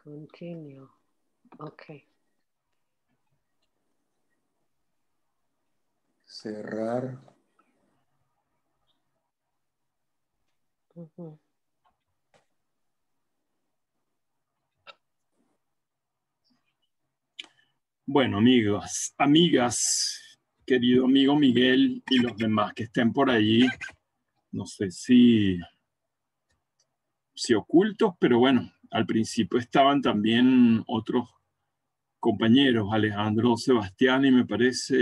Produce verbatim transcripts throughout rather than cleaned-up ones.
Continue. Ok. Cerrar. Uh-huh. Bueno, amigos, amigas, querido amigo Miguel y los demás que estén por allí, no sé si, si ocultos, pero bueno, al principio estaban también otros compañeros, Alejandro Sebastián y me parece,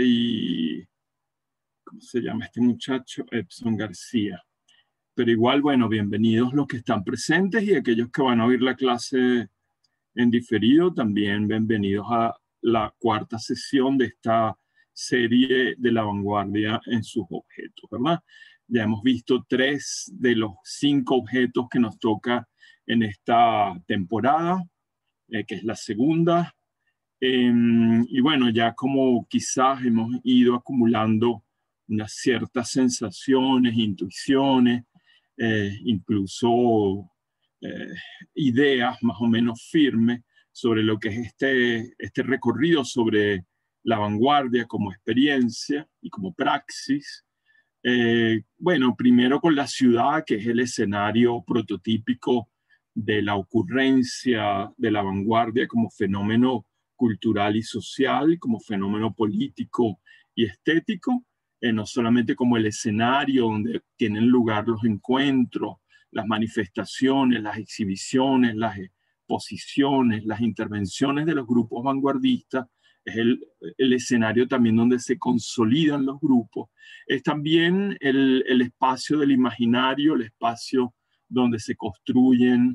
y ¿cómo se llama este muchacho? Epson García. Pero igual, bueno, bienvenidos los que están presentes y aquellos que van a oír la clase en diferido, también bienvenidos a la cuarta sesión de esta serie de la vanguardia en sus objetos, ¿verdad? Ya hemos visto tres de los cinco objetos que nos toca en esta temporada, eh, que es la segunda. Eh, y bueno, ya como quizás hemos ido acumulando unas ciertas sensaciones, intuiciones, eh, incluso eh, ideas más o menos firmes sobre lo que es este, este recorrido sobre la vanguardia como experiencia y como praxis. Eh, bueno, primero con la ciudad, que es el escenario prototípico de la ocurrencia de la vanguardia como fenómeno cultural y social, como fenómeno político y estético, eh, no solamente como el escenario donde tienen lugar los encuentros, las manifestaciones, las exhibiciones, las exposiciones, las intervenciones de los grupos vanguardistas, es el, el escenario también donde se consolidan los grupos, es también el, el espacio del imaginario, el espacio donde se construyen,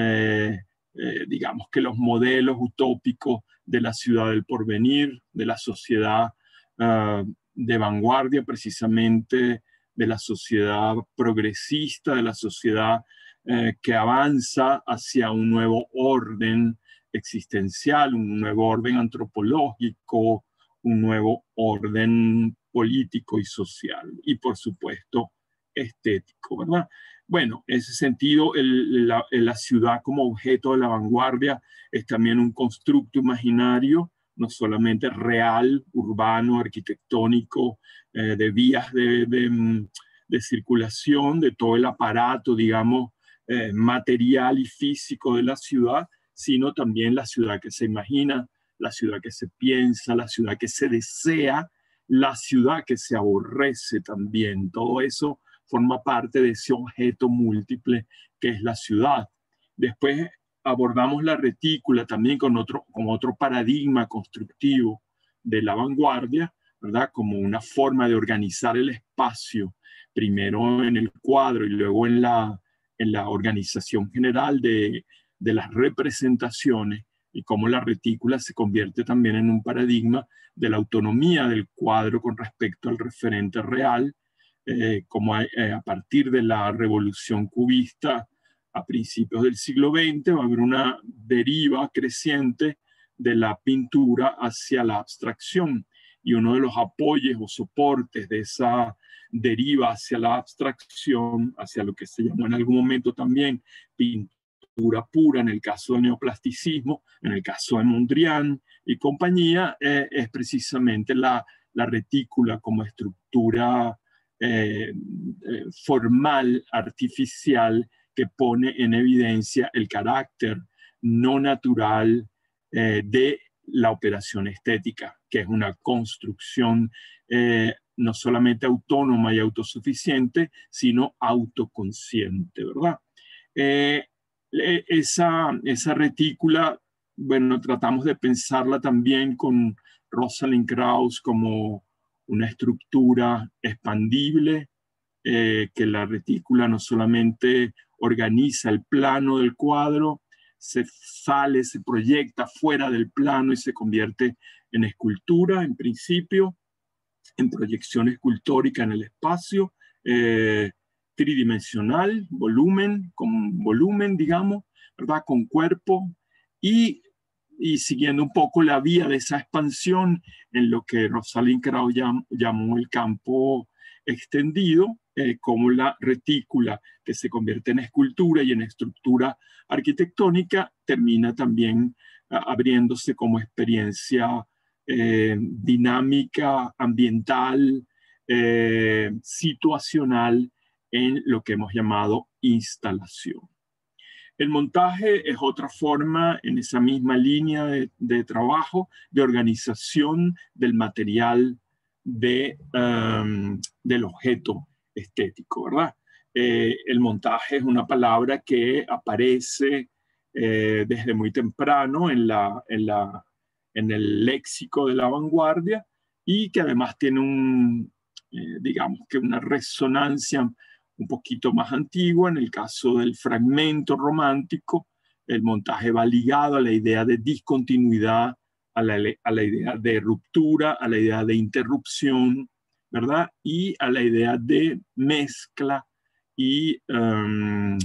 eh, eh, digamos que los modelos utópicos de la ciudad del porvenir, de la sociedad uh, de vanguardia, precisamente de la sociedad progresista, de la sociedad eh, que avanza hacia un nuevo orden existencial, un nuevo orden antropológico, un nuevo orden político y social, y por supuesto estético, ¿verdad? Bueno, en ese sentido, el, la, la ciudad como objeto de la vanguardia es también un constructo imaginario, no solamente real, urbano, arquitectónico, eh, de vías de, de, de circulación, de todo el aparato, digamos, eh, material y físico de la ciudad, sino también la ciudad que se imagina, la ciudad que se piensa, la ciudad que se desea, la ciudad que se aborrece también. Todo eso forma parte de ese objeto múltiple que es la ciudad. Después abordamos la retícula también con otro, con otro paradigma constructivo de la vanguardia, ¿verdad? Como una forma de organizar el espacio, primero en el cuadro y luego en la, en la organización general de, de las representaciones, y cómo la retícula se convierte también en un paradigma de la autonomía del cuadro con respecto al referente real, eh, como a, eh, a partir de la revolución cubista a principios del siglo veinte va a haber una deriva creciente de la pintura hacia la abstracción, y uno de los apoyos o soportes de esa deriva hacia la abstracción, hacia lo que se llamó en algún momento también pintura pura, en el caso del neoplasticismo, en el caso de Mondrian y compañía, eh, es precisamente la, la retícula como estructura eh, eh, formal, artificial, que pone en evidencia el carácter no natural eh, de la operación estética, que es una construcción eh, no solamente autónoma y autosuficiente, sino autoconsciente, ¿verdad? Eh, esa, esa retícula, bueno, tratamos de pensarla también con Rosalind Krauss como una estructura expandible, eh, que la retícula no solamente organiza el plano del cuadro, se sale, se proyecta fuera del plano y se convierte en escultura, en principio, en proyección escultórica en el espacio, eh, tridimensional, volumen, con volumen, digamos, ¿verdad? Con cuerpo, y, y siguiendo un poco la vía de esa expansión en lo que Rosalind Krauss llam, llamó el campo extendido, eh, como la retícula, que se convierte en escultura y en estructura arquitectónica, termina también uh, abriéndose como experiencia eh, dinámica, ambiental, eh, situacional, en lo que hemos llamado instalación. El montaje es otra forma, en esa misma línea de, de trabajo, de organización del material de, um, del objeto estético, ¿verdad? Eh, el montaje es una palabra que aparece eh, desde muy temprano en, la, en, la, en el léxico de la vanguardia y que además tiene un, eh, digamos que una resonancia un poquito más antigua. En el caso del fragmento romántico, el montaje va ligado a la idea de discontinuidad, a la, a la idea de ruptura, a la idea de interrupción, ¿verdad? Y a la idea de mezcla y um,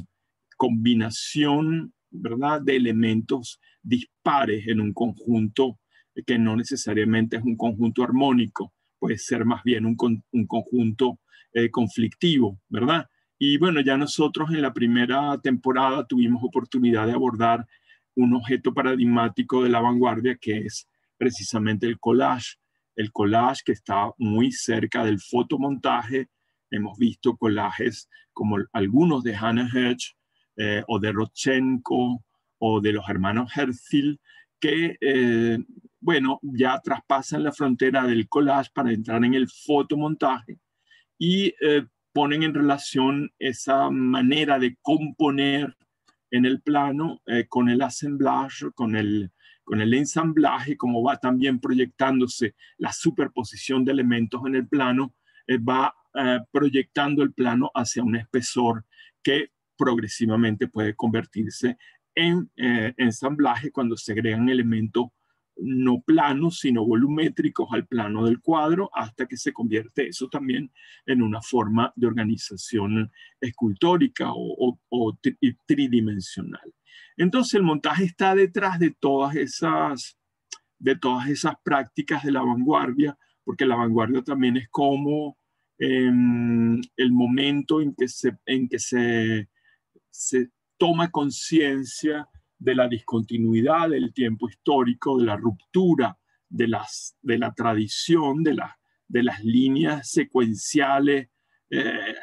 combinación, ¿verdad?, de elementos dispares en un conjunto que no necesariamente es un conjunto armónico, puede ser más bien un, un conjunto Eh, conflictivo, ¿verdad? Y bueno, ya nosotros en la primera temporada tuvimos oportunidad de abordar un objeto paradigmático de la vanguardia que es precisamente el collage. El collage que está muy cerca del fotomontaje. Hemos visto collages como algunos de Hannah Hedge eh, o de Rodchenko o de los hermanos Herzl que, eh, bueno, ya traspasan la frontera del collage para entrar en el fotomontaje y eh, ponen en relación esa manera de componer en el plano eh, con el assemblage, con el, con el ensamblaje, como va también proyectándose la superposición de elementos en el plano, eh, va eh, proyectando el plano hacia un espesor que progresivamente puede convertirse en eh, ensamblaje cuando se agregan elementos no planos, sino volumétricos al plano del cuadro, hasta que se convierte eso también en una forma de organización escultórica o, o, o tri tridimensional. Entonces el montaje está detrás de todas esas, de todas esas prácticas de la vanguardia, porque la vanguardia también es como eh, el momento en que se, en que se, se toma conciencia de la discontinuidad del tiempo histórico, de la ruptura de, las, de la tradición, de, la, de las líneas secuenciales eh,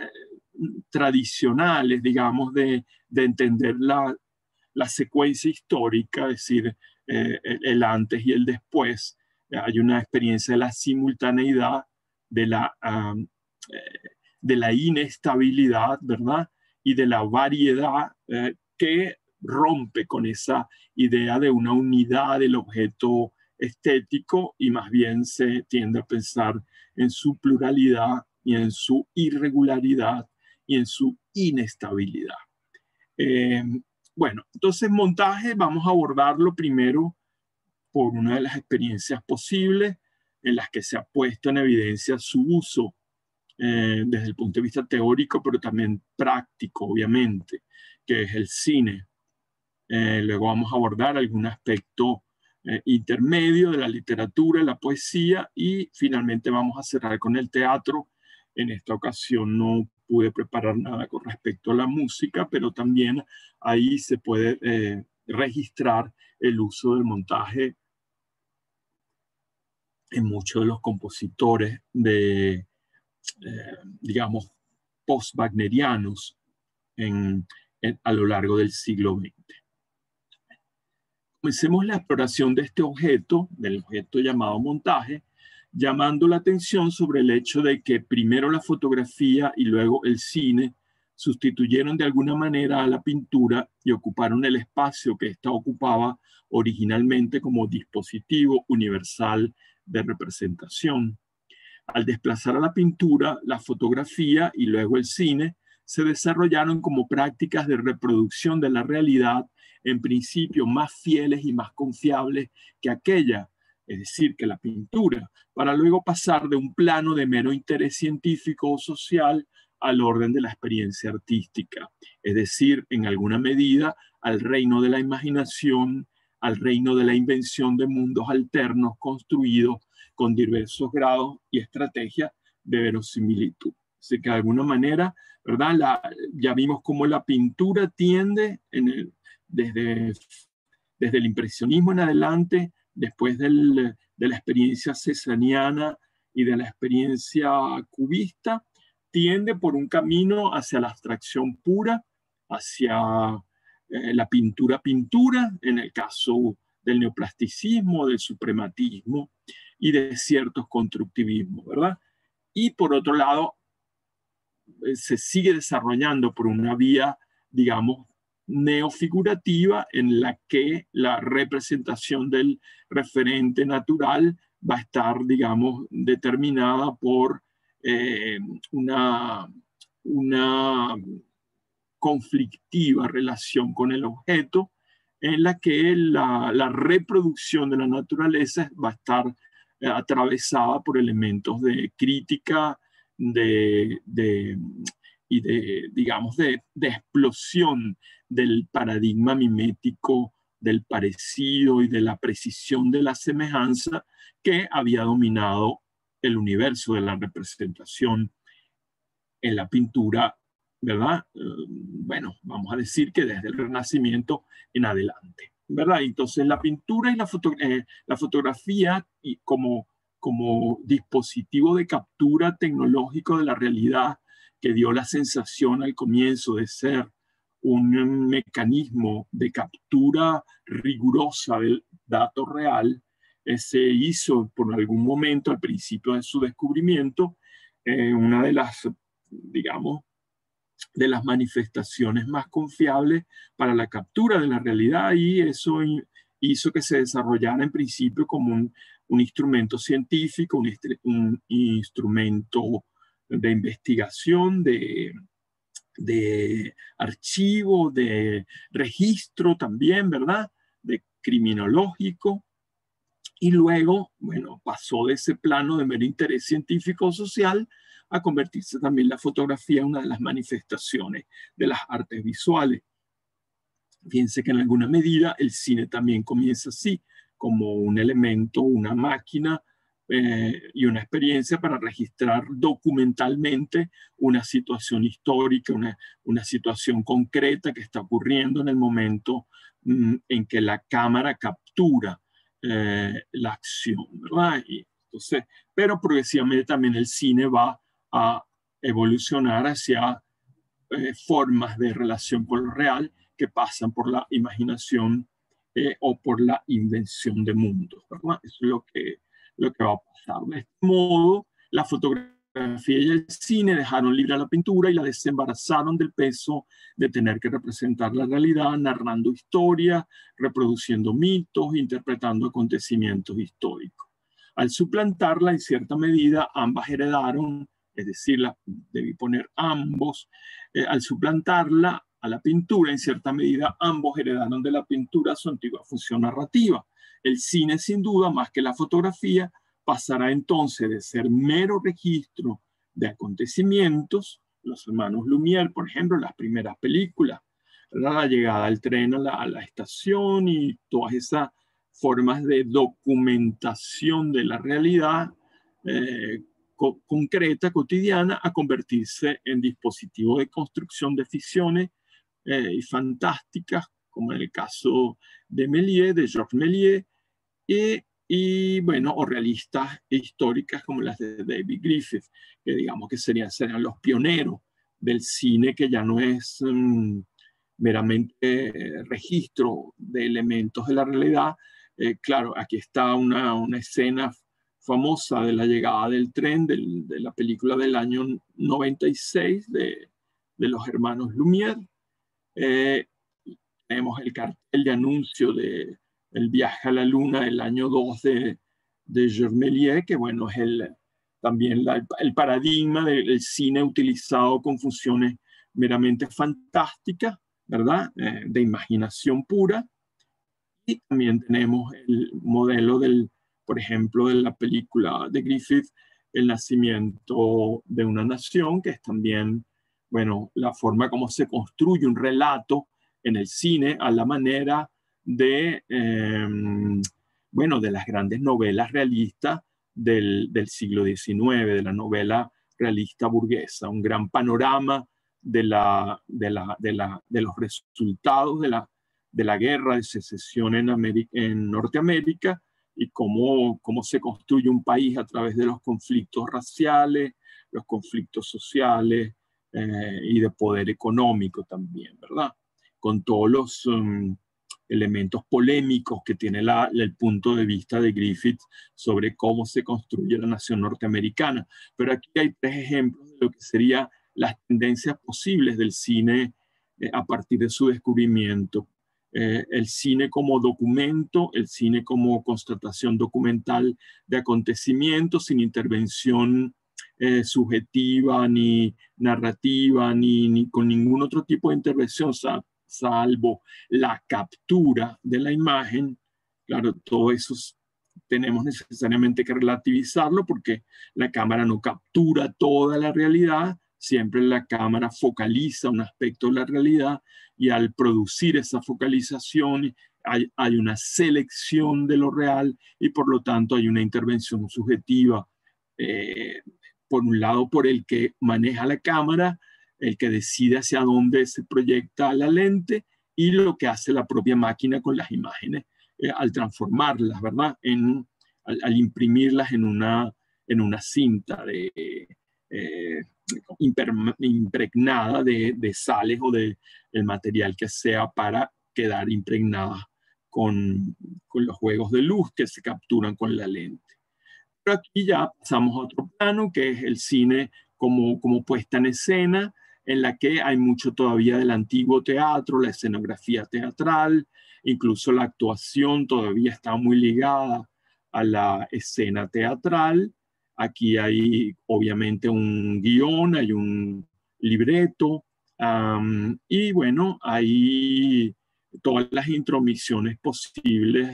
tradicionales, digamos, de, de entender la, la secuencia histórica, es decir, eh, el, el antes y el después. Hay una experiencia de la simultaneidad, de la, um, eh, de la inestabilidad, ¿verdad? Y de la variedad eh, que rompe con esa idea de una unidad del objeto estético y más bien se tiende a pensar en su pluralidad y en su irregularidad y en su inestabilidad. Eh, bueno, entonces montaje vamos a abordarlo primero por una de las experiencias posibles en las que se ha puesto en evidencia su uso eh, desde el punto de vista teórico, pero también práctico, obviamente, que es el cine. Eh, luego vamos a abordar algún aspecto eh, intermedio de la literatura, la poesía y finalmente vamos a cerrar con el teatro. En esta ocasión no pude preparar nada con respecto a la música, pero también ahí se puede eh, registrar el uso del montaje en muchos de los compositores de, eh, digamos, post-wagnerianos en, en, a lo largo del siglo veinte. Comencemos la exploración de este objeto, del objeto llamado montaje, llamando la atención sobre el hecho de que primero la fotografía y luego el cine sustituyeron de alguna manera a la pintura y ocuparon el espacio que ésta ocupaba originalmente como dispositivo universal de representación. Al desplazar a la pintura, la fotografía y luego el cine se desarrollaron como prácticas de reproducción de la realidad, en principio más fieles y más confiables que aquella, es decir, que la pintura, para luego pasar de un plano de mero interés científico o social al orden de la experiencia artística, es decir, en alguna medida al reino de la imaginación, al reino de la invención de mundos alternos construidos con diversos grados y estrategias de verosimilitud. Así que de alguna manera, ¿verdad? La, ya vimos cómo la pintura tiende en el, desde, desde el impresionismo en adelante, después del, de la experiencia cesariana y de la experiencia cubista, tiende por un camino hacia la abstracción pura, hacia eh, la pintura-pintura, en el caso del neoplasticismo, del suprematismo y de ciertos constructivismos, ¿verdad? Y por otro lado, eh, se sigue desarrollando por una vía, digamos, neofigurativa en la que la representación del referente natural va a estar, digamos, determinada por eh, una, una conflictiva relación con el objeto, en la que la, la reproducción de la naturaleza va a estar eh, atravesada por elementos de crítica, de, de, y de, digamos, de, de explosión del paradigma mimético, del parecido y de la precisión de la semejanza que había dominado el universo de la representación en la pintura, ¿verdad? Eh, bueno, vamos a decir que desde el Renacimiento en adelante, ¿verdad? Entonces la pintura y la, foto, eh, la fotografía y como, como dispositivo de captura tecnológico de la realidad que dio la sensación al comienzo de ser un mecanismo de captura rigurosa del dato real, eh, se hizo por algún momento al principio de su descubrimiento eh, una de las, digamos, de las manifestaciones más confiables para la captura de la realidad, y eso hizo que se desarrollara en principio como un, un instrumento científico, un, un instrumento de investigación, de, de archivo, de registro también, ¿verdad? De criminológico. Y luego, bueno, pasó de ese plano de mero interés científico o social a convertirse también la fotografía en una de las manifestaciones de las artes visuales. Fíjense que en alguna medida el cine también comienza así, como un elemento, una máquina eh, y una experiencia para registrar documentalmente una situación histórica, una, una situación concreta que está ocurriendo en el momento mm, en que la cámara captura eh, la acción, ¿verdad? Y entonces, pero progresivamente también el cine va a evolucionar hacia eh, formas de relación con lo real que pasan por la imaginación eh, o por la invención de mundos, ¿verdad? Eso es lo que, lo que va a pasar. De este modo, la fotografía y el cine dejaron libre a la pintura y la desembarazaron del peso de tener que representar la realidad, narrando historias, reproduciendo mitos, interpretando acontecimientos históricos. Al suplantarla, en cierta medida, ambas heredaron, es decir, la, debí poner ambos, eh, al suplantarla a la pintura, en cierta medida, ambos heredaron de la pintura su antigua función narrativa. El cine, sin duda, más que la fotografía, pasará entonces de ser mero registro de acontecimientos, los hermanos Lumière, por ejemplo, las primeras películas, la llegada del tren a la, a la estación y todas esas formas de documentación de la realidad eh, co concreta, cotidiana, a convertirse en dispositivo de construcción de ficciones eh, y fantásticas, como en el caso de Méliès, de Georges Méliès, y, y bueno, o realistas e históricas como las de David Griffith, que digamos que serían, serían los pioneros del cine, que ya no es um, meramente eh, registro de elementos de la realidad. Eh, claro, aquí está una, una escena famosa de la llegada del tren, del, de la película del año noventa y seis de, de los hermanos Lumière. Eh, tenemos el cartel de anuncio de El viaje a la luna del año dos de, de Georges Méliès, que bueno, es el, también la, el paradigma del cine utilizado con funciones meramente fantásticas, ¿verdad? Eh, de imaginación pura. Y también tenemos el modelo del, por ejemplo, de la película de Griffith, El nacimiento de una nación, que es también, bueno, la forma como se construye un relato en el cine a la manera de, eh, bueno, de las grandes novelas realistas del, del siglo diecinueve, de la novela realista burguesa, un gran panorama de, la, de, la, de, la, de los resultados de la, de la guerra de secesión en, América, en Norteamérica, y cómo, cómo se construye un país a través de los conflictos raciales, los conflictos sociales eh, y de poder económico también, ¿verdad? Con todos los um, elementos polémicos que tiene la, el punto de vista de Griffith sobre cómo se construye la nación norteamericana. Pero aquí hay tres ejemplos de lo que serían las tendencias posibles del cine eh, a partir de su descubrimiento. Eh, el cine como documento, el cine como constatación documental de acontecimientos sin intervención eh, subjetiva, ni narrativa, ni, ni con ningún otro tipo de intervención, sal, salvo la captura de la imagen. Claro, todo eso tenemos necesariamente que relativizarlo porque la cámara no captura toda la realidad, siempre la cámara focaliza un aspecto de la realidad, y al producir esa focalización hay, hay una selección de lo real y por lo tanto hay una intervención subjetiva, eh, por un lado por el que maneja la cámara, el que decide hacia dónde se proyecta la lente, y lo que hace la propia máquina con las imágenes eh, al transformarlas, ¿verdad? En, al, al imprimirlas en una, en una cinta de... Eh, impregnada de, de sales o de el material que sea para quedar impregnada con, con los juegos de luz que se capturan con la lente. Pero aquí ya pasamos a otro plano, que es el cine como, como puesta en escena, en la que hay mucho todavía del antiguo teatro, la escenografía teatral, incluso la actuación todavía está muy ligada a la escena teatral. Aquí hay obviamente un guión, hay un libreto, um, y bueno, hay todas las intromisiones posibles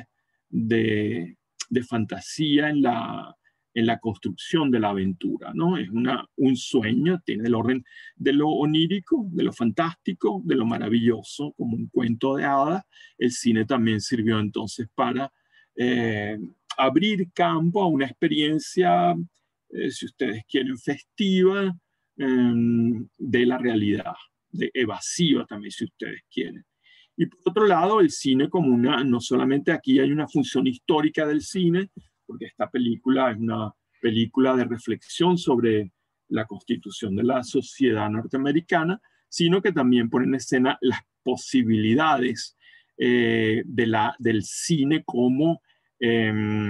de, de fantasía en la, en la construcción de la aventura, ¿no? Es una, un sueño, tiene el orden de lo onírico, de lo fantástico, de lo maravilloso, como un cuento de hadas. El cine también sirvió entonces para eh, abrir campo a una experiencia, eh, si ustedes quieren, festiva, eh, de la realidad, de evasiva también, si ustedes quieren. Y por otro lado, el cine como una, no solamente aquí hay una función histórica del cine, porque esta película es una película de reflexión sobre la constitución de la sociedad norteamericana, sino que también pone en escena las posibilidades eh, de la, del cine como eh,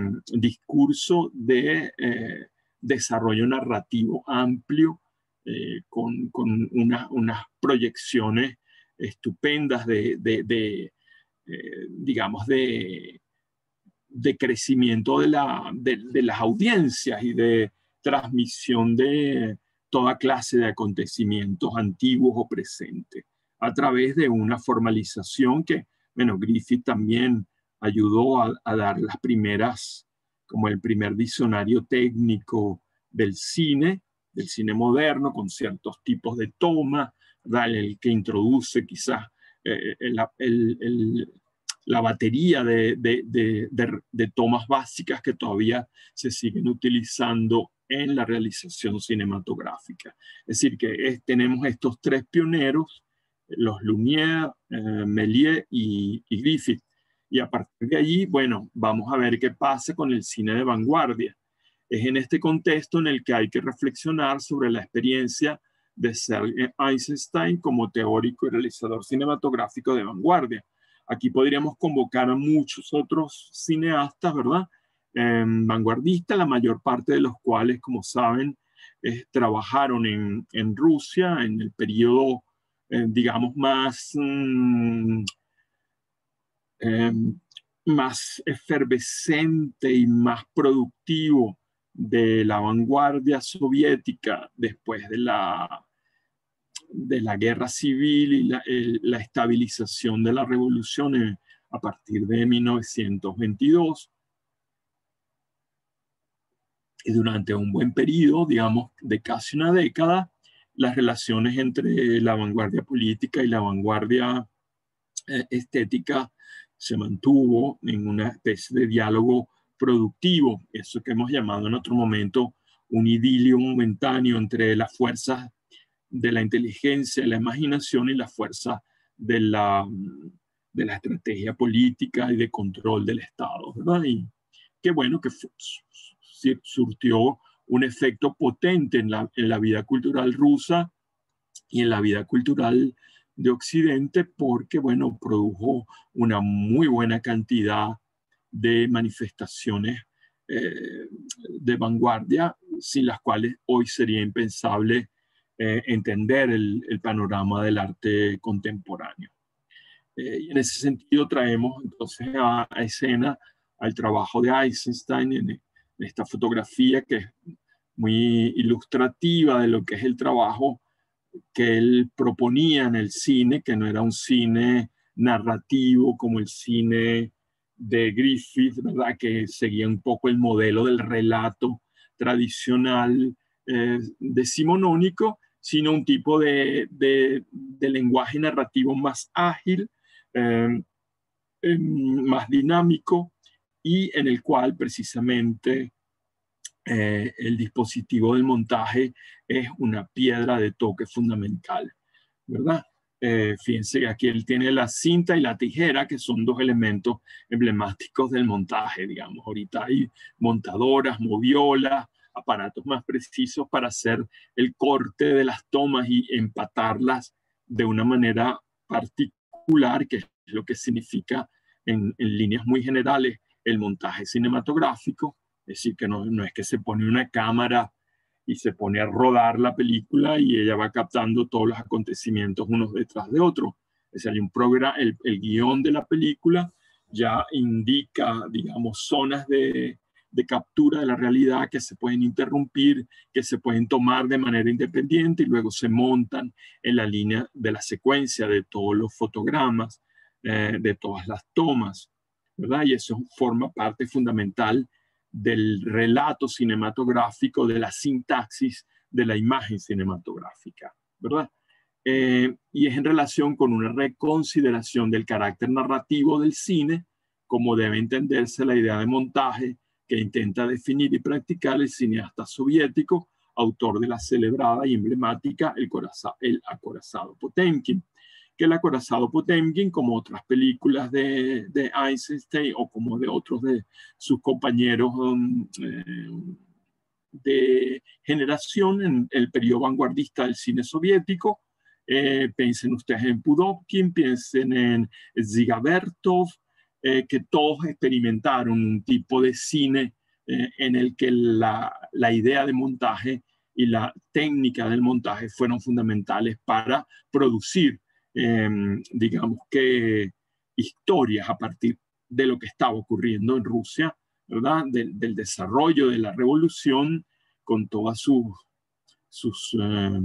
discurso de eh, desarrollo narrativo amplio, eh, con, con una, unas proyecciones estupendas de, de, de eh, digamos, de, de crecimiento de, la, de, de las audiencias y de transmisión de toda clase de acontecimientos antiguos o presentes a través de una formalización que, bueno, Griffith también ayudó a, a dar las primeras, como el primer diccionario técnico del cine, del cine moderno, con ciertos tipos de toma, el que introduce quizás eh, el, el, el, la batería de, de, de, de, de tomas básicas que todavía se siguen utilizando en la realización cinematográfica. Es decir, que es, tenemos estos tres pioneros, los Lumière, eh, Méliès y, y Griffith. Y a partir de allí, bueno, vamos a ver qué pasa con el cine de vanguardia. Es en este contexto en el que hay que reflexionar sobre la experiencia de Serge Eisenstein como teórico y realizador cinematográfico de vanguardia. Aquí podríamos convocar a muchos otros cineastas, ¿verdad? Eh, vanguardistas, la mayor parte de los cuales, como saben, eh, trabajaron en, en Rusia en el periodo, eh, digamos, más, mm, eh, más efervescente y más productivo de la vanguardia soviética después de la, de la guerra civil y la, el, la estabilización de la revolución en, a partir de mil novecientos veintidós. Y durante un buen periodo, digamos, de casi una década, las relaciones entre la vanguardia política y la vanguardia eh, estética se mantuvo en una especie de diálogo productivo, eso que hemos llamado en otro momento un idilio momentáneo entre las fuerzas de la inteligencia, la imaginación y las fuerzas de la, de la estrategia política y de control del Estado, ¿verdad? Y qué bueno que surtió un efecto potente en la, en la vida cultural rusa y en la vida cultural de Occidente, porque, bueno, produjo una muy buena cantidad de manifestaciones eh, de vanguardia, sin las cuales hoy sería impensable eh, entender el, el panorama del arte contemporáneo. Eh, y en ese sentido traemos entonces a, a escena al trabajo de Eisenstein en, en esta fotografía que es muy ilustrativa de lo que es el trabajo que él proponía en el cine, que no era un cine narrativo como el cine de Griffith, ¿verdad? Que seguía un poco el modelo del relato tradicional eh, decimonónico, sino un tipo de, de, de lenguaje narrativo más ágil, eh, eh, más dinámico, y en el cual precisamente eh, el dispositivo del montaje es una piedra de toque fundamental, ¿verdad? Eh, fíjense que aquí él tiene la cinta y la tijera, que son dos elementos emblemáticos del montaje, digamos. Ahorita hay montadoras, moviolas, aparatos más precisos para hacer el corte de las tomas y empatarlas de una manera particular, que es lo que significa en, en líneas muy generales el montaje cinematográfico. Es decir, que no, no es que se pone una cámara y se pone a rodar la película y ella va captando todos los acontecimientos unos detrás de otros. Es decir, hay un programa, el, el guión de la película ya indica, digamos, zonas de, de captura de la realidad que se pueden interrumpir, que se pueden tomar de manera independiente y luego se montan en la línea de la secuencia de todos los fotogramas, eh, de todas las tomas, ¿verdad? Y eso forma parte fundamental del relato cinematográfico, de la sintaxis de la imagen cinematográfica, ¿verdad? Eh, y es en relación con una reconsideración del carácter narrativo del cine, como debe entenderse la idea de montaje que intenta definir y practicar el cineasta soviético, autor de la celebrada y emblemática El, Coraza, el acorazado Potemkin, que el acorazado Potemkin, como otras películas de, de Eisenstein o como de otros de sus compañeros um, eh, de generación en el periodo vanguardista del cine soviético, eh, piensen ustedes en Pudovkin, piensen en Ziga-Vertov, eh, que todos experimentaron un tipo de cine eh, en el que la, la idea de montaje y la técnica del montaje fueron fundamentales para producir Eh, digamos que historias a partir de lo que estaba ocurriendo en Rusia, ¿verdad? Del, del desarrollo de la revolución con todas sus, sus, eh,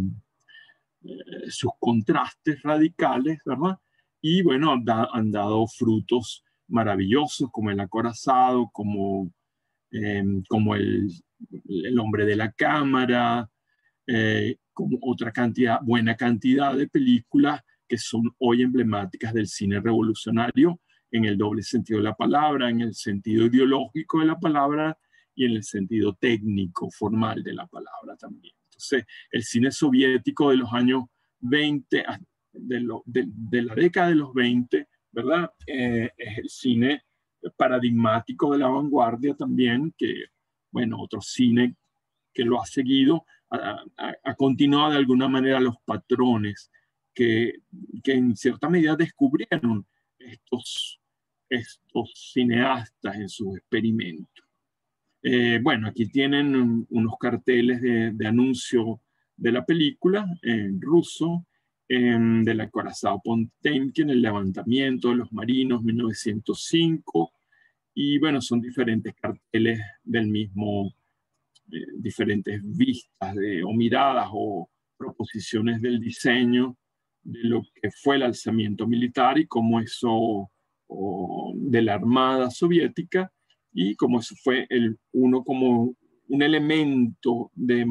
eh, sus contrastes radicales, ¿verdad? Y bueno, da, han dado frutos maravillosos como el acorazado, como, eh, como el, el hombre de la cámara, eh, como otra cantidad, buena cantidad de películas que son hoy emblemáticas del cine revolucionario en el doble sentido de la palabra, en el sentido ideológico de la palabra y en el sentido técnico, formal de la palabra también. Entonces, el cine soviético de los años veinte, de, lo, de, de la década de los veinte, ¿verdad? Eh, es el cine paradigmático de la vanguardia también, que, bueno, otro cine que lo ha seguido, ha, ha, ha continuado de alguna manera los patrones que, que en cierta medida descubrieron estos, estos cineastas en sus experimentos. Eh, bueno, aquí tienen unos carteles de, de anuncio de la película en ruso, en, del acorazado Potemkin, el levantamiento de los marinos, mil novecientos cinco, y bueno, son diferentes carteles del mismo, eh, diferentes vistas de, o miradas o proposiciones del diseño de lo que fue el alzamiento militar y cómo eso, o, de la Armada Soviética, y cómo eso fue el, uno como un elemento de,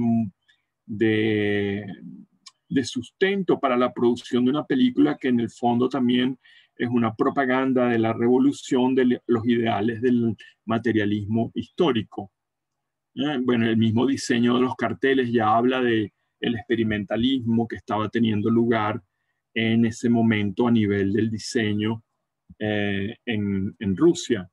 de, de sustento para la producción de una película que en el fondo también es una propaganda de la revolución de los ideales del materialismo histórico. Eh, bueno, el mismo diseño de los carteles ya habla de el experimentalismo que estaba teniendo lugar en ese momento a nivel del diseño eh, en, en Rusia.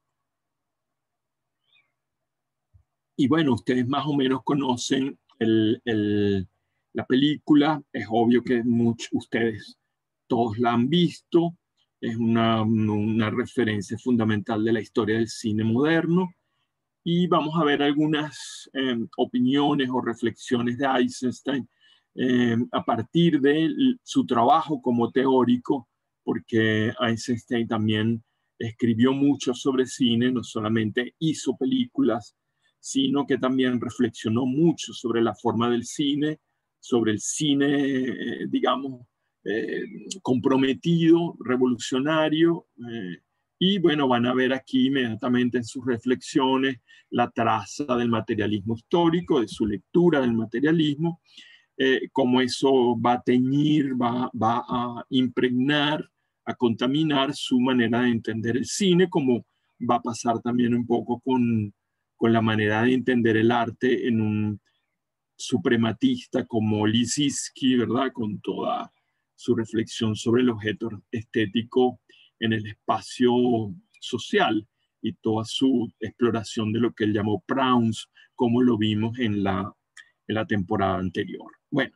Y bueno, ustedes más o menos conocen el, el, la película, es obvio que muchos ustedes todos la han visto, es una, una referencia fundamental de la historia del cine moderno. Y vamos a ver algunas eh, opiniones o reflexiones de Eisenstein eh, a partir de su trabajo como teórico, porque Eisenstein también escribió mucho sobre cine, no solamente hizo películas, sino que también reflexionó mucho sobre la forma del cine, sobre el cine, eh, digamos, eh, comprometido, revolucionario. Eh, y bueno, van a ver aquí inmediatamente en sus reflexiones la traza del materialismo histórico, de su lectura del materialismo, eh, cómo eso va a teñir, va, va a impregnar, a contaminar su manera de entender el cine, como va a pasar también un poco con, con la manera de entender el arte en un suprematista como Lissitzky, ¿verdad? Con toda su reflexión sobre el objeto estético en el espacio social y toda su exploración de lo que él llamó Prounce, como lo vimos en la, en la temporada anterior. Bueno,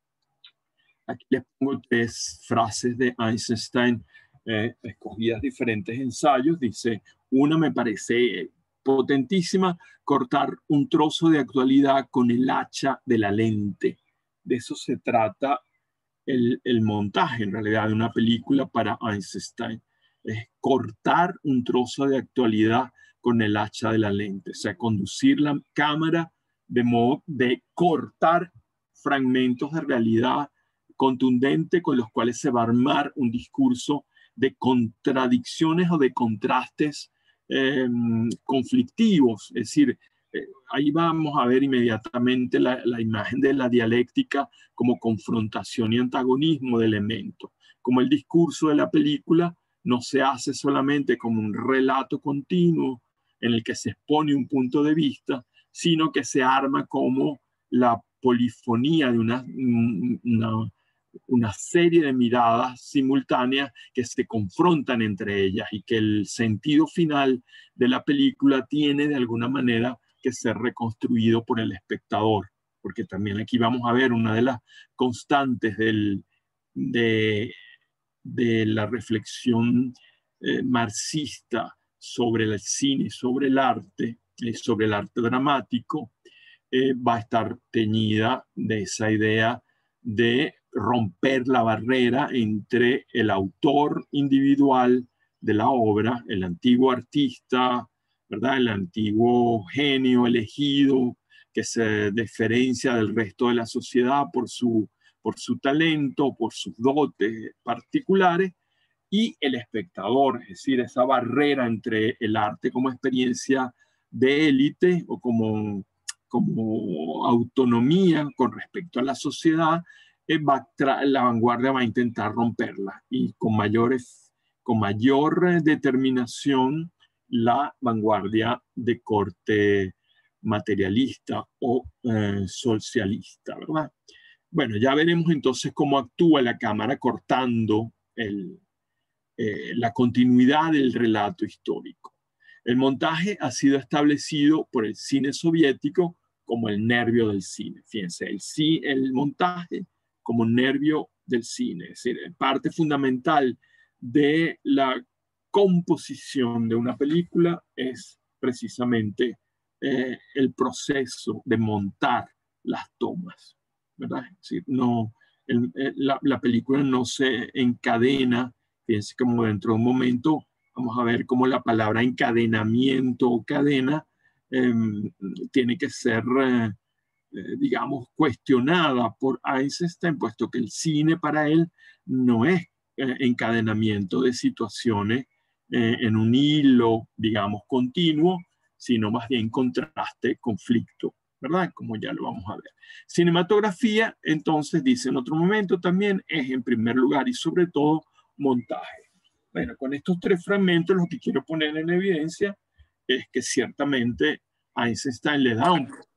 aquí les pongo tres frases de Eisenstein, eh, escogidas diferentes ensayos. Dice, una me parece potentísima, cortar un trozo de actualidad con el hacha de la lente. De eso se trata el, el montaje, en realidad, de una película para Eisenstein. Es cortar un trozo de actualidad con el hacha de la lente, o sea, conducir la cámara de modo de cortar fragmentos de realidad contundente con los cuales se va a armar un discurso de contradicciones o de contrastes eh, conflictivos. Es decir, eh, ahí vamos a ver inmediatamente la, la imagen de la dialéctica como confrontación y antagonismo de elementos. Como el discurso de la película no se hace solamente como un relato continuo en el que se expone un punto de vista, sino que se arma como la polifonía de una, una, una serie de miradas simultáneas que se confrontan entre ellas y que el sentido final de la película tiene de alguna manera que ser reconstruido por el espectador, porque también aquí vamos a ver una de las constantes del, de, de la reflexión eh, marxista sobre el cine, sobre el arte, eh, sobre el arte dramático, eh, va a estar teñida de esa idea de romper la barrera entre el autor individual de la obra, el antiguo artista, ¿verdad? El antiguo genio elegido que se diferencia del resto de la sociedad por su, por su talento, por sus dotes particulares, y el espectador, es decir, esa barrera entre el arte como experiencia de élite o como, como autonomía con respecto a la sociedad, eh, va la vanguardia va a intentar romperla y con, mayores, con mayor determinación la vanguardia de corte materialista o eh, socialista, ¿verdad? Bueno, ya veremos entonces cómo actúa la cámara cortando el, eh, la continuidad del relato histórico. El montaje ha sido establecido por el cine soviético como el nervio del cine. Fíjense, el, el montaje como nervio del cine, es decir, parte fundamental de la composición de una película es precisamente eh, el proceso de montar las tomas, ¿verdad? Es decir, no, el, la, la película no se encadena. Fíjense como dentro de un momento vamos a ver cómo la palabra encadenamiento o cadena eh, tiene que ser, eh, eh, digamos, cuestionada por Eisenstein, puesto que el cine para él no es eh, encadenamiento de situaciones eh, en un hilo, digamos, continuo, sino más bien contraste, conflicto, ¿verdad? Como ya lo vamos a ver. Cinematografía, entonces, dice en otro momento también, es en primer lugar y sobre todo montaje. Bueno, con estos tres fragmentos lo que quiero poner en evidencia es que ciertamente Eisenstein le da un,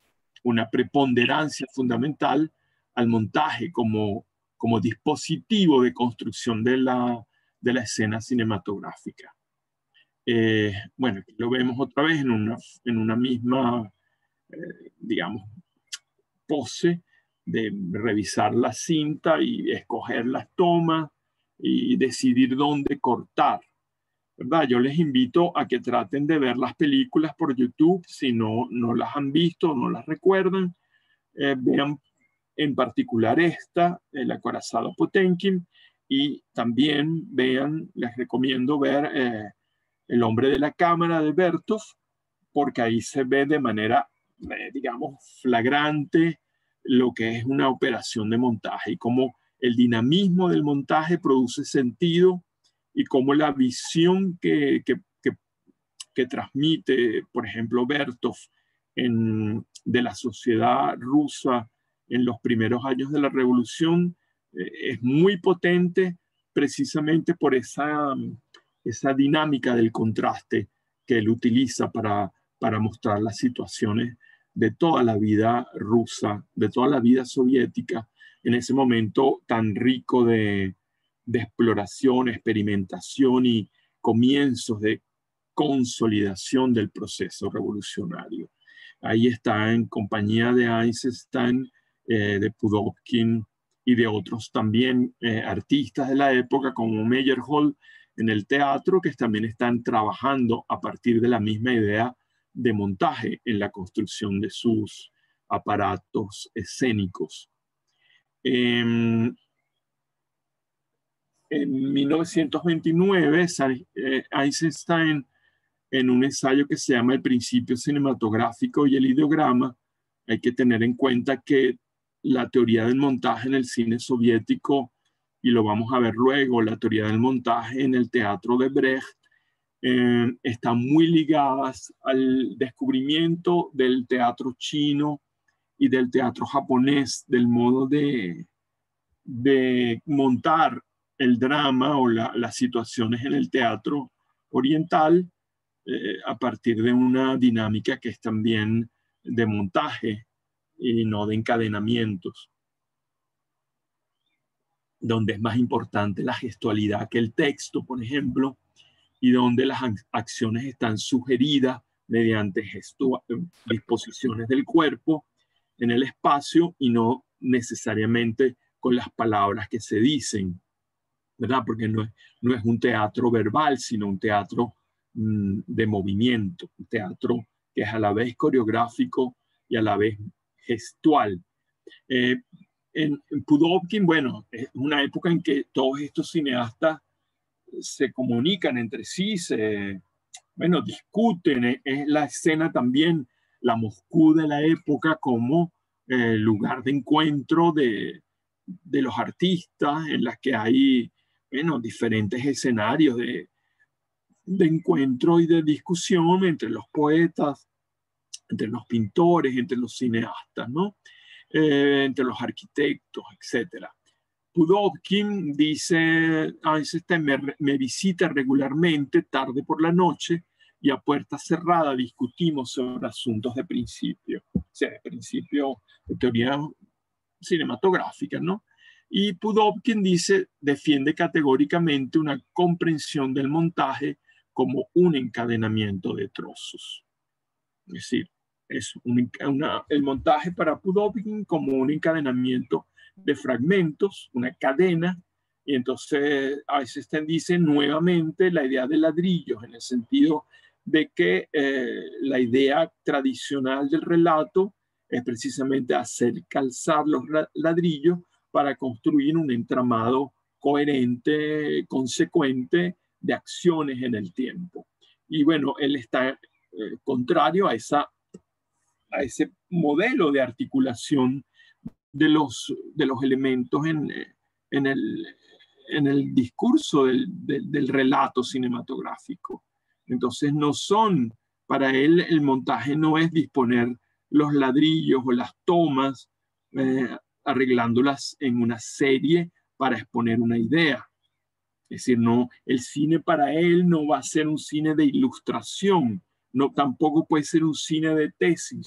una preponderancia fundamental al montaje como, como dispositivo de construcción de la, de la escena cinematográfica. Eh, bueno, aquí lo vemos otra vez en una, en una misma, eh, digamos, pose de revisar la cinta y escoger las tomas y decidir dónde cortar, ¿verdad? Yo les invito a que traten de ver las películas por YouTube si no, no las han visto, no las recuerdan. Eh, vean en particular esta, El acorazado Potemkin, y también vean, les recomiendo ver eh, El hombre de la cámara de Bertov, porque ahí se ve de manera, eh, digamos, flagrante lo que es una operación de montaje y cómo el dinamismo del montaje produce sentido y cómo la visión que, que, que, que transmite, por ejemplo, Bertov en, de la sociedad rusa en los primeros años de la revolución eh, es muy potente precisamente por esa, esa dinámica del contraste que él utiliza para, para mostrar las situaciones de toda la vida rusa, de toda la vida soviética, en ese momento tan rico de, de exploración, experimentación y comienzos de consolidación del proceso revolucionario. Ahí está en compañía de Eisenstein, eh, de Pudovkin y de otros también eh, artistas de la época como Meyerhold en el teatro, que también están trabajando a partir de la misma idea de montaje en la construcción de sus aparatos escénicos. Eh, en mil novecientos veintinueve, eh, Eisenstein, en un ensayo que se llama El principio cinematográfico y el ideograma, hay que tener en cuenta que la teoría del montaje en el cine soviético, y lo vamos a ver luego, la teoría del montaje en el teatro de Brecht, eh, están muy ligadas al descubrimiento del teatro chino y del teatro japonés, del modo de, de montar el drama o la, las situaciones en el teatro oriental eh, a partir de una dinámica que es también de montaje y no de encadenamientos, donde es más importante la gestualidad que el texto, por ejemplo, y donde las acciones están sugeridas mediante gesto, disposiciones del cuerpo en el espacio y no necesariamente con las palabras que se dicen, ¿verdad? Porque no es, no es un teatro verbal, sino un teatro mmm, de movimiento, un teatro que es a la vez coreográfico y a la vez gestual. Eh, en, en Pudovkin, bueno, es una época en que todos estos cineastas se comunican entre sí, se, bueno, discuten, es la escena también, la Moscú de la época como eh, lugar de encuentro de, de los artistas, en las que hay, bueno, diferentes escenarios de, de encuentro y de discusión entre los poetas, entre los pintores, entre los cineastas, ¿no? Eh, entre los arquitectos, etcétera. Pudovkin dice, Eisenstein me, me visita regularmente tarde por la noche y a puerta cerrada discutimos sobre asuntos de principio, o sea, de principio de teoría cinematográfica, ¿no? Y Pudovkin dice, defiende categóricamente una comprensión del montaje como un encadenamiento de trozos. Es decir, es un, una, el montaje para Pudovkin como un encadenamiento de fragmentos, una cadena, y entonces Eisenstein dice nuevamente la idea de ladrillos, en el sentido de que eh, la idea tradicional del relato es precisamente hacer calzar los ladrillos para construir un entramado coherente, consecuente de acciones en el tiempo. Y bueno, él está eh, contrario a, esa, a ese modelo de articulación de los, de los elementos en, en, el, en el discurso del, del, del relato cinematográfico. Entonces no son, para él el montaje no es disponer los ladrillos o las tomas, eh, arreglándolas en una serie para exponer una idea. Es decir, no, el cine para él no va a ser un cine de ilustración, no, tampoco puede ser un cine de tesis,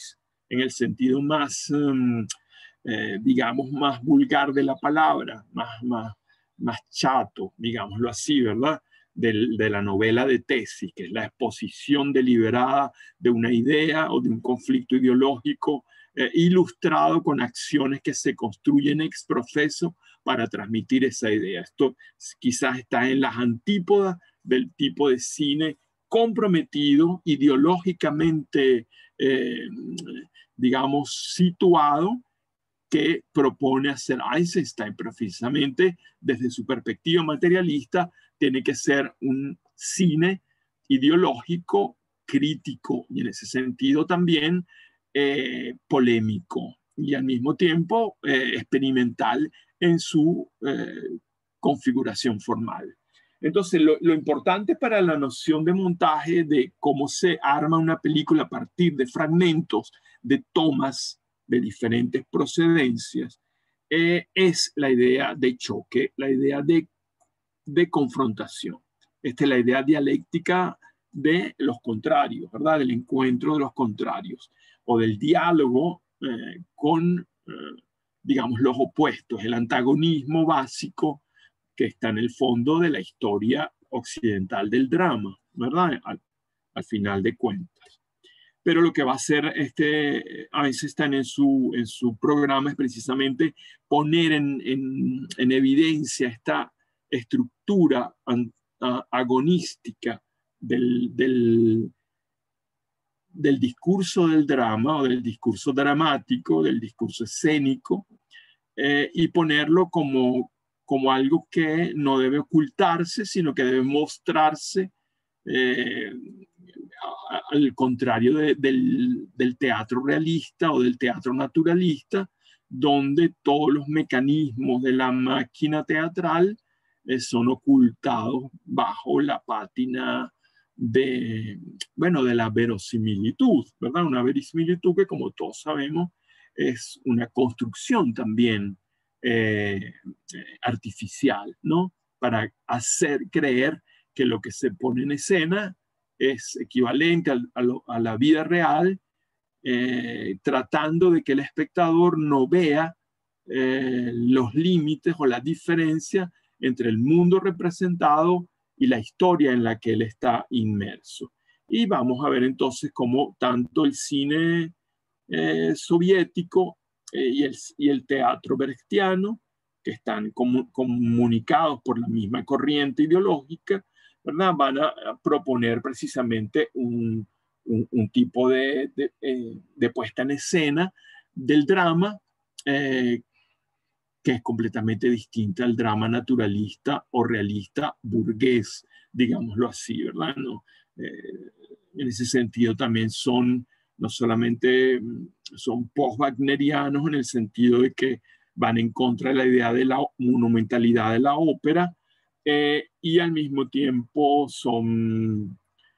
en el sentido más, um, eh, digamos, más vulgar de la palabra, más, más, más chato, digámoslo así, ¿verdad? Del, de la novela de tesis, que es la exposición deliberada de una idea o de un conflicto ideológico, eh, ilustrado con acciones que se construyen ex profeso para transmitir esa idea. Esto quizás está en las antípodas del tipo de cine comprometido, ideológicamente, eh, digamos, situado, que propone hacer Eisenstein, precisamente desde su perspectiva materialista, tiene que ser un cine ideológico, crítico y en ese sentido también eh, polémico y al mismo tiempo eh, experimental en su eh, configuración formal. Entonces, lo, lo importante para la noción de montaje, de cómo se arma una película a partir de fragmentos, de tomas de diferentes procedencias, eh, es la idea de choque, la idea de, de confrontación. Esta es la idea dialéctica de los contrarios, ¿verdad? Del encuentro de los contrarios o del diálogo eh, con, eh, digamos, los opuestos, el antagonismo básico que está en el fondo de la historia occidental del drama, ¿verdad? Al, al final de cuentas. Pero lo que va a hacer este Eisenstein en su, en su programa es precisamente poner en, en, en evidencia esta estructura an, a, agonística del, del, del discurso del drama o del discurso dramático, del discurso escénico, eh, y ponerlo como, como algo que no debe ocultarse, sino que debe mostrarse eh, al contrario de, del, del teatro realista o del teatro naturalista, donde todos los mecanismos de la máquina teatral eh, son ocultados bajo la pátina de, bueno, de la verosimilitud, ¿verdad? Una verosimilitud que, como todos sabemos, es una construcción también eh, artificial, ¿no? Para hacer creer que lo que se pone en escena es equivalente a, a, lo, a la vida real, eh, tratando de que el espectador no vea eh, los límites o la diferencia entre el mundo representado y la historia en la que él está inmerso. Y vamos a ver entonces cómo tanto el cine eh, soviético eh, y, el, y el teatro brechtiano, que están comu comunicados por la misma corriente ideológica, ¿verdad? Van a proponer precisamente un, un, un tipo de, de, eh, de puesta en escena del drama eh, que es completamente distinta al drama naturalista o realista burgués, digámoslo así, ¿verdad? No, eh, en ese sentido también son, no solamente son post-wagnerianos en el sentido de que van en contra de la idea de la monumentalidad de la ópera, eh, y al mismo tiempo son,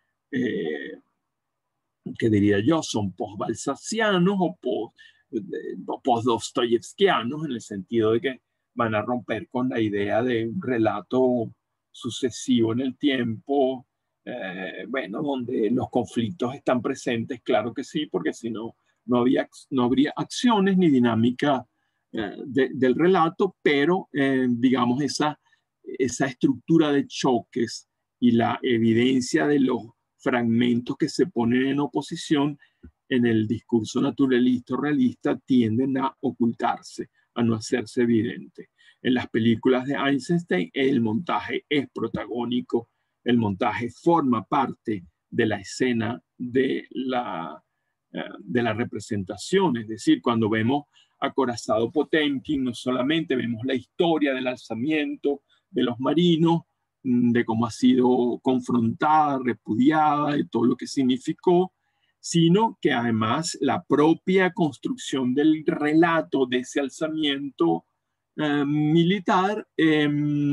eh, ¿qué diría yo? Son post-balsacianos o post, post-dostoyevskianos en el sentido de que van a romper con la idea de un relato sucesivo en el tiempo, eh, bueno, donde los conflictos están presentes, claro que sí, porque si no, no, había, no habría acciones ni dinámica eh, de, del relato, pero eh, digamos esa, esa estructura de choques y la evidencia de los fragmentos que se ponen en oposición en el discurso naturalista o realista tienden a ocultarse, a no hacerse evidente. En las películas de Eisenstein, el montaje es protagónico, el montaje forma parte de la escena de la, de la representación. Es decir, cuando vemos Acorazado Potemkin, no solamente vemos la historia del alzamiento de los marinos, de cómo ha sido confrontada, repudiada, de todo lo que significó, sino que además la propia construcción del relato de ese alzamiento eh, militar eh,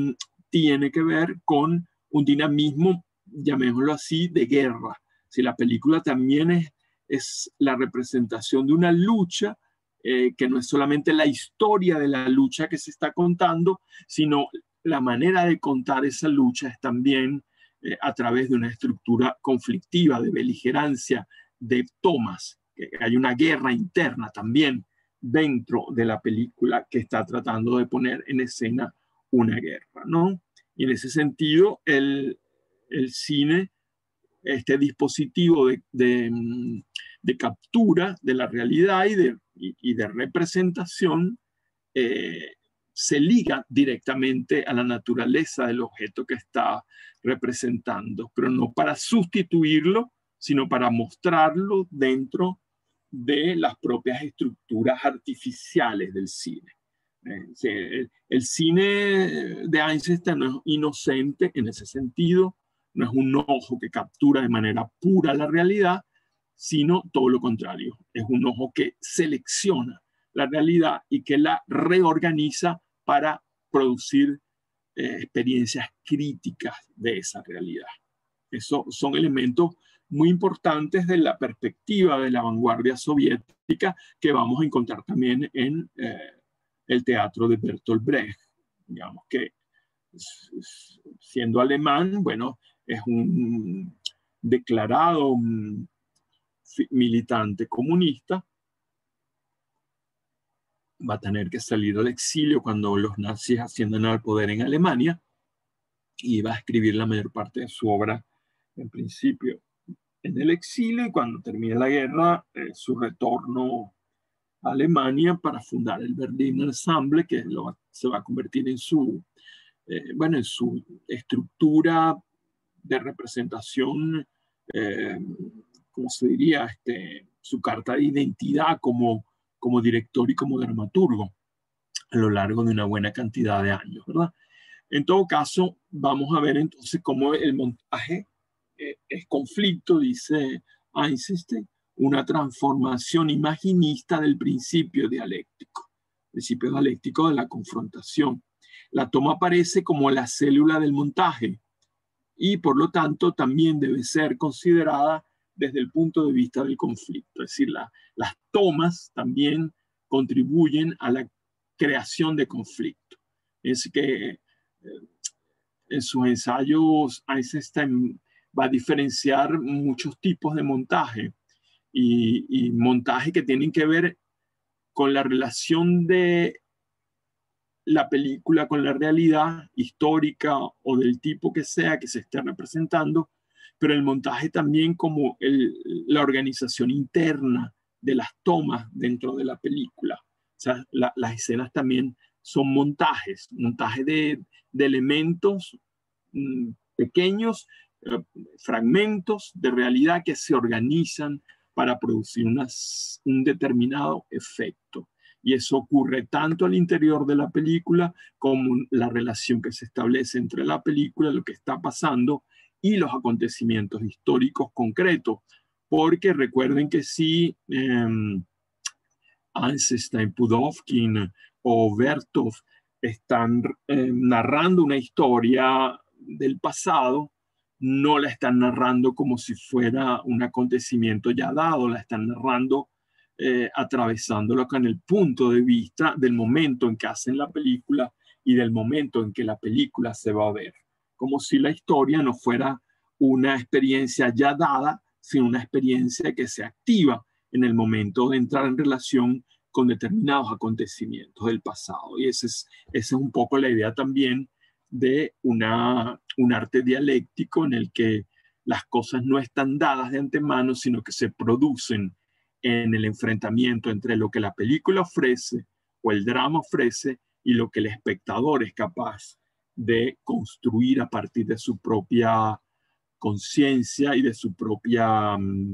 tiene que ver con un dinamismo, llamémoslo así, de guerra. Si la película también es, es la representación de una lucha, eh, que no es solamente la historia de la lucha que se está contando, sino la manera de contar esa lucha es también eh, a través de una estructura conflictiva, de beligerancia, de tomas que hay una guerra interna también dentro de la película que está tratando de poner en escena una guerra, ¿no? Y en ese sentido, el, el cine, este dispositivo de, de, de captura de la realidad y de, y, y de representación, eh, se liga directamente a la naturaleza del objeto que está representando, pero no para sustituirlo, sino para mostrarlo dentro de las propias estructuras artificiales del cine. Eh, el, el cine de Eisenstein no es inocente en ese sentido, no es un ojo que captura de manera pura la realidad, sino todo lo contrario, es un ojo que selecciona la realidad y que la reorganiza para producir eh, experiencias críticas de esa realidad. Esos son elementos muy importantes de la perspectiva de la vanguardia soviética que vamos a encontrar también en eh, el teatro de Bertolt Brecht. Digamos que siendo alemán, bueno, es un declarado militante comunista, va a tener que salir al exilio cuando los nazis ascienden al poder en Alemania y va a escribir la mayor parte de su obra, en principio, en el exilio, y cuando termine la guerra, eh, su retorno a Alemania para fundar el Berlin Ensemble, que lo, se va a convertir en su, eh, bueno, en su estructura de representación, eh, ¿cómo se diría? Este, su carta de identidad como, como director y como dramaturgo a lo largo de una buena cantidad de años, ¿verdad? En todo caso, vamos a ver entonces cómo el montaje eh, es conflicto, dice Eisenstein, una transformación imaginista del principio dialéctico, principio dialéctico de la confrontación. La toma aparece como la célula del montaje y por lo tanto también debe ser considerada desde el punto de vista del conflicto. Es decir, la, las tomas también contribuyen a la creación de conflicto. Es que eh, en sus ensayos Eisenstein va a diferenciar muchos tipos de montaje y, y montaje que tienen que ver con la relación de la película con la realidad histórica o del tipo que sea que se esté representando, pero el montaje también como el, la organización interna de las tomas dentro de la película. O sea, la, las escenas también son montajes, montajes de, de elementos mmm, pequeños, eh, fragmentos de realidad que se organizan para producir unas, un determinado efecto. Y eso ocurre tanto al interior de la película como la relación que se establece entre la película, lo que está pasando y los acontecimientos históricos concretos. Porque recuerden que si eh, Eisenstein, Pudovkin o Vertov están eh, narrando una historia del pasado, no la están narrando como si fuera un acontecimiento ya dado, la están narrando eh, atravesándolo con el punto de vista del momento en que hacen la película y del momento en que la película se va a ver, como si la historia no fuera una experiencia ya dada, sino una experiencia que se activa en el momento de entrar en relación con determinados acontecimientos del pasado. Y esa es, esa es un poco la idea también de una, un arte dialéctico en el que las cosas no están dadas de antemano, sino que se producen en el enfrentamiento entre lo que la película ofrece o el drama ofrece y lo que el espectador es capaz de construir a partir de su propia conciencia y de su propia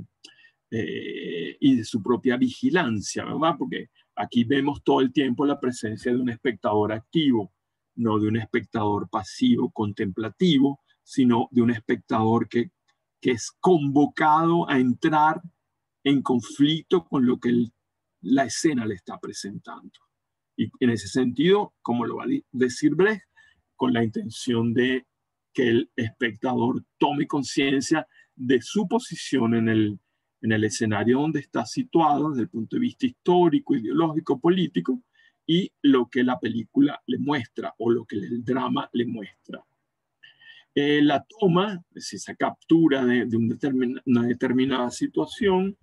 eh, y de su propia vigilancia, ¿verdad? Porque aquí vemos todo el tiempo la presencia de un espectador activo, no de un espectador pasivo, contemplativo, sino de un espectador que, que es convocado a entrar en conflicto con lo que el, la escena le está presentando. Y en ese sentido, como lo va a decir Brecht, con la intención de que el espectador tome conciencia de su posición en el, en el escenario donde está situado desde el punto de vista histórico, ideológico, político, y lo que la película le muestra o lo que el drama le muestra. Eh, la toma, es esa captura de, de un determin, una determinada situación,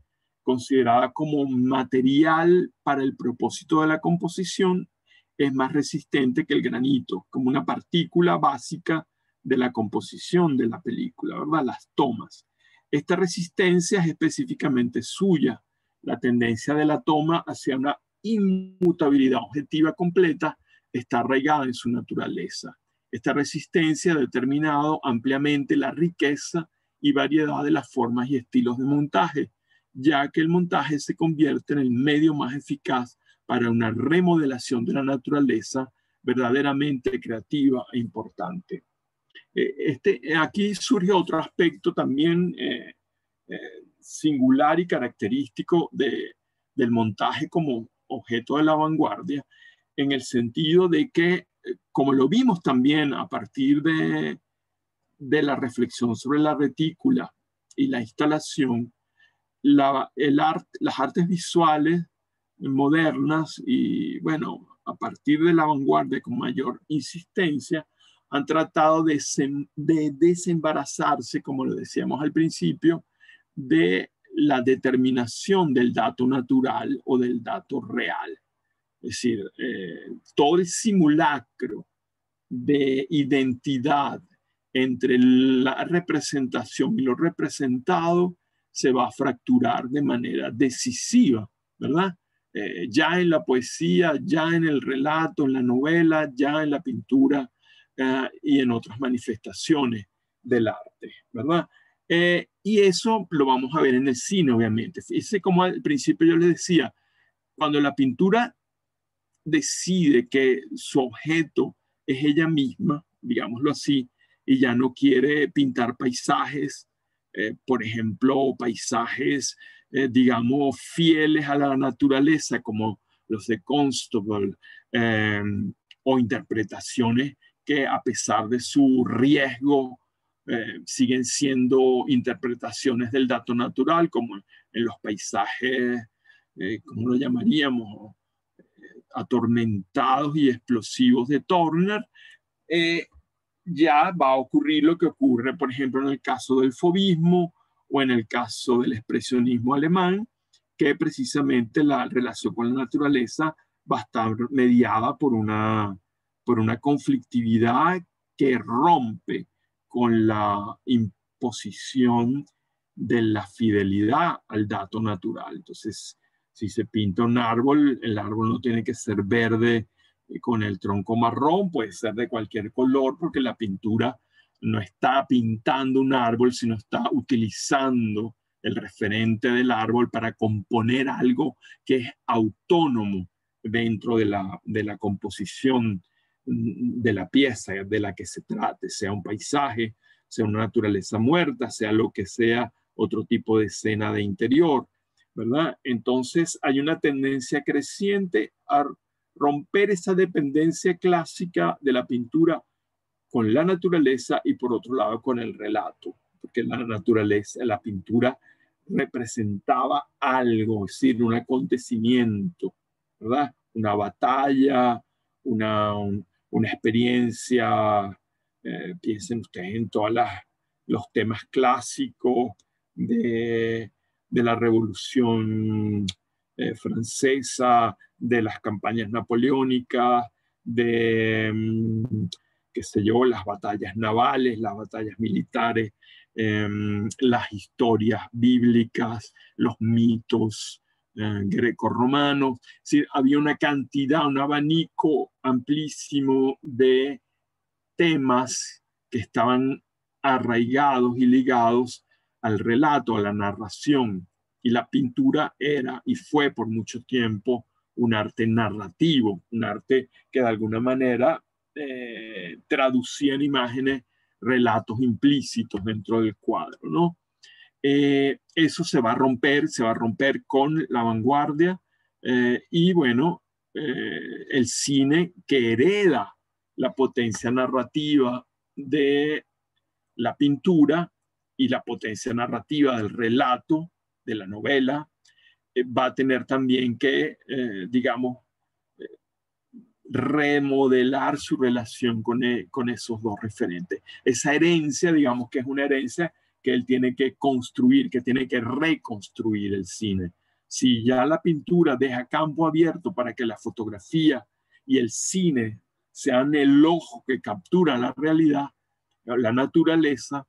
considerada como material para el propósito de la composición, es más resistente que el granito, como una partícula básica de la composición de la película, ¿verdad? Las tomas. Esta resistencia es específicamente suya. La tendencia de la toma hacia una inmutabilidad objetiva completa está arraigada en su naturaleza. Esta resistencia ha determinado ampliamente la riqueza y variedad de las formas y estilos de montaje, ya que el montaje se convierte en el medio más eficaz para una remodelación de la naturaleza verdaderamente creativa e importante. Este, aquí surge otro aspecto también eh, eh, singular y característico de, del montaje como objeto de la vanguardia, en el sentido de que, como lo vimos también a partir de, de la reflexión sobre la retícula y la instalación, la, el art, las artes visuales modernas y, bueno, a partir de la vanguardia con mayor insistencia, han tratado de, de desembarazarse, como lo decíamos al principio, de la determinación del dato natural o del dato real. Es decir, eh, todo el simulacro de identidad entre la representación y lo representado se va a fracturar de manera decisiva, ¿verdad? Eh, ya en la poesía, ya en el relato, en la novela, ya en la pintura uh, y en otras manifestaciones del arte, ¿verdad? Eh, y eso lo vamos a ver en el cine, obviamente. Fíjense como al principio yo les decía, cuando la pintura decide que su objeto es ella misma, digámoslo así, y ya no quiere pintar paisajes, eh, por ejemplo, paisajes, eh, digamos, fieles a la naturaleza, como los de Constable, eh, o interpretaciones que a pesar de su riesgo, eh, siguen siendo interpretaciones del dato natural, como en los paisajes, eh, ¿cómo lo llamaríamos?, atormentados y explosivos de Turner. eh, ya va a ocurrir lo que ocurre, por ejemplo, en el caso del fauvismo o en el caso del expresionismo alemán, que precisamente la relación con la naturaleza va a estar mediada por una, por una conflictividad que rompe con la imposición de la fidelidad al dato natural. Entonces, si se pinta un árbol, el árbol no tiene que ser verde con el tronco marrón, puede ser de cualquier color, porque la pintura no está pintando un árbol, sino está utilizando el referente del árbol para componer algo que es autónomo dentro de la, de la composición de la pieza de la que se trate, sea un paisaje, sea una naturaleza muerta, sea lo que sea, otro tipo de escena de interior, ¿verdad? Entonces hay una tendencia creciente a romper esa dependencia clásica de la pintura con la naturaleza y por otro lado con el relato, porque la naturaleza, la pintura representaba algo, es decir, un acontecimiento, ¿verdad? Una batalla, una, un, una experiencia, eh, piensen ustedes en todos los temas clásicos de, de la Revolución eh, Francesa, de las campañas napoleónicas, de, qué sé yo, las batallas navales, las batallas militares, eh, las historias bíblicas, los mitos eh, grecorromanos. Es decir, había una cantidad, un abanico amplísimo de temas que estaban arraigados y ligados al relato, a la narración. Y la pintura era y fue por mucho tiempo un arte narrativo, un arte que de alguna manera eh, traducía en imágenes relatos implícitos dentro del cuadro, ¿no? Eh, eso se va a romper, se va a romper con la vanguardia eh, y bueno, eh, el cine que hereda la potencia narrativa de la pintura y la potencia narrativa del relato, de la novela, eh, va a tener también que, eh, digamos, eh, remodelar su relación con, eh, con esos dos referentes. Esa herencia, digamos que es una herencia que él tiene que construir, que tiene que reconstruir el cine. Si ya la pintura deja campo abierto para que la fotografía y el cine sean el ojo que captura la realidad, la naturaleza,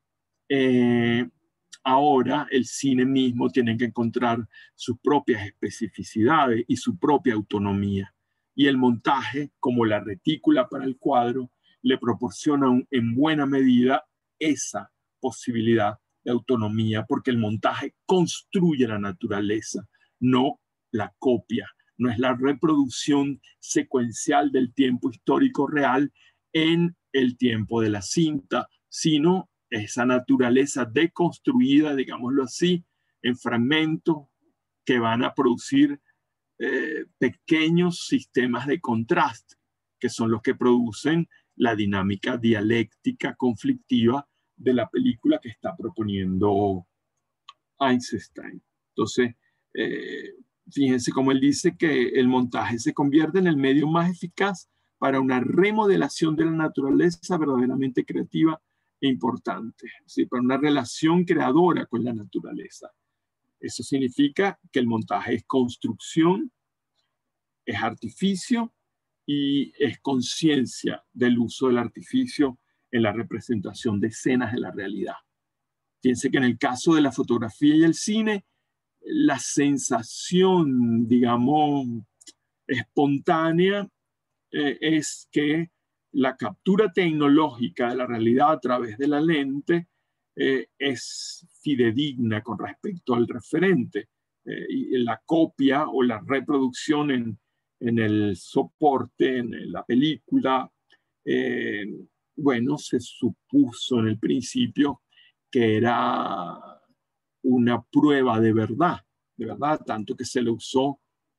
eh, ahora el cine mismo tiene que encontrar sus propias especificidades y su propia autonomía. Y el montaje, como la retícula para el cuadro, le proporciona un, en buena medida esa posibilidad de autonomía, porque el montaje construye la naturaleza, no la copia, no es la reproducción secuencial del tiempo histórico real en el tiempo de la cinta, sino esa naturaleza deconstruida, digámoslo así, en fragmentos que van a producir eh, pequeños sistemas de contraste, que son los que producen la dinámica dialéctica conflictiva de la película que está proponiendo Eisenstein. Entonces, eh, fíjense cómo él dice que el montaje se convierte en el medio más eficaz para una remodelación de la naturaleza verdaderamente creativa e importante, ¿sí? Para una relación creadora con la naturaleza. Eso significa que el montaje es construcción, es artificio y es conciencia del uso del artificio en la representación de escenas de la realidad. Fíjense que en el caso de la fotografía y el cine, la sensación, digamos, espontánea eh, es que la captura tecnológica de la realidad a través de la lente eh, es fidedigna con respecto al referente. Eh, y la copia o la reproducción en, en el soporte, en la película, eh, bueno, se supuso en el principio que era una prueba de verdad, de verdad, tanto que se lo usó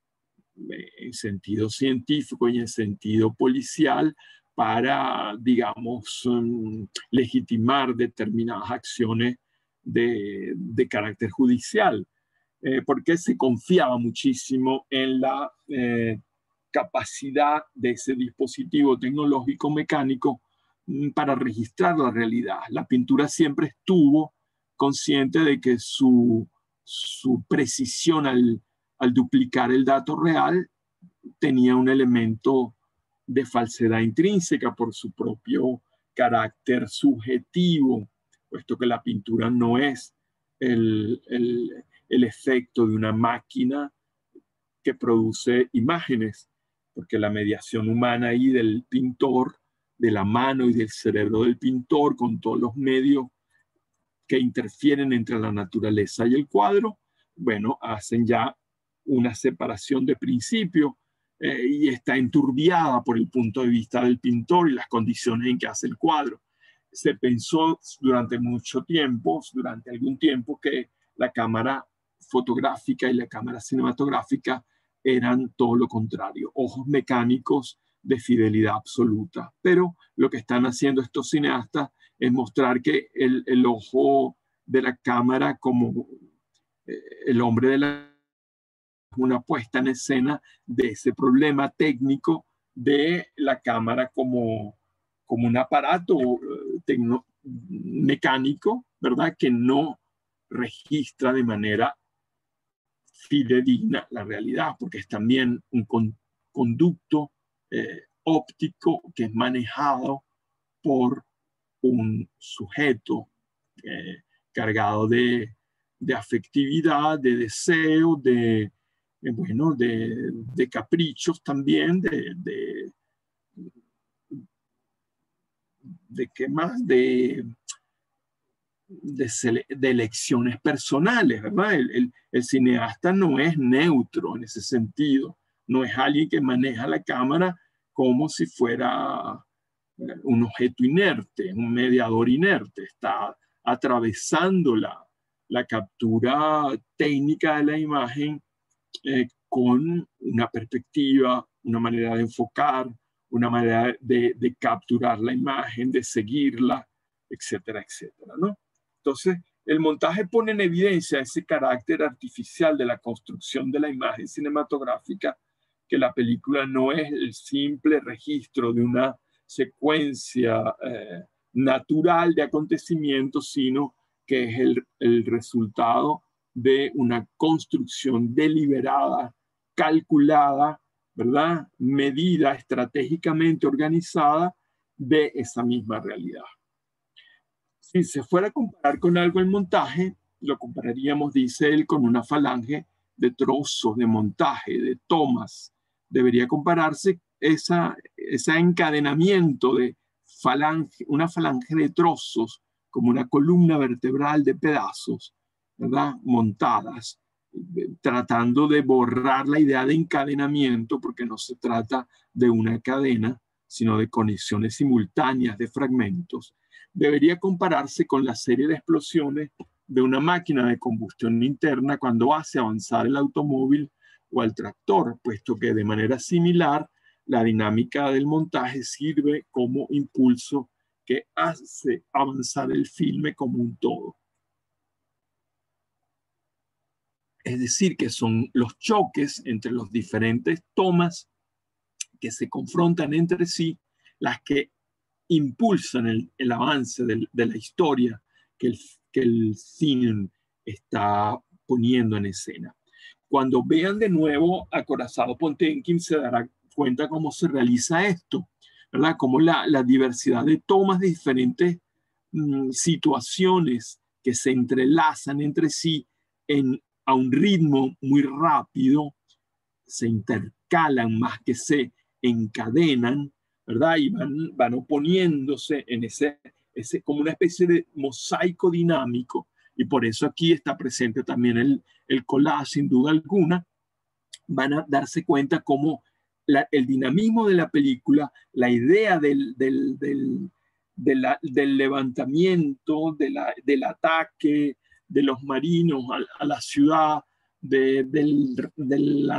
en sentido científico y en sentido policial para, digamos, um, legitimar determinadas acciones de, de carácter judicial, eh, porque se confiaba muchísimo en la eh, capacidad de ese dispositivo tecnológico mecánico mm, para registrar la realidad. La pintura siempre estuvo consciente de que su, su precisión al, al duplicar el dato real tenía un elemento de falsedad intrínseca por su propio carácter subjetivo, puesto que la pintura no es el, el, el efecto de una máquina que produce imágenes, porque la mediación humana ahí del pintor, de la mano y del cerebro del pintor, con todos los medios que interfieren entre la naturaleza y el cuadro, bueno, hacen ya una separación de principio eh, y está enturbiada por el punto de vista del pintor y las condiciones en que hace el cuadro. Se pensó durante mucho tiempo, durante algún tiempo, que la cámara fotográfica y la cámara cinematográfica eran todo lo contrario, ojos mecánicos de fidelidad absoluta. Pero lo que están haciendo estos cineastas es mostrar que el, el ojo de la cámara como eh, el hombre de la una puesta en escena de ese problema técnico de la cámara como, como un aparato tecno, mecánico, ¿verdad? Que no registra de manera fidedigna la realidad, porque es también un con, conducto eh, óptico que es manejado por un sujeto eh, cargado de, de afectividad, de deseo, de, eh, bueno, de, de caprichos también, de, de, de qué más, de, de, sele, de elecciones personales, ¿verdad? El, el, el cineasta no es neutro en ese sentido, no es alguien que maneja la cámara como si fuera un objeto inerte, un mediador inerte, está atravesando la, la captura técnica de la imagen eh, con una perspectiva, una manera de enfocar, una manera de, de capturar la imagen, de seguirla, etcétera, etcétera, ¿no? Entonces, el montaje pone en evidencia ese carácter artificial de la construcción de la imagen cinematográfica, que la película no es el simple registro de una secuencia eh, natural de acontecimientos, sino que es el, el resultado de una construcción deliberada, calculada, ¿verdad? Medida, estratégicamente organizada de esa misma realidad. Si se fuera a comparar con algo el montaje, lo compararíamos, dice él, con una falange de trozos, de montaje, de tomas. Debería compararse esa, ese encadenamiento de falange, una falange de trozos, como una columna vertebral de pedazos, ¿verdad? Montadas, tratando de borrar la idea de encadenamiento, porque no se trata de una cadena, sino de conexiones simultáneas de fragmentos. Debería compararse con la serie de explosiones de una máquina de combustión interna cuando hace avanzar el automóvil o al tractor, puesto que de manera similar la dinámica del montaje sirve como impulso que hace avanzar el filme como un todo. Es decir, que son los choques entre los diferentes tomas que se confrontan entre sí las que impulsan el, el avance del, de la historia que el, que el cine está poniendo en escena. Cuando vean de nuevo Acorazado Potemkin se dará cuenta cómo se realiza esto, ¿verdad? Cómo la, la diversidad de tomas de diferentes mm, situaciones que se entrelazan entre sí en, a un ritmo muy rápido, se intercalan más que se encadenan, ¿verdad? Y van, van oponiéndose en ese, ese, como una especie de mosaico dinámico. Y por eso aquí está presente también el, el collage, sin duda alguna. Van a darse cuenta cómo la, el dinamismo de la película, la idea del, del, del, de la, del levantamiento, de la, del ataque de los marinos a, a la ciudad, de, del, de la,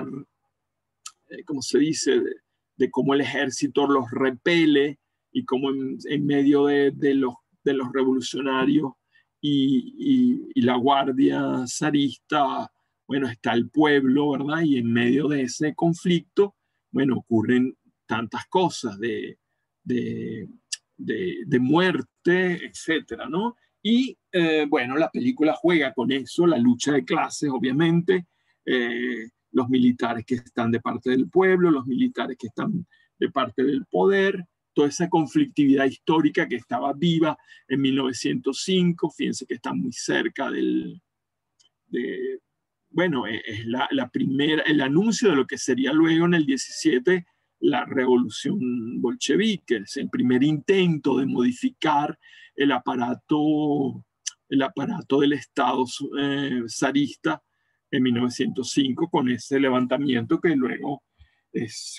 ¿cómo se dice?, de, de cómo el ejército los repele y cómo en, en medio de, de, los, de los revolucionarios y, y, y la guardia zarista, bueno, está el pueblo, ¿verdad? Y en medio de ese conflicto, bueno, ocurren tantas cosas de, de, de, de muerte, etcétera, ¿no? Y, eh, bueno, la película juega con eso, la lucha de clases, obviamente, eh, los militares que están de parte del pueblo, los militares que están de parte del poder, toda esa conflictividad histórica que estaba viva en mil novecientos cinco, fíjense que está muy cerca del, de, bueno, es la, la primera, el anuncio de lo que sería luego en el diecisiete la revolución bolchevique, es el primer intento de modificar el aparato, el aparato del Estado eh, zarista en mil novecientos cinco con ese levantamiento que luego es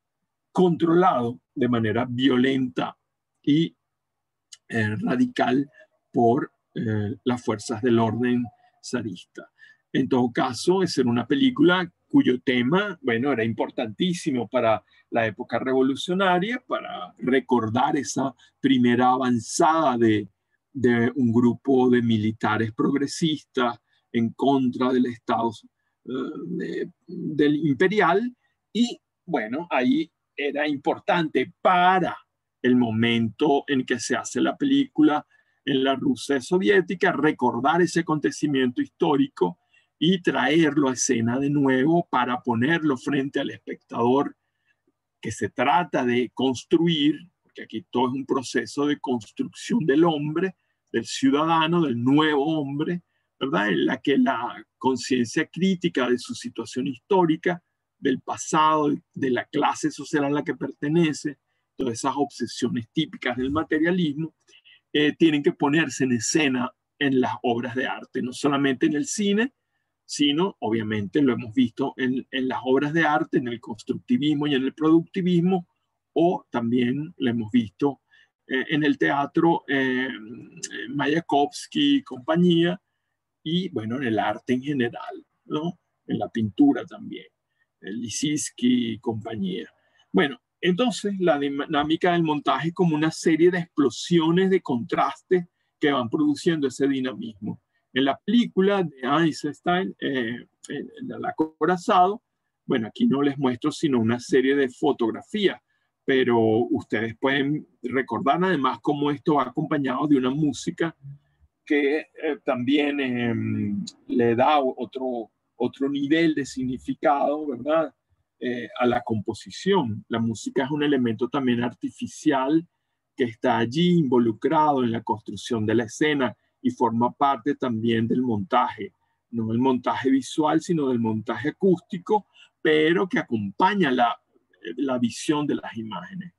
controlado de manera violenta y eh, radical por eh, las fuerzas del orden zarista. En todo caso, es una película cuyo tema, bueno, era importantísimo para la época revolucionaria, para recordar esa primera avanzada de, de un grupo de militares progresistas en contra del Estado uh, de, del imperial. Y bueno, ahí era importante para el momento en que se hace la película en la Rusia soviética, recordar ese acontecimiento histórico y traerlo a escena de nuevo para ponerlo frente al espectador, que se trata de construir, porque aquí todo es un proceso de construcción del hombre, del ciudadano, del nuevo hombre, ¿verdad? En la que la conciencia crítica de su situación histórica, del pasado, de la clase social a la que pertenece, todas esas obsesiones típicas del materialismo, eh, tienen que ponerse en escena en las obras de arte, no solamente en el cine, sino obviamente lo hemos visto en, en las obras de arte, en el constructivismo y en el productivismo, o también lo hemos visto eh, en el teatro, eh, Mayakovsky y compañía, y bueno, en el arte en general, ¿no? En la pintura también, Lissinsky y compañía. Bueno, entonces la dinámica del montaje es como una serie de explosiones de contraste que van produciendo ese dinamismo. En la película de Eisenstein, eh, El acorazado, bueno, aquí no les muestro sino una serie de fotografías, pero ustedes pueden recordar además cómo esto va acompañado de una música que eh, también eh, le da otro, otro nivel de significado, ¿verdad? Eh, a la composición. La música es un elemento también artificial que está allí involucrado en la construcción de la escena y forma parte también del montaje, no del montaje visual, sino del montaje acústico, pero que acompaña la, la visión de las imágenes.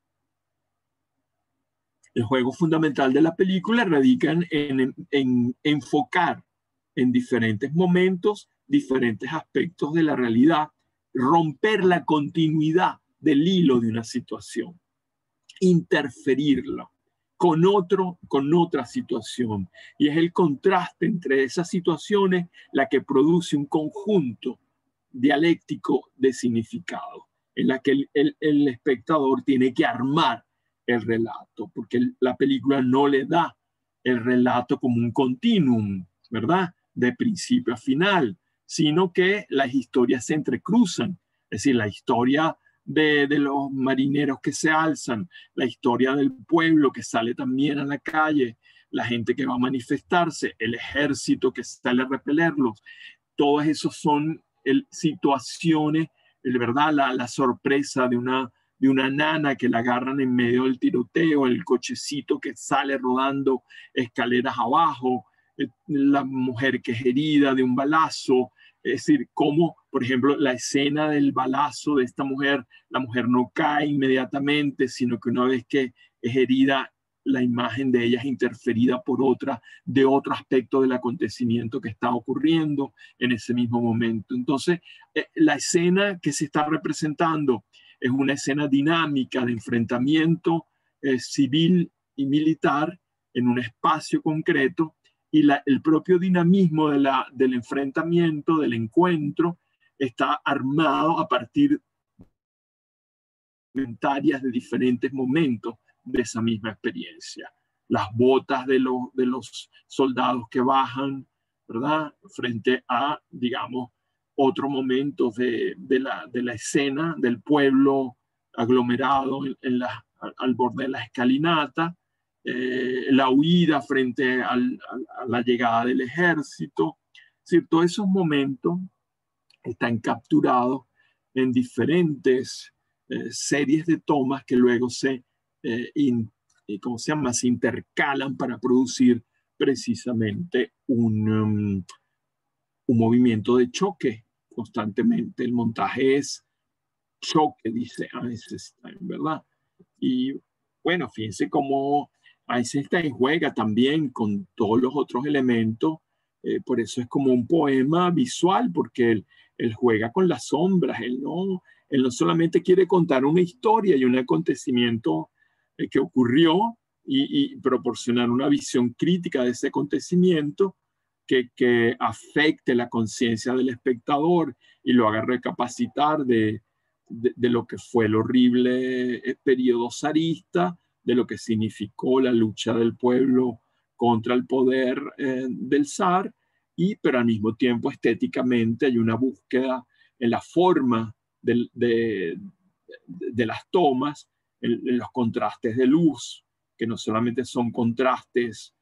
El juego fundamental de la película radica en, en, en enfocar en diferentes momentos diferentes aspectos de la realidad, romper la continuidad del hilo de una situación, interferirla con, otro, con otra situación. Y es el contraste entre esas situaciones la que produce un conjunto dialéctico de significado, en la que el, el, el espectador tiene que armar el relato, porque la película no le da el relato como un continuum, ¿verdad? De principio a final, sino que las historias se entrecruzan. Es decir, la historia de, de los marineros que se alzan, la historia del pueblo que sale también a la calle, la gente que va a manifestarse, el ejército que sale a repelerlos. Todos esos son el, situaciones, el, ¿verdad? La, la sorpresa de una, de una nana que la agarran en medio del tiroteo, el cochecito que sale rodando escaleras abajo, la mujer que es herida de un balazo. Es decir, cómo, por ejemplo, la escena del balazo de esta mujer, la mujer no cae inmediatamente, sino que una vez que es herida, la imagen de ella es interferida por otra, de otro aspecto del acontecimiento que está ocurriendo en ese mismo momento. Entonces, eh, la escena que se está representando es una escena dinámica de enfrentamiento eh, civil y militar en un espacio concreto, y la, el propio dinamismo de la, del enfrentamiento, del encuentro, está armado a partir de comentarios de diferentes momentos de esa misma experiencia. Las botas de los, de los soldados que bajan, ¿verdad? Frente a, digamos, otro momento de, de, la, de la escena del pueblo aglomerado en, en la, al, al borde de la escalinata, eh, la huida frente al, a, a la llegada del ejército. Es decir, todos esos momentos están capturados en diferentes eh, series de tomas que luego se, eh, in, ¿cómo se llama? Se intercalan para producir precisamente un, um, un movimiento de choque constantemente. El montaje es choque, dice Eisenstein, ¿verdad? Y bueno, fíjense cómo Eisenstein juega también con todos los otros elementos. Eh, por eso es como un poema visual, porque él, él juega con las sombras. Él no, él no solamente quiere contar una historia y un acontecimiento eh, que ocurrió y, y proporcionar una visión crítica de ese acontecimiento que, que afecte la conciencia del espectador y lo haga recapacitar de, de, de lo que fue el horrible periodo zarista, de lo que significó la lucha del pueblo contra el poder eh, del zar, y, pero al mismo tiempo estéticamente hay una búsqueda en la forma de, de, de, de las tomas, en, en, los contrastes de luz, que no solamente son contrastes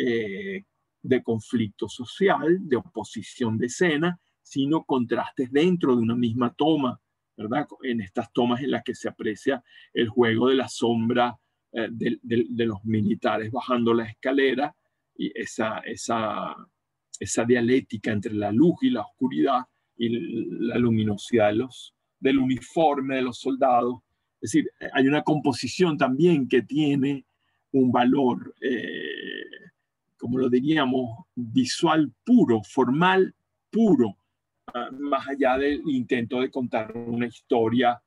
eh, de conflicto social, de oposición de escena, sino contrastes dentro de una misma toma, ¿verdad? En estas tomas en las que se aprecia el juego de la sombra eh, de, de, de los militares bajando la escalera, y esa, esa, esa dialéctica entre la luz y la oscuridad y la luminosidad de los, del uniforme de los soldados. Es decir, hay una composición también que tiene un valor, eh, como lo diríamos, visual puro, formal puro, uh, más allá del intento de contar una historia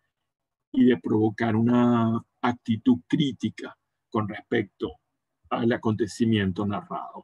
y de provocar una actitud crítica con respecto al acontecimiento narrado.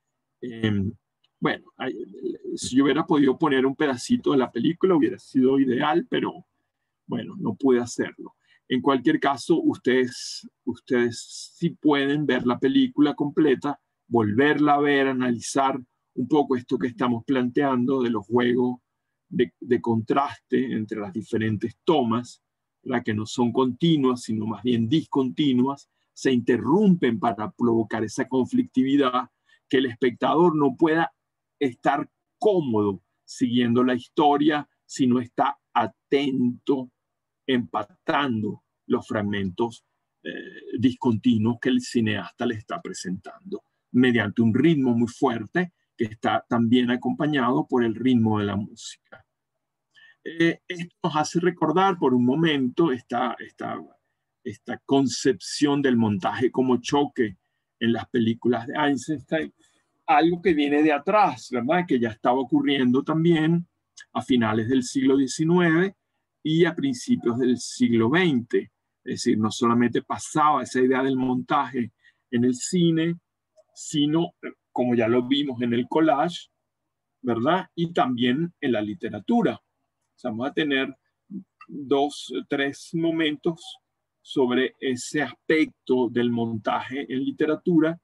Eh, bueno, si yo hubiera podido poner un pedacito de la película hubiera sido ideal, pero bueno, no pude hacerlo. En cualquier caso, ustedes, ustedes sí pueden ver la película completa, volverla a ver, analizar un poco esto que estamos planteando de los juegos de, de contraste entre las diferentes tomas, ¿verdad? Que no son continuas, sino más bien discontinuas, se interrumpen para provocar esa conflictividad que el espectador no pueda estar cómodo siguiendo la historia si no está atento, empatando los fragmentos eh, discontinuos que el cineasta le está presentando, mediante un ritmo muy fuerte que está también acompañado por el ritmo de la música. Eh, esto nos hace recordar por un momento esta, esta, esta concepción del montaje como choque en las películas de Eisenstein, algo que viene de atrás, ¿verdad? Que ya estaba ocurriendo también a finales del siglo diecinueve y a principios del siglo veinte. Es decir, no solamente pasaba esa idea del montaje en el cine, sino, como ya lo vimos en el collage, ¿verdad? Y también en la literatura. O sea, vamos a tener dos, tres momentos sobre ese aspecto del montaje en literatura,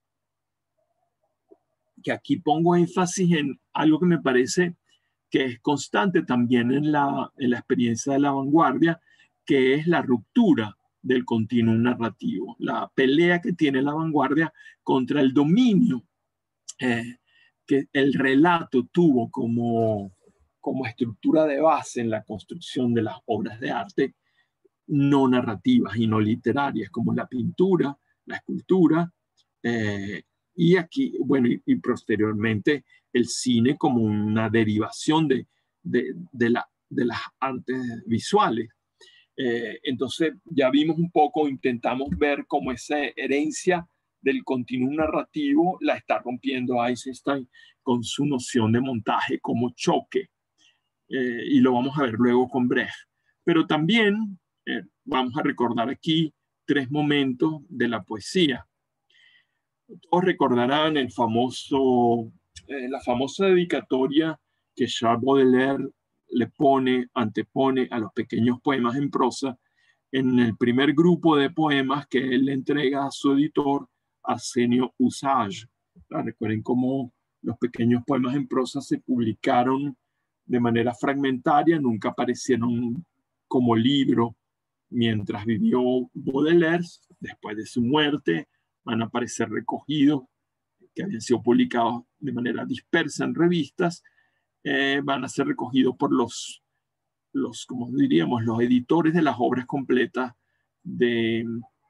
que aquí pongo énfasis en algo que me parece que es constante también en la, en la experiencia de la vanguardia, que es la ruptura del continuum narrativo, la pelea que tiene la vanguardia contra el dominio eh, que el relato tuvo como, como estructura de base en la construcción de las obras de arte no narrativas y no literarias, como la pintura, la escultura, eh, y aquí, bueno, y, y posteriormente el cine como una derivación de, de, de, la, de las artes visuales. Eh, entonces ya vimos un poco, intentamos ver cómo esa herencia del continuum narrativo la está rompiendo Eisenstein con su noción de montaje como choque. Eh, y lo vamos a ver luego con Brecht. Pero también eh, vamos a recordar aquí tres momentos de la poesía. Todos recordarán el famoso, eh, la famosa dedicatoria que Charles Baudelaire le pone, antepone a los pequeños poemas en prosa en el primer grupo de poemas que él le entrega a su editor, Arsenio Usage. Recuerden cómo los pequeños poemas en prosa se publicaron de manera fragmentaria, nunca aparecieron como libro mientras vivió Baudelaire. Después de su muerte van a aparecer recogidos que habían sido publicados de manera dispersa en revistas, eh, van a ser recogidos por los, los, como diríamos, los editores de las obras completas de,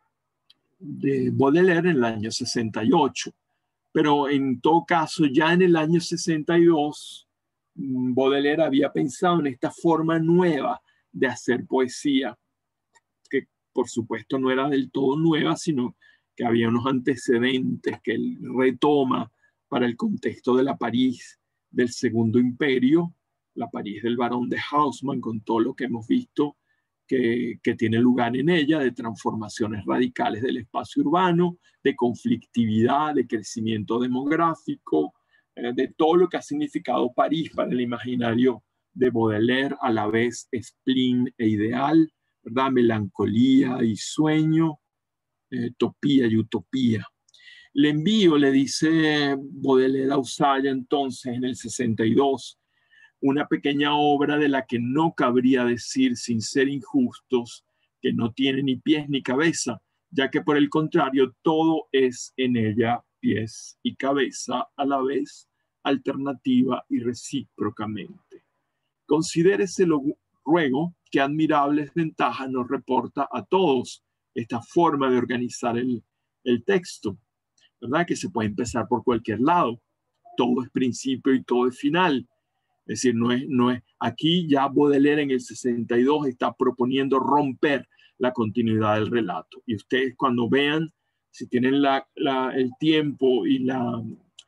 de Baudelaire en el año sesenta y ocho. Pero en todo caso, ya en el año sesenta y dos, Baudelaire había pensado en esta forma nueva de hacer poesía, que por supuesto no era del todo nueva, sino que había unos antecedentes que él retoma para el contexto de la París del Segundo Imperio, la París del Barón de Haussmann, con todo lo que hemos visto que, que tiene lugar en ella, de transformaciones radicales del espacio urbano, de conflictividad, de crecimiento demográfico, eh, de todo lo que ha significado París para el imaginario de Baudelaire, a la vez spleen e ideal, ¿verdad? Melancolía y sueño, eh, utopía y utopía. Le envío, le dice Baudelaire a Usaya entonces en el sesenta y dos, una pequeña obra de la que no cabría decir, sin ser injustos, que no tiene ni pies ni cabeza, ya que por el contrario todo es en ella pies y cabeza a la vez, alternativa y recíprocamente. Considérese lo ruego que admirables ventajas nos reporta a todos esta forma de organizar el, el texto, ¿verdad? Que se puede empezar por cualquier lado. Todo es principio y todo es final. Es decir, no es, no es, aquí ya Baudelaire en el sesenta y dos está proponiendo romper la continuidad del relato. Y ustedes cuando vean, si tienen la, la, el tiempo y, la,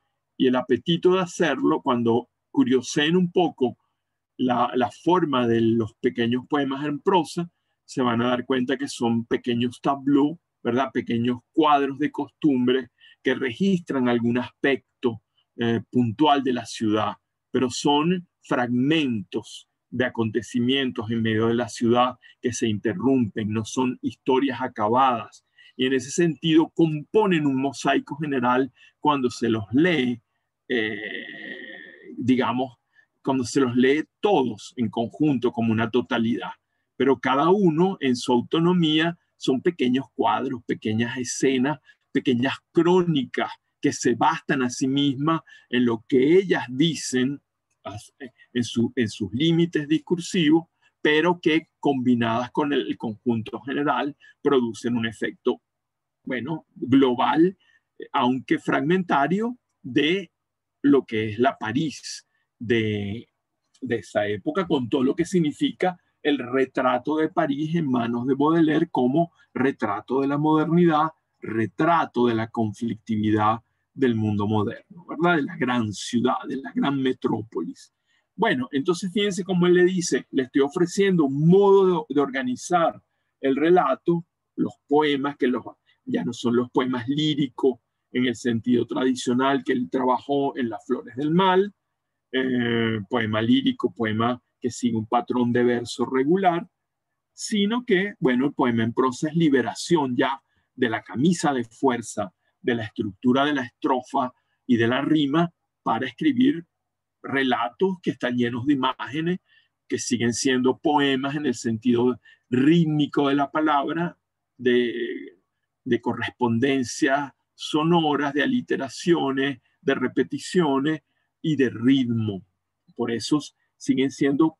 y el apetito de hacerlo, cuando curioseen un poco la, la forma de los pequeños poemas en prosa, se van a dar cuenta que son pequeños tableaux, ¿verdad? Pequeños cuadros de costumbre que registran algún aspecto eh, puntual de la ciudad, pero son fragmentos de acontecimientos en medio de la ciudad que se interrumpen, no son historias acabadas. Y en ese sentido componen un mosaico general cuando se los lee, eh, digamos, cuando se los lee todos en conjunto como una totalidad. Pero cada uno en su autonomía son pequeños cuadros, pequeñas escenas, pequeñas crónicas que se bastan a sí mismas en lo que ellas dicen en, su, en sus límites discursivos, pero que combinadas con el, el conjunto general producen un efecto, bueno, global, aunque fragmentario, de lo que es la París de, de esa época, con todo lo que significa el retrato de París en manos de Baudelaire como retrato de la modernidad, retrato de la conflictividad del mundo moderno, ¿verdad? De la gran ciudad, de la gran metrópolis. Bueno, entonces fíjense cómo él le dice, le estoy ofreciendo un modo de, de organizar el relato, los poemas, que los, ya no son los poemas líricos en el sentido tradicional que él trabajó en Las Flores del Mal, eh, poema lírico, poema que sigue un patrón de verso regular, sino que, bueno, el poema en prosa es liberación ya de la camisa de fuerza, de la estructura de la estrofa y de la rima para escribir relatos que están llenos de imágenes, que siguen siendo poemas en el sentido rítmico de la palabra, de, de correspondencias sonoras, de aliteraciones, de repeticiones y de ritmo. Por eso siguen siendo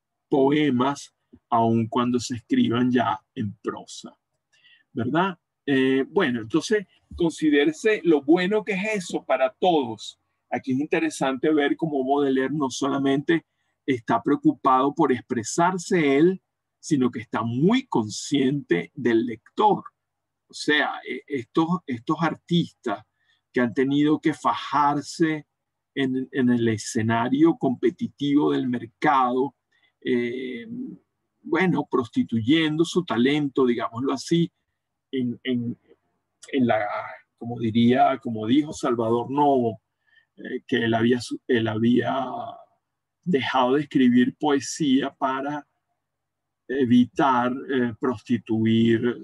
poemas, aun cuando se escriban ya en prosa, ¿verdad? Eh, bueno, entonces considérese lo bueno que es eso para todos. Aquí es interesante ver cómo Baudelaire no solamente está preocupado por expresarse él, sino que está muy consciente del lector. O sea, estos, estos artistas que han tenido que fajarse en, en el escenario competitivo del mercado, eh, bueno, prostituyendo su talento, digámoslo así, en, en, en la, como diría, como dijo Salvador Novo, eh, que él había, él había dejado de escribir poesía para evitar eh, prostituir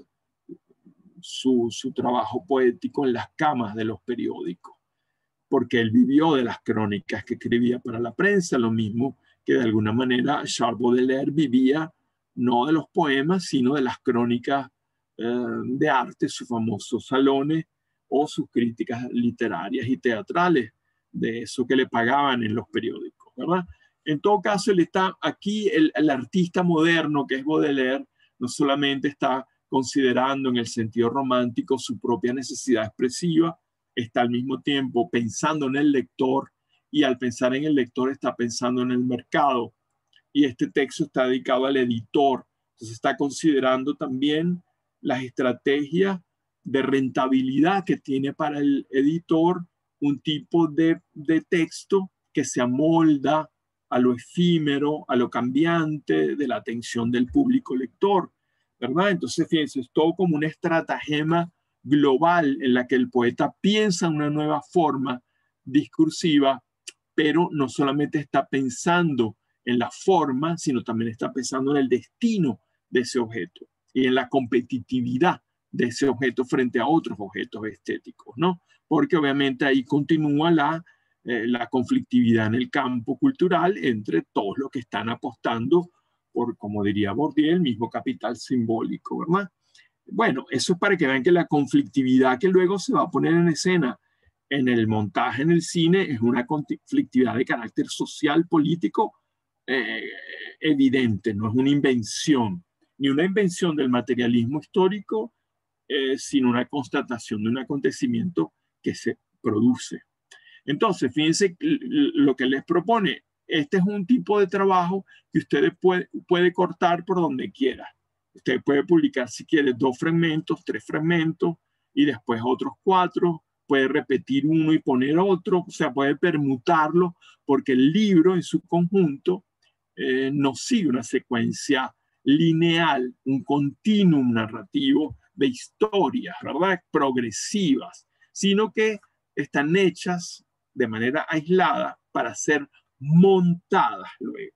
su, su trabajo poético en las camas de los periódicos, porque él vivió de las crónicas que escribía para la prensa, lo mismo que de alguna manera Charles Baudelaire vivía no de los poemas, sino de las crónicas eh, de arte, sus famosos salones o sus críticas literarias y teatrales, de eso que le pagaban en los periódicos, ¿verdad? En todo caso, él está aquí, el, el artista moderno que es Baudelaire, no solamente está considerando en el sentido romántico su propia necesidad expresiva, está al mismo tiempo pensando en el lector, y al pensar en el lector está pensando en el mercado, y este texto está dedicado al editor, entonces está considerando también las estrategias de rentabilidad que tiene para el editor un tipo de, de texto que se amolda a lo efímero, a lo cambiante de la atención del público lector, ¿verdad? Entonces, fíjense, es todo como una estratagema global en la que el poeta piensa una nueva forma discursiva, pero no solamente está pensando en la forma, sino también está pensando en el destino de ese objeto y en la competitividad de ese objeto frente a otros objetos estéticos, ¿no? Porque obviamente ahí continúa la, eh, la conflictividad en el campo cultural entre todos los que están apostando por, como diría Bourdieu, el mismo capital simbólico, ¿verdad? Bueno, eso es para que vean que la conflictividad que luego se va a poner en escena en el montaje, en el cine, es una conflictividad de carácter social, político, eh, evidente, no es una invención, ni una invención del materialismo histórico, eh, sino una constatación de un acontecimiento que se produce. Entonces, fíjense lo que les propone. Este es un tipo de trabajo que usted puede, puede cortar por donde quiera. Usted puede publicar, si quiere, dos fragmentos, tres fragmentos y después otros cuatro. Puede repetir uno y poner otro. O sea, puede permutarlo porque el libro en su conjunto eh, no sigue una secuencia lineal, un continuum narrativo de historias, ¿verdad? Progresivas, sino que están hechas de manera aislada para ser montadas luego.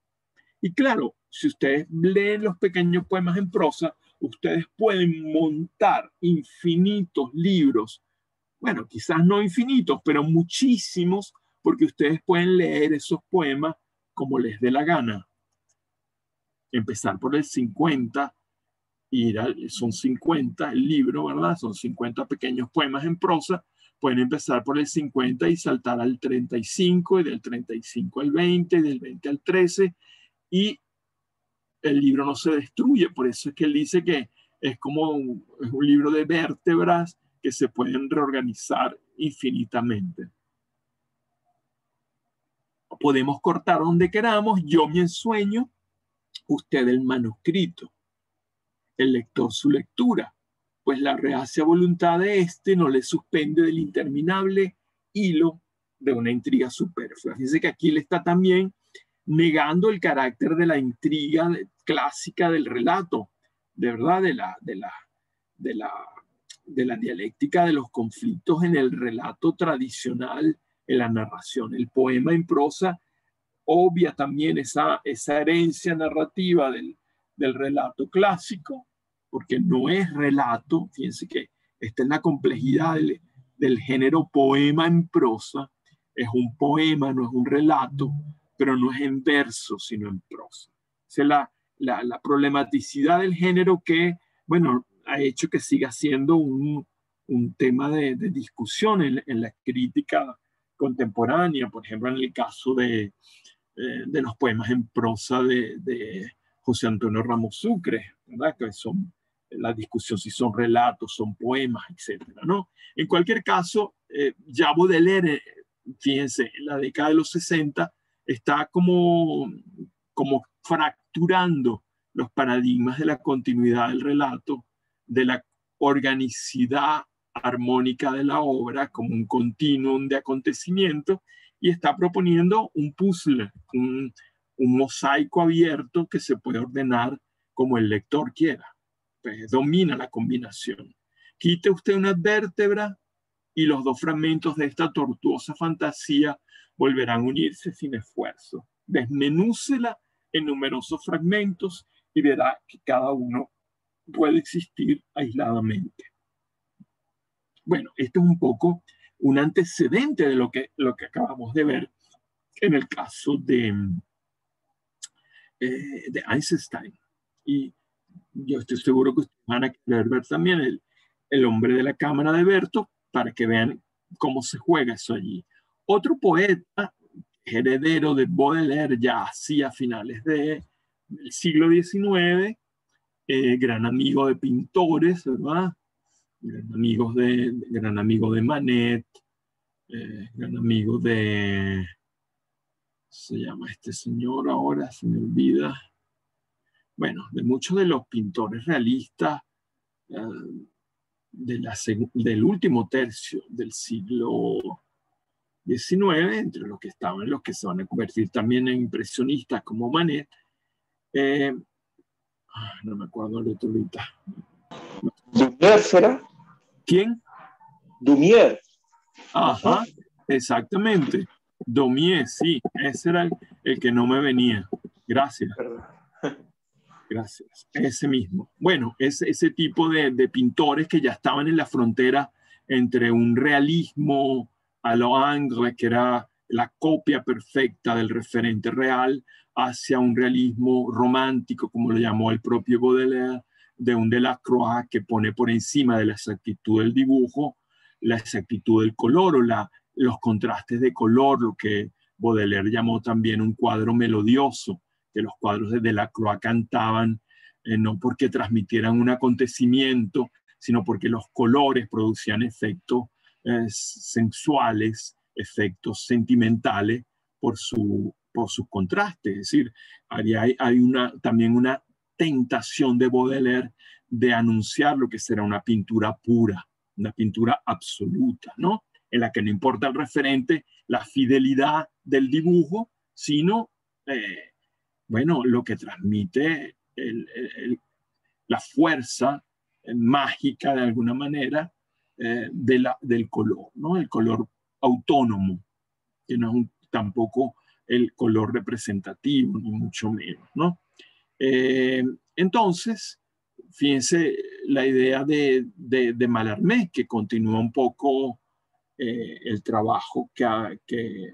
Y claro, si ustedes leen los pequeños poemas en prosa, ustedes pueden montar infinitos libros, bueno, quizás no infinitos, pero muchísimos, porque ustedes pueden leer esos poemas como les dé la gana. Empezar por el cincuenta, ir a, son cincuenta el libro, ¿verdad? Son cincuenta pequeños poemas en prosa, pueden empezar por el cincuenta y saltar al treinta y cinco, y del treinta y cinco al veinte, y del veinte al trece, y el libro no se destruye. Por eso es que él dice que es como un, es un libro de vértebras que se pueden reorganizar infinitamente. Podemos cortar donde queramos, yo mi ensueño, usted el manuscrito, el lector su lectura, pues la reacia voluntad de éste no le suspende del interminable hilo de una intriga superflua. Fíjense que aquí le está también negando el carácter de la intriga clásica del relato, de verdad, de la, de la, de la, de la dialéctica de los conflictos en el relato tradicional, en la narración. El poema en prosa obvia también esa, esa herencia narrativa del, del relato clásico, porque no es relato. Fíjense que esta es la complejidad del, del género poema en prosa. Es un poema, no es un relato, pero no es en verso, sino en prosa. Esa es la, la, la problematicidad del género que, bueno, ha hecho que siga siendo un, un tema de, de discusión en, en la crítica contemporánea. Por ejemplo, en el caso de, eh, de los poemas en prosa de, de José Antonio Ramos Sucre, ¿verdad? Que son la discusión si son relatos, son poemas, etcétera, ¿no? En cualquier caso, eh, ya Baudelaire, fíjense, en la década de los sesenta, está como, como fracturando los paradigmas de la continuidad del relato, de la organicidad armónica de la obra como un continuum de acontecimientos, y está proponiendo un puzzle, un, un mosaico abierto que se puede ordenar como el lector quiera. Pues domina la combinación. Quite usted una vértebra y los dos fragmentos de esta tortuosa fantasía volverán a unirse sin esfuerzo. Desmenúcela en numerosos fragmentos y verá que cada uno puede existir aisladamente. Bueno, esto es un poco un antecedente de lo que, lo que acabamos de ver en el caso de, eh, de Eisenstein. Y yo estoy seguro que ustedes van a querer ver también el, el hombre de la cámara de Berto para que vean cómo se juega eso allí. Otro poeta heredero de Baudelaire ya así a finales de, del siglo diecinueve, eh, gran amigo de pintores, ¿verdad? Gran, amigos de, gran amigo de Manet, eh, gran amigo de, se llama este señor ahora, se me olvida, bueno, de muchos de los pintores realistas eh, de la, del último tercio del siglo diecinueve, entre los que estaban los que se van a convertir también en impresionistas como Manet. Eh, no me acuerdo el otro ahorita. ¿Dumier será? ¿Quién? Dumier. Ajá, exactamente. Daumier, sí, ese era el, el que no me venía. Gracias. Perdón. Gracias. Ese mismo. Bueno, es ese tipo de, de pintores que ya estaban en la frontera entre un realismo a lo Ingres, que era la copia perfecta del referente real, hacia un realismo romántico, como lo llamó el propio Baudelaire, de un Delacroix que pone por encima de la exactitud del dibujo la exactitud del color o la, los contrastes de color, lo que Baudelaire llamó también un cuadro melodioso, que los cuadros de Delacroix cantaban eh, no porque transmitieran un acontecimiento, sino porque los colores producían efectos eh, sensuales, efectos sentimentales por su, por sus contrastes. Es decir, hay, hay una, también una tentación de Baudelaire de anunciar lo que será una pintura pura, una pintura absoluta, ¿no? En la que no importa el referente, la fidelidad del dibujo, sino, eh, bueno, lo que transmite el, el, la fuerza eh, mágica, de alguna manera, eh, de la, del color, ¿no? El color autónomo, que no es un, tampoco el color representativo, ni mucho menos, ¿no? Eh, entonces, fíjense la idea de, de, de Mallarmé, que continúa un poco eh, el trabajo que, que,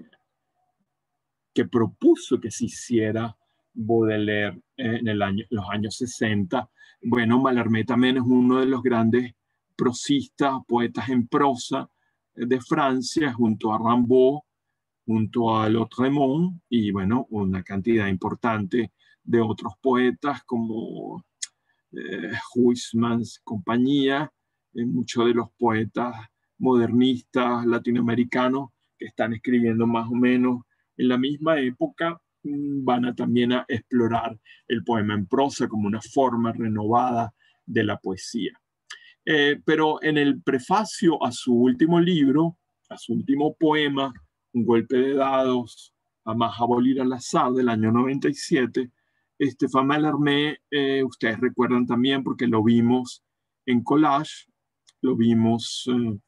que propuso que se hiciera Baudelaire en el año, los años sesenta. Bueno, Mallarmé también es uno de los grandes prosistas, poetas en prosa de Francia, junto a Rimbaud, junto a Lautréamont, y bueno, una cantidad importante de otros poetas como eh, Huysmans, compañía, eh, muchos de los poetas modernistas latinoamericanos que están escribiendo más o menos en la misma época, van a también a explorar el poema en prosa como una forma renovada de la poesía. Eh, pero en el prefacio a su último libro, a su último poema, Un golpe de dados, Jamás abolir al azar, del año noventa y siete, Stéphane Mallarmé, eh, ustedes recuerdan también porque lo vimos en Collage, lo vimos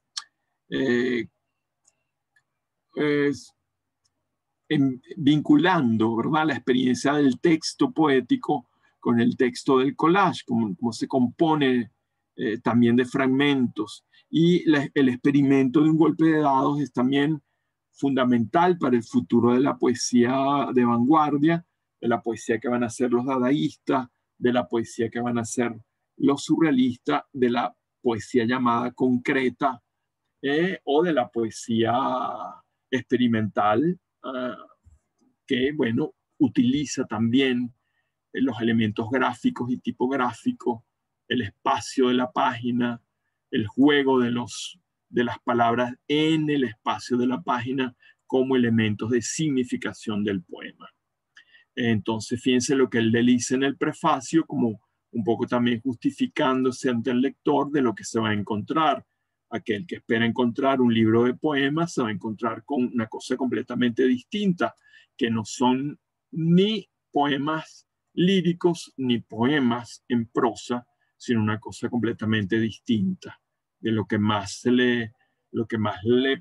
eh, eh, en, vinculando, ¿verdad?, la experiencia del texto poético con el texto del collage, como, como se compone eh, también de fragmentos. Y la, el experimento de un golpe de dados es también fundamental para el futuro de la poesía de vanguardia, de la poesía que van a ser los dadaístas, de la poesía que van a ser los surrealistas, de la poesía llamada concreta, eh, o de la poesía experimental, uh, que, bueno, utiliza también los elementos gráficos y tipográficos, el espacio de la página, el juego de, los, de las palabras en el espacio de la página como elementos de significación del poema. Entonces, fíjense lo que él le dice en el prefacio, como un poco también justificándose ante el lector de lo que se va a encontrar. Aquel que espera encontrar un libro de poemas se va a encontrar con una cosa completamente distinta, que no son ni poemas líricos ni poemas en prosa, sino una cosa completamente distinta, de lo que más se le, lo que más le,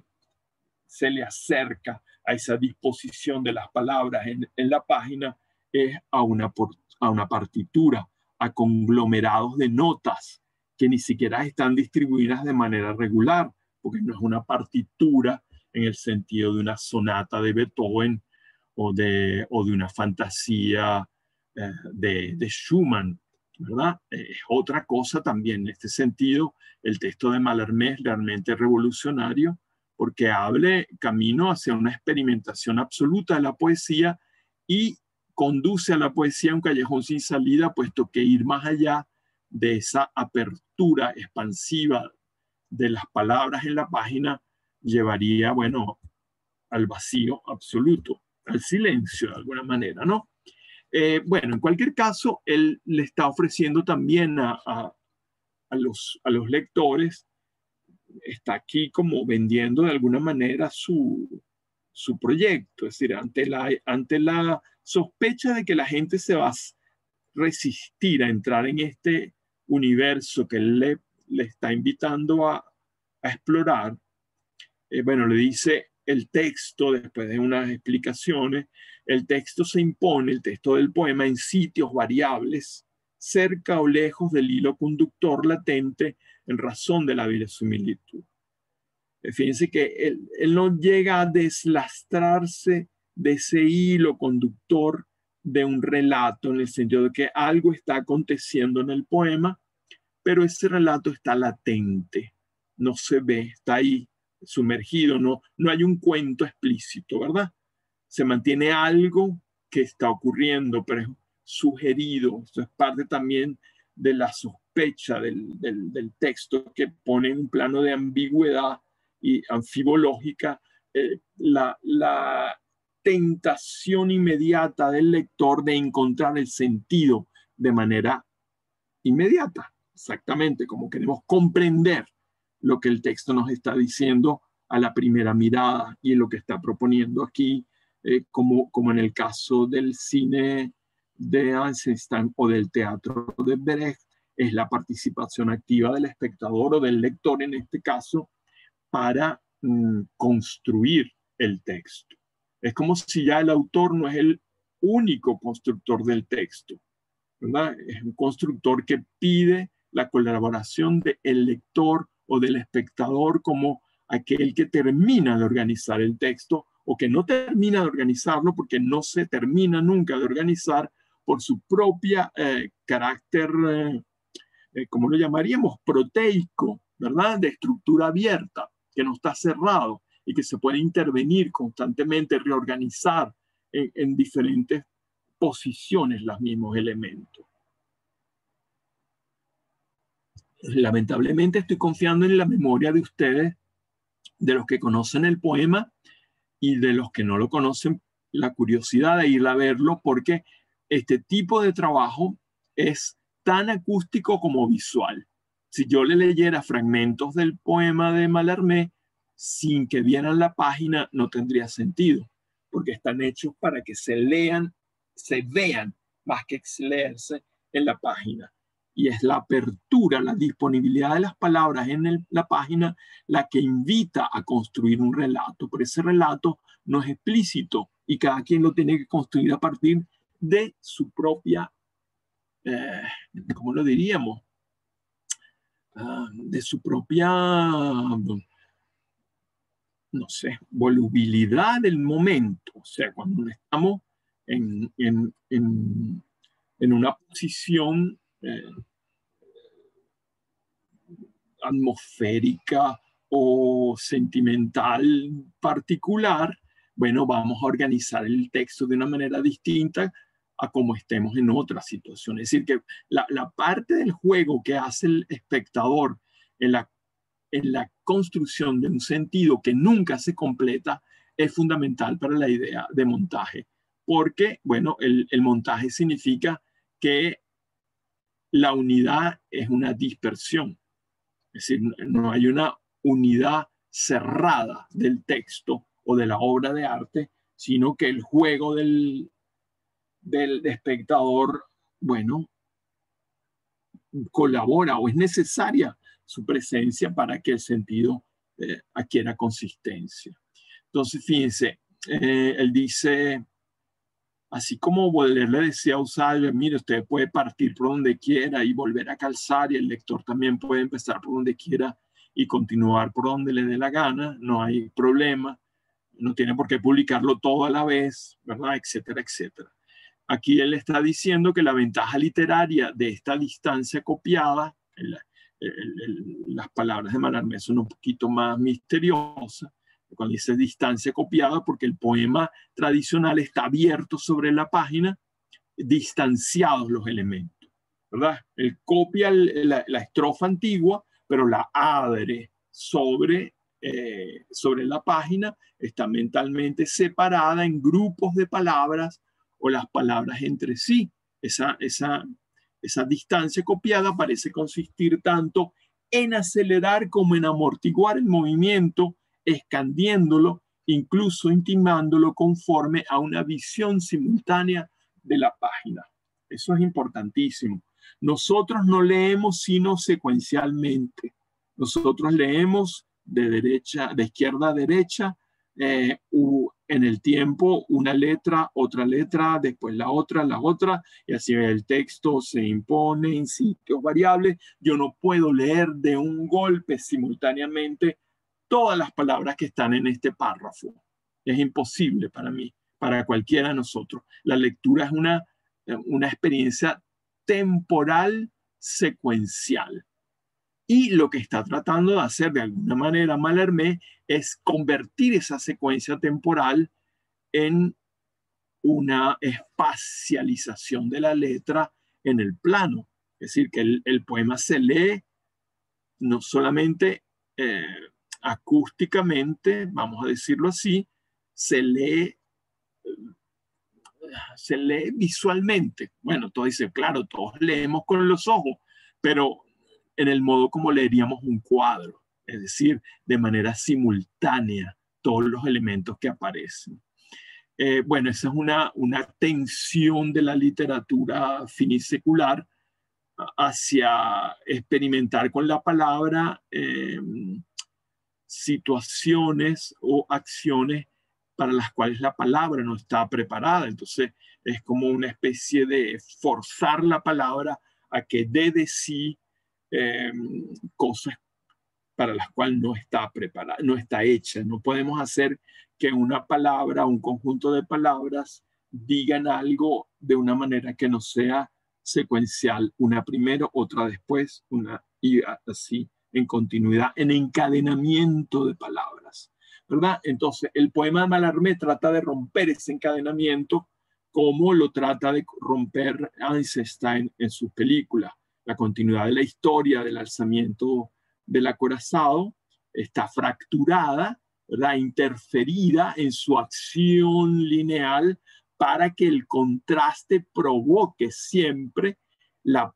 se le acerca a esa disposición de las palabras en, en la página, es a una, a una partitura, a conglomerados de notas que ni siquiera están distribuidas de manera regular, porque no es una partitura en el sentido de una sonata de Beethoven o de, o de una fantasía eh, de, de Schumann, ¿verdad? Eh, es otra cosa también. En este sentido, el texto de Mallarmé es realmente revolucionario porque abre camino hacia una experimentación absoluta de la poesía y conduce a la poesía a un callejón sin salida, puesto que ir más allá de esa apertura expansiva de las palabras en la página llevaría, bueno, al vacío absoluto, al silencio de alguna manera, ¿no? Eh, bueno, en cualquier caso, él le está ofreciendo también a, a, a, los, a los lectores, está aquí como vendiendo de alguna manera su, su proyecto, es decir, ante la, ante la sospecha de que la gente se va a resistir a entrar en este universo que él le, le está invitando a, a explorar, eh, bueno, le dice el texto, después de unas explicaciones, el texto se impone, el texto del poema, en sitios variables, cerca o lejos del hilo conductor latente en razón de la verosimilitud. Fíjense que él, él no llega a deslastrarse de ese hilo conductor de un relato, en el sentido de que algo está aconteciendo en el poema, pero ese relato está latente, no se ve, está ahí sumergido, no, no hay un cuento explícito, ¿verdad? Se mantiene algo que está ocurriendo, pero es sugerido. Eso es parte también de la sospecha del, del, del texto, que pone en un plano de ambigüedad y anfibológica eh, la, la tentación inmediata del lector de encontrar el sentido de manera inmediata, exactamente como queremos comprender lo que el texto nos está diciendo a la primera mirada y lo que está proponiendo aquí, eh, como, como en el caso del cine de Eisenstein o del teatro de Brecht, es la participación activa del espectador o del lector en este caso para mm, construir el texto. Es como si ya el autor no es el único constructor del texto, ¿verdad? Es un constructor que pide la colaboración del lector o del espectador como aquel que termina de organizar el texto o que no termina de organizarlo porque no se termina nunca de organizar por su propia eh, carácter, eh, eh, ¿cómo lo llamaríamos? Proteico, ¿verdad? De estructura abierta. que no está cerrado y que se puede intervenir constantemente, reorganizar en, en diferentes posiciones los mismos elementos. Lamentablemente estoy confiando en la memoria de ustedes, de los que conocen el poema y de los que no lo conocen, la curiosidad de ir a verlo, porque este tipo de trabajo es tan acústico como visual. Si yo le leyera fragmentos del poema de Mallarmé sin que vieran la página, no tendría sentido, porque están hechos para que se lean, se vean, más que leerse en la página. Y es la apertura, la disponibilidad de las palabras en el, la página la que invita a construir un relato. Pero ese relato no es explícito y cada quien lo tiene que construir a partir de su propia, eh, ¿cómo lo diríamos? Uh, de su propia, no sé, volubilidad del momento. O sea, cuando estamos en, en, en, en una posición eh, atmosférica o sentimental particular, bueno, vamos a organizar el texto de una manera distinta a como estemos en otra situación. Es decir, que la, la parte del juego que hace el espectador en la, en la construcción de un sentido que nunca se completa es fundamental para la idea de montaje. Porque, bueno, el, el montaje significa que la unidad es una dispersión. Es decir, no hay una unidad cerrada del texto o de la obra de arte, sino que el juego del, del espectador, bueno, colabora o es necesaria su presencia para que el sentido eh, adquiera consistencia. Entonces, fíjense, eh, él dice, así como Baudelaire le decía a Usalve, mire, usted puede partir por donde quiera y volver a calzar, y el lector también puede empezar por donde quiera y continuar por donde le dé la gana, no hay problema, no tiene por qué publicarlo todo a la vez, ¿verdad? Etcétera, etcétera. Aquí él está diciendo que la ventaja literaria de esta distancia copiada, el, el, el, las palabras de Mallarmé son un poquito más misteriosas, cuando dice distancia copiada, porque el poema tradicional está abierto sobre la página, distanciados los elementos, ¿verdad? Él copia el, la, la estrofa antigua, pero la abre sobre, eh, sobre la página, está mentalmente separada en grupos de palabras o las palabras entre sí. Esa, esa, esa distancia copiada parece consistir tanto en acelerar como en amortiguar el movimiento, escandiéndolo, incluso intimándolo conforme a una visión simultánea de la página. Eso es importantísimo. Nosotros no leemos sino secuencialmente. Nosotros leemos de derecha, de izquierda a derecha, eh, u, en el tiempo una letra, otra letra, después la otra, la otra, y así el texto se impone en sitios variables. Yo no puedo leer de un golpe simultáneamente todas las palabras que están en este párrafo. Es imposible para mí, para cualquiera de nosotros. La lectura es una, una experiencia temporal secuencial. Y lo que está tratando de hacer de alguna manera Mallarmé es convertir esa secuencia temporal en una espacialización de la letra en el plano. Es decir, que el, el poema se lee no solamente eh, acústicamente, vamos a decirlo así, se lee, se lee visualmente. Bueno, todos dicen, claro, todos leemos con los ojos, pero en el modo como leeríamos un cuadro, es decir, de manera simultánea, todos los elementos que aparecen. Eh, bueno, esa es una, una tensión de la literatura finisecular hacia experimentar con la palabra eh, situaciones o acciones para las cuales la palabra no está preparada. Entonces es como una especie de forzar la palabra a que dé de sí eh, cosas para las cuales no está preparada, no está hecha. No podemos hacer que una palabra, un conjunto de palabras digan algo de una manera que no sea secuencial, una primero, otra después, una y así en continuidad, en encadenamiento de palabras, ¿verdad? Entonces, el poema de Mallarmé trata de romper ese encadenamiento como lo trata de romper Eisenstein en sus películas. La continuidad de la historia del alzamiento del acorazado está fracturada, ¿verdad? Interferida en su acción lineal para que el contraste provoque siempre la,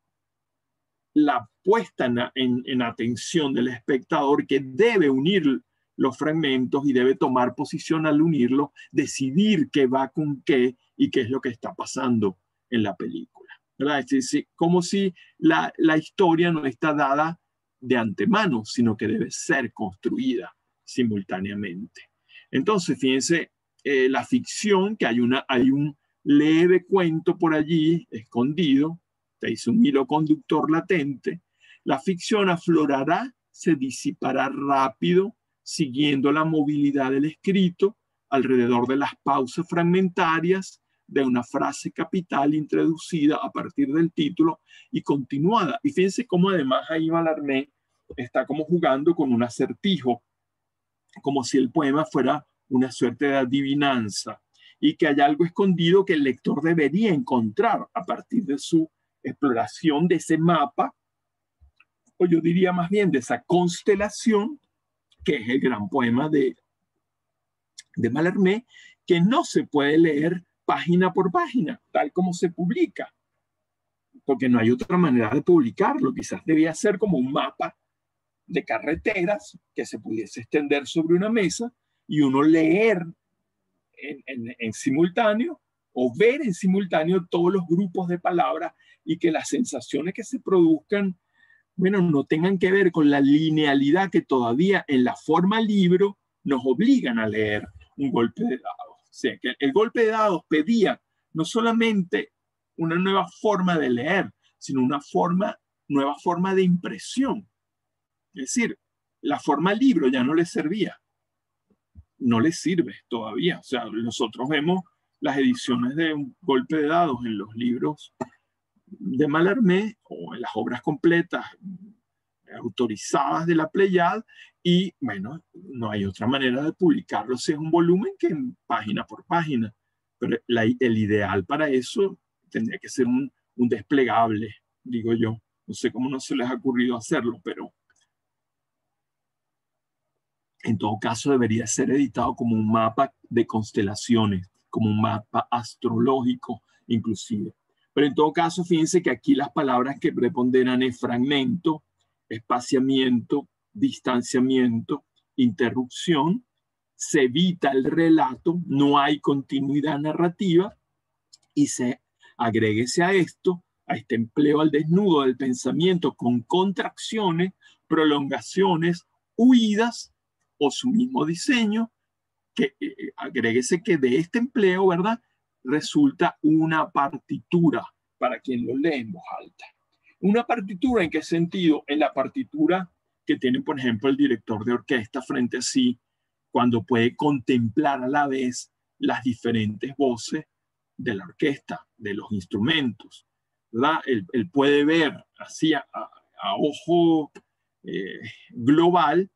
la puesta en, en, en atención del espectador, que debe unir los fragmentos y debe tomar posición al unirlo, decidir qué va con qué y qué es lo que está pasando en la película, ¿verdad? Es decir, como si la, la historia no está dada de antemano, sino que debe ser construida simultáneamente. Entonces, fíjense, eh, la ficción, que hay, una, hay un leve cuento por allí, escondido, te dice un hilo conductor latente, la ficción aflorará, se disipará rápido, siguiendo la movilidad del escrito, alrededor de las pausas fragmentarias de una frase capital introducida a partir del título y continuada. Y fíjense cómo además ahí Mallarmé está como jugando con un acertijo, como si el poema fuera una suerte de adivinanza y que hay algo escondido que el lector debería encontrar a partir de su exploración de ese mapa, o yo diría más bien de esa constelación, que es el gran poema de, de Mallarmé, que no se puede leer página por página, tal como se publica, porque no hay otra manera de publicarlo. Quizás debía ser como un mapa de carreteras que se pudiese extender sobre una mesa y uno leer en, en, en simultáneo o ver en simultáneo todos los grupos de palabras y que las sensaciones que se produzcan, bueno, no tengan que ver con la linealidad que todavía en la forma libro nos obligan a leer un golpe de dados. O sea, que el golpe de dados pedía no solamente una nueva forma de leer, sino una forma, nueva forma de impresión. Es decir, la forma libro ya no le servía, no le sirve todavía. O sea, nosotros vemos las ediciones de un golpe de dados en los libros de Mallarmé o en las obras completas autorizadas de la Pléiade y, bueno, no hay otra manera de publicarlo si es un volumen que en página por página. Pero la, el ideal para eso tendría que ser un, un desplegable, digo yo. No sé cómo no se les ha ocurrido hacerlo, pero en todo caso debería ser editado como un mapa de constelaciones, como un mapa astrológico inclusive. Pero en todo caso, fíjense que aquí las palabras que preponderan es fragmento, espaciamiento, distanciamiento, interrupción. Se evita el relato, no hay continuidad narrativa y se agréguese a esto, a este empleo al desnudo del pensamiento con contracciones, prolongaciones, huidas o su mismo diseño, que eh, agréguese que de este empleo, ¿verdad?, resulta una partitura para quien lo lee en voz alta. ¿Una partitura en qué sentido? En la partitura que tiene, por ejemplo, el director de orquesta frente a sí, cuando puede contemplar a la vez las diferentes voces de la orquesta, de los instrumentos, ¿verdad? Él, él puede ver así a, a ojo eh, global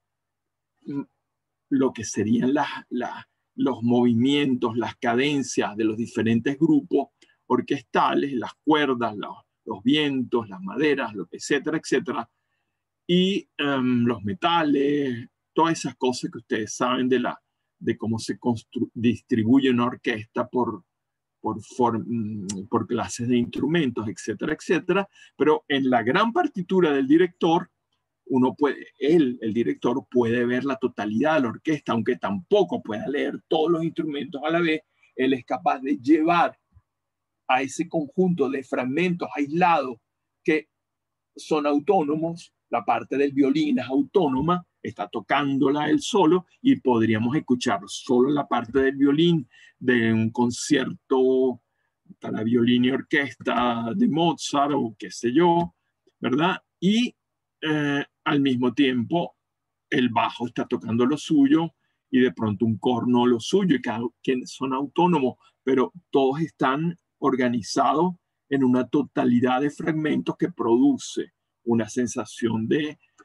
lo que serían las, las, los movimientos, las cadencias de los diferentes grupos orquestales, las cuerdas, los, los vientos, las maderas, etcétera, etcétera, y um, los metales, todas esas cosas que ustedes saben de, la, de cómo se distribuye una orquesta por, por, por clases de instrumentos, etcétera, etcétera, pero en la gran partitura del director, uno puede, él, el director, puede ver la totalidad de la orquesta, aunque tampoco pueda leer todos los instrumentos a la vez. Él es capaz de llevar a ese conjunto de fragmentos aislados que son autónomos. La parte del violín es autónoma, está tocándola él solo y podríamos escuchar solo la parte del violín de un concierto para violín y orquesta de Mozart o qué sé yo, ¿verdad? Y eh, al mismo tiempo el bajo está tocando lo suyo y de pronto un corno lo suyo, y cada quien son autónomos, pero todos están organizados en una totalidad de fragmentos que produce una sensación de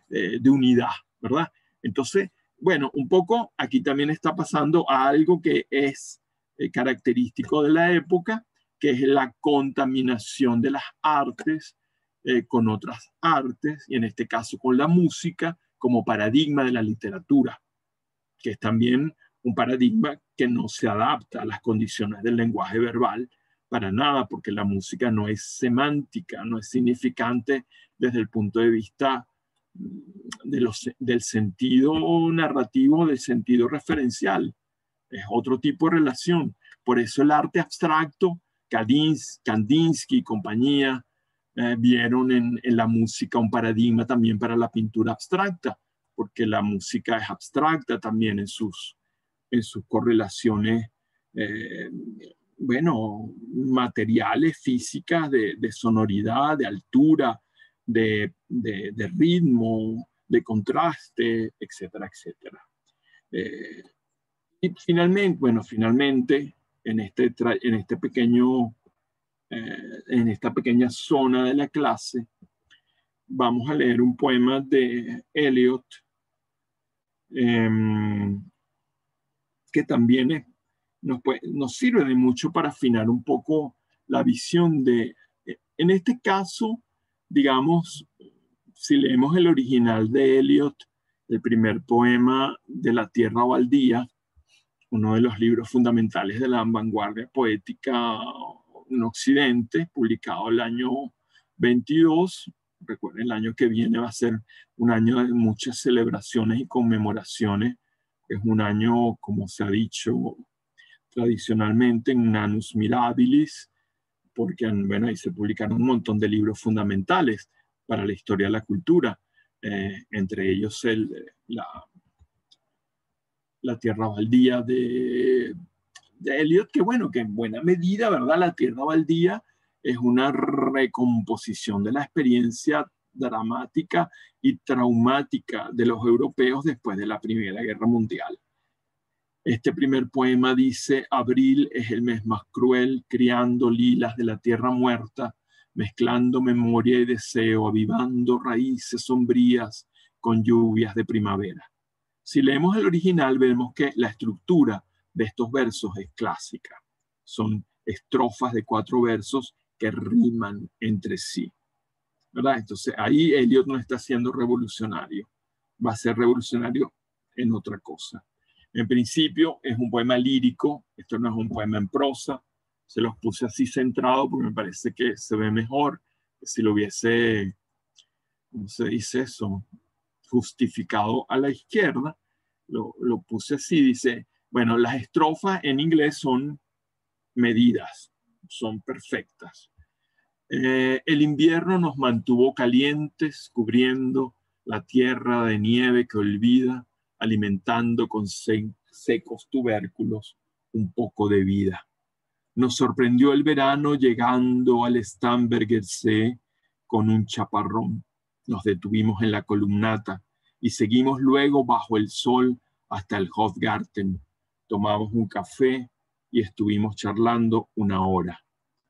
eh, de unidad, ¿verdad? Entonces, bueno, un poco aquí también está pasando a algo que es eh, característico de la época, que es la contaminación de las artes eh, con otras artes, y en este caso con la música como paradigma de la literatura, que es también un paradigma que no se adapta a las condiciones del lenguaje verbal para nada, porque la música no es semántica, no es significante desde el punto de vista de los, del sentido narrativo, del sentido referencial. Es otro tipo de relación. Por eso el arte abstracto, Kandinsky y compañía, eh, vieron en, en la música un paradigma también para la pintura abstracta, porque la música es abstracta también en sus, en sus correlaciones, eh, bueno, materiales, físicas, de, de sonoridad, de altura, de, de, de ritmo, de contraste, etcétera, etcétera. Eh, y finalmente, bueno, finalmente, en este, en este pequeño, eh, en esta pequeña zona de la clase, vamos a leer un poema de Eliot, eh, que también es, nos, puede, nos sirve de mucho para afinar un poco la visión de, en este caso, digamos, si leemos el original de Eliot, el primer poema de La Tierra Baldía, uno de los libros fundamentales de la vanguardia poética en Occidente, publicado el año veintidós. Recuerden, el año que viene va a ser un año de muchas celebraciones y conmemoraciones. Es un año, como se ha dicho tradicionalmente, en Annus Mirabilis, porque bueno, ahí se publicaron un montón de libros fundamentales para la historia de la cultura, eh, entre ellos el, la, la Tierra Baldía de, de Eliot, que bueno, que en buena medida, ¿verdad? La Tierra Baldía es una recomposición de la experiencia dramática y traumática de los europeos después de la Primera Guerra Mundial. Este primer poema dice: abril es el mes más cruel, criando lilas de la tierra muerta, mezclando memoria y deseo, avivando raíces sombrías con lluvias de primavera. Si leemos el original, vemos que la estructura de estos versos es clásica. Son estrofas de cuatro versos que riman entre sí, ¿verdad? Entonces ahí Eliot no está siendo revolucionario, va a ser revolucionario en otra cosa. En principio es un poema lírico, esto no es un poema en prosa, se los puse así centrado porque me parece que se ve mejor si lo hubiese, ¿cómo se dice eso?, justificado a la izquierda. Lo, lo puse así, dice, bueno, las estrofas en inglés son medidas, son perfectas. Eh, el invierno nos mantuvo calientes, cubriendo la tierra de nieve que olvida, alimentando con sec secos tubérculos un poco de vida. Nos sorprendió el verano llegando al Starnberger See con un chaparrón. Nos detuvimos en la columnata y seguimos luego bajo el sol hasta el Hofgarten. Tomamos un café y estuvimos charlando una hora.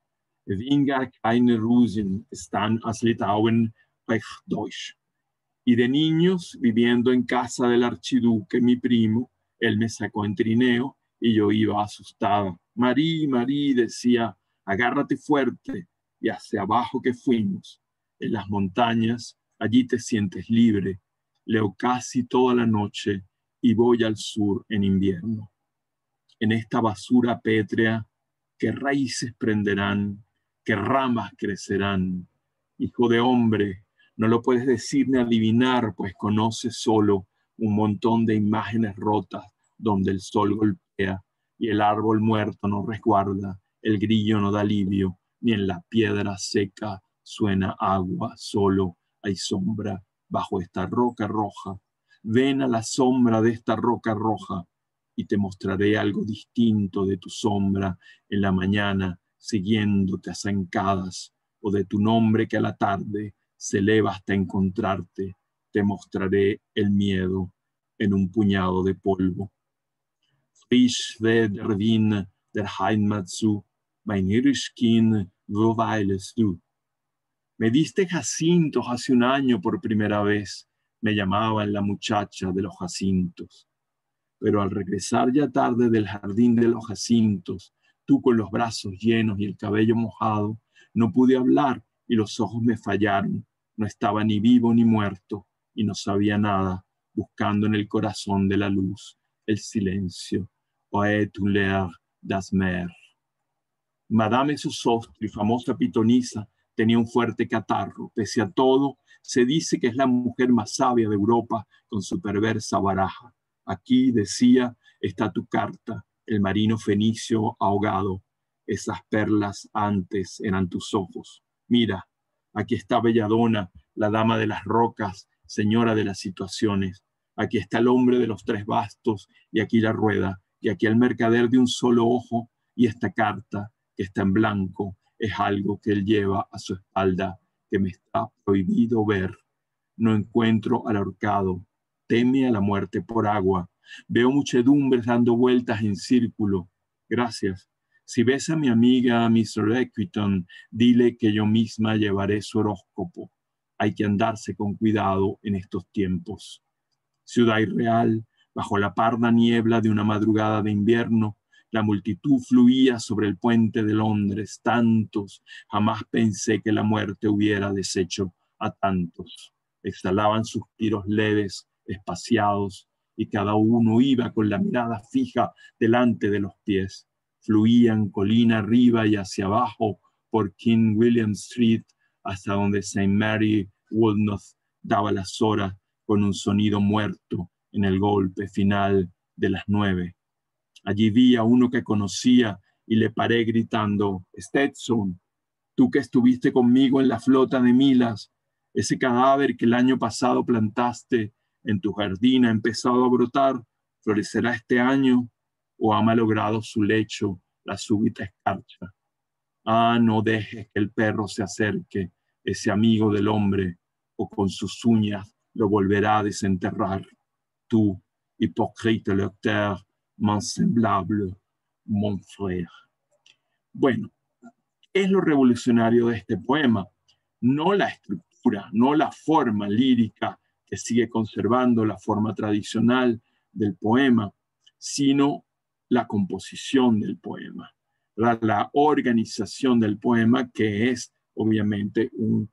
Weniger kleine Rusen están als Litauen recht deutsch. Y de niños, viviendo en casa del archiduque, mi primo, él me sacó en trineo y yo iba asustada. Marí, Marí, decía, agárrate fuerte, y hacia abajo que fuimos. En las montañas, allí te sientes libre. Leo casi toda la noche y voy al sur en invierno. En esta basura pétrea, ¿qué raíces prenderán? ¿Qué ramas crecerán? Hijo de hombre, no lo puedes decir ni adivinar, pues conoces solo un montón de imágenes rotas donde el sol golpea y el árbol muerto no resguarda, el grillo no da alivio, ni en la piedra seca suena agua, solo hay sombra bajo esta roca roja. Ven a la sombra de esta roca roja y te mostraré algo distinto de tu sombra en la mañana, siguiéndote a zancadas, o de tu nombre que a la tarde se eleva hasta encontrarte. Te mostraré el miedo en un puñado de polvo. Frisch wird der Wind der Heimat zu, mein Hirschkind, wo weilest du? Me diste jacintos hace un año por primera vez, Me llamaban la muchacha de los jacintos. Pero al regresar ya tarde del jardín de los jacintos, tú con los brazos llenos y el cabello mojado, no pude hablar y los ojos me fallaron. No estaba ni vivo ni muerto y no sabía nada, buscando en el corazón de la luz el silencio. Oe tu l'air das mer. Madame Sosostri, famosa pitonisa, tenía un fuerte catarro. Pese a todo, se dice que es la mujer más sabia de Europa con su perversa baraja. Aquí, decía, está tu carta, el marino fenicio ahogado. Esas perlas antes eran tus ojos. Mira, aquí está Belladona, la dama de las rocas, señora de las situaciones. Aquí está el hombre de los tres bastos y aquí la rueda. Y aquí el mercader de un solo ojo y esta carta que está en blanco es algo que él lleva a su espalda que me está prohibido ver. No encuentro al ahorcado. Teme a la muerte por agua. Veo muchedumbres dando vueltas en círculo. Gracias. Si ves a mi amiga Miss Requiton, dile que yo misma llevaré su horóscopo. Hay que andarse con cuidado en estos tiempos. Ciudad Irreal, bajo la parda niebla de una madrugada de invierno, la multitud fluía sobre el puente de Londres. Tantos, jamás pensé que la muerte hubiera deshecho a tantos. Exhalaban suspiros leves, espaciados, y cada uno iba con la mirada fija delante de los pies. Fluían colina arriba y hacia abajo por King William Street hasta donde Saint Mary Woolnoth daba las horas con un sonido muerto en el golpe final de las nueve. Allí vi a uno que conocía y le paré gritando: Stetson, tú que estuviste conmigo en la flota de Milas, ese cadáver que el año pasado plantaste en tu jardín ha empezado a brotar, ¿florecerá este año o ha malogrado su lecho la súbita escarcha? Ah, no dejes que el perro se acerque, ese amigo del hombre, o con sus uñas lo volverá a desenterrar. Tú, hipócrita lecteur, mon semblable, mon frère. Bueno, ¿qué es lo revolucionario de este poema? No la estructura, no la forma lírica que sigue conservando la forma tradicional del poema, sino la composición del poema, la, la organización del poema, que es obviamente un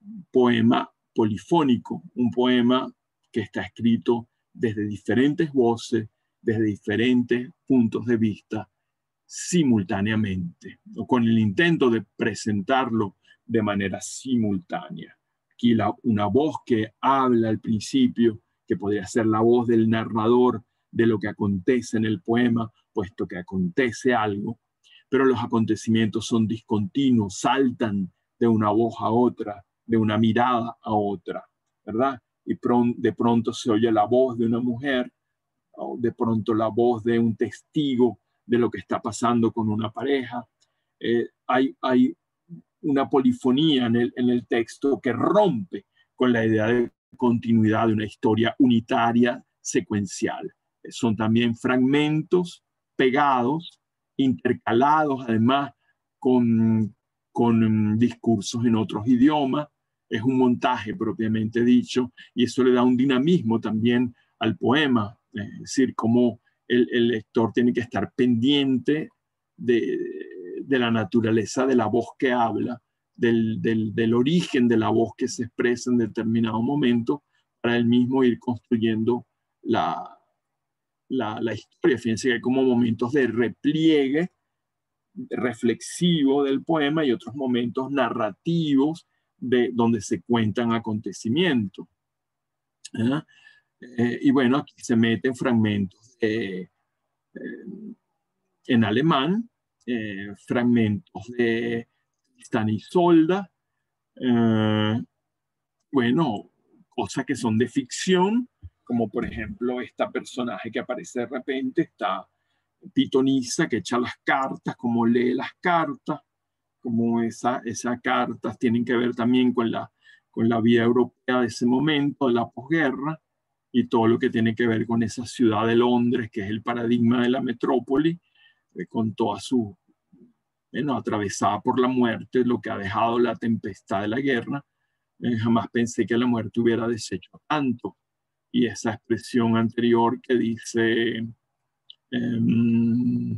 poema polifónico, un poema que está escrito desde diferentes voces, desde diferentes puntos de vista, simultáneamente, o con el intento de presentarlo de manera simultánea. Aquí la, una voz que habla al principio, que podría ser la voz del narrador de lo que acontece en el poema, puesto que acontece algo, pero los acontecimientos son discontinuos, saltan de una voz a otra, de una mirada a otra, ¿verdad? Y pron- de pronto se oye la voz de una mujer, o de pronto la voz de un testigo de lo que está pasando con una pareja. Eh, hay, hay una polifonía en el, en el texto que rompe con la idea de continuidad de una historia unitaria, secuencial. Son también fragmentos pegados, intercalados además con, con discursos en otros idiomas. Es un montaje propiamente dicho y eso le da un dinamismo también al poema. Es decir, cómo el, el lector tiene que estar pendiente de, de la naturaleza de la voz que habla, del, del, del origen de la voz que se expresa en determinado momento, para él mismo ir construyendo la, la, la historia. Fíjense que hay como momentos de repliegue reflexivo del poema y otros momentos narrativos de, donde se cuentan acontecimientos. ¿Ah? Eh, y bueno, aquí se meten fragmentos eh, eh, en alemán, eh, fragmentos de Tristan y Isolda, eh, bueno, cosas que son de ficción, como por ejemplo esta personaje que aparece de repente, esta pitonisa que echa las cartas, como lee las cartas, como esa, esas cartas tienen que ver también con la, con la vida europea de ese momento, de la posguerra, y todo lo que tiene que ver con esa ciudad de Londres, que es el paradigma de la metrópoli, eh, con toda su, bueno, atravesada por la muerte, lo que ha dejado la tempestad de la guerra, Eh, jamás pensé que la muerte hubiera deshecho tanto. Y esa expresión anterior que dice, eh,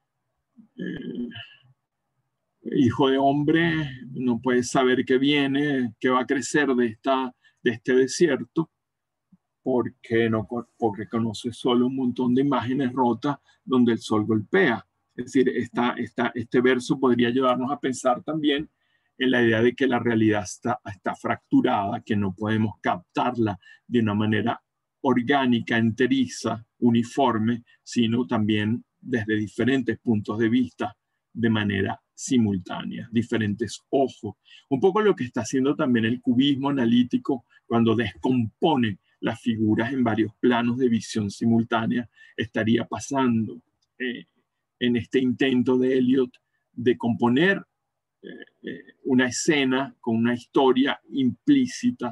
eh, hijo de hombre, no puedes saber qué viene, qué va a crecer de, esta, de este desierto, porque, no, porque conoce solo un montón de imágenes rotas donde el sol golpea. Es decir, esta, esta, este verso podría llevarnos a pensar también en la idea de que la realidad está, está fracturada, que no podemos captarla de una manera orgánica, enteriza, uniforme, sino también desde diferentes puntos de vista, de manera simultánea, diferentes ojos. Un poco lo que está haciendo también el cubismo analítico cuando descompone las figuras en varios planos de visión simultánea, estaría pasando eh, en este intento de Eliot de componer eh, una escena con una historia implícita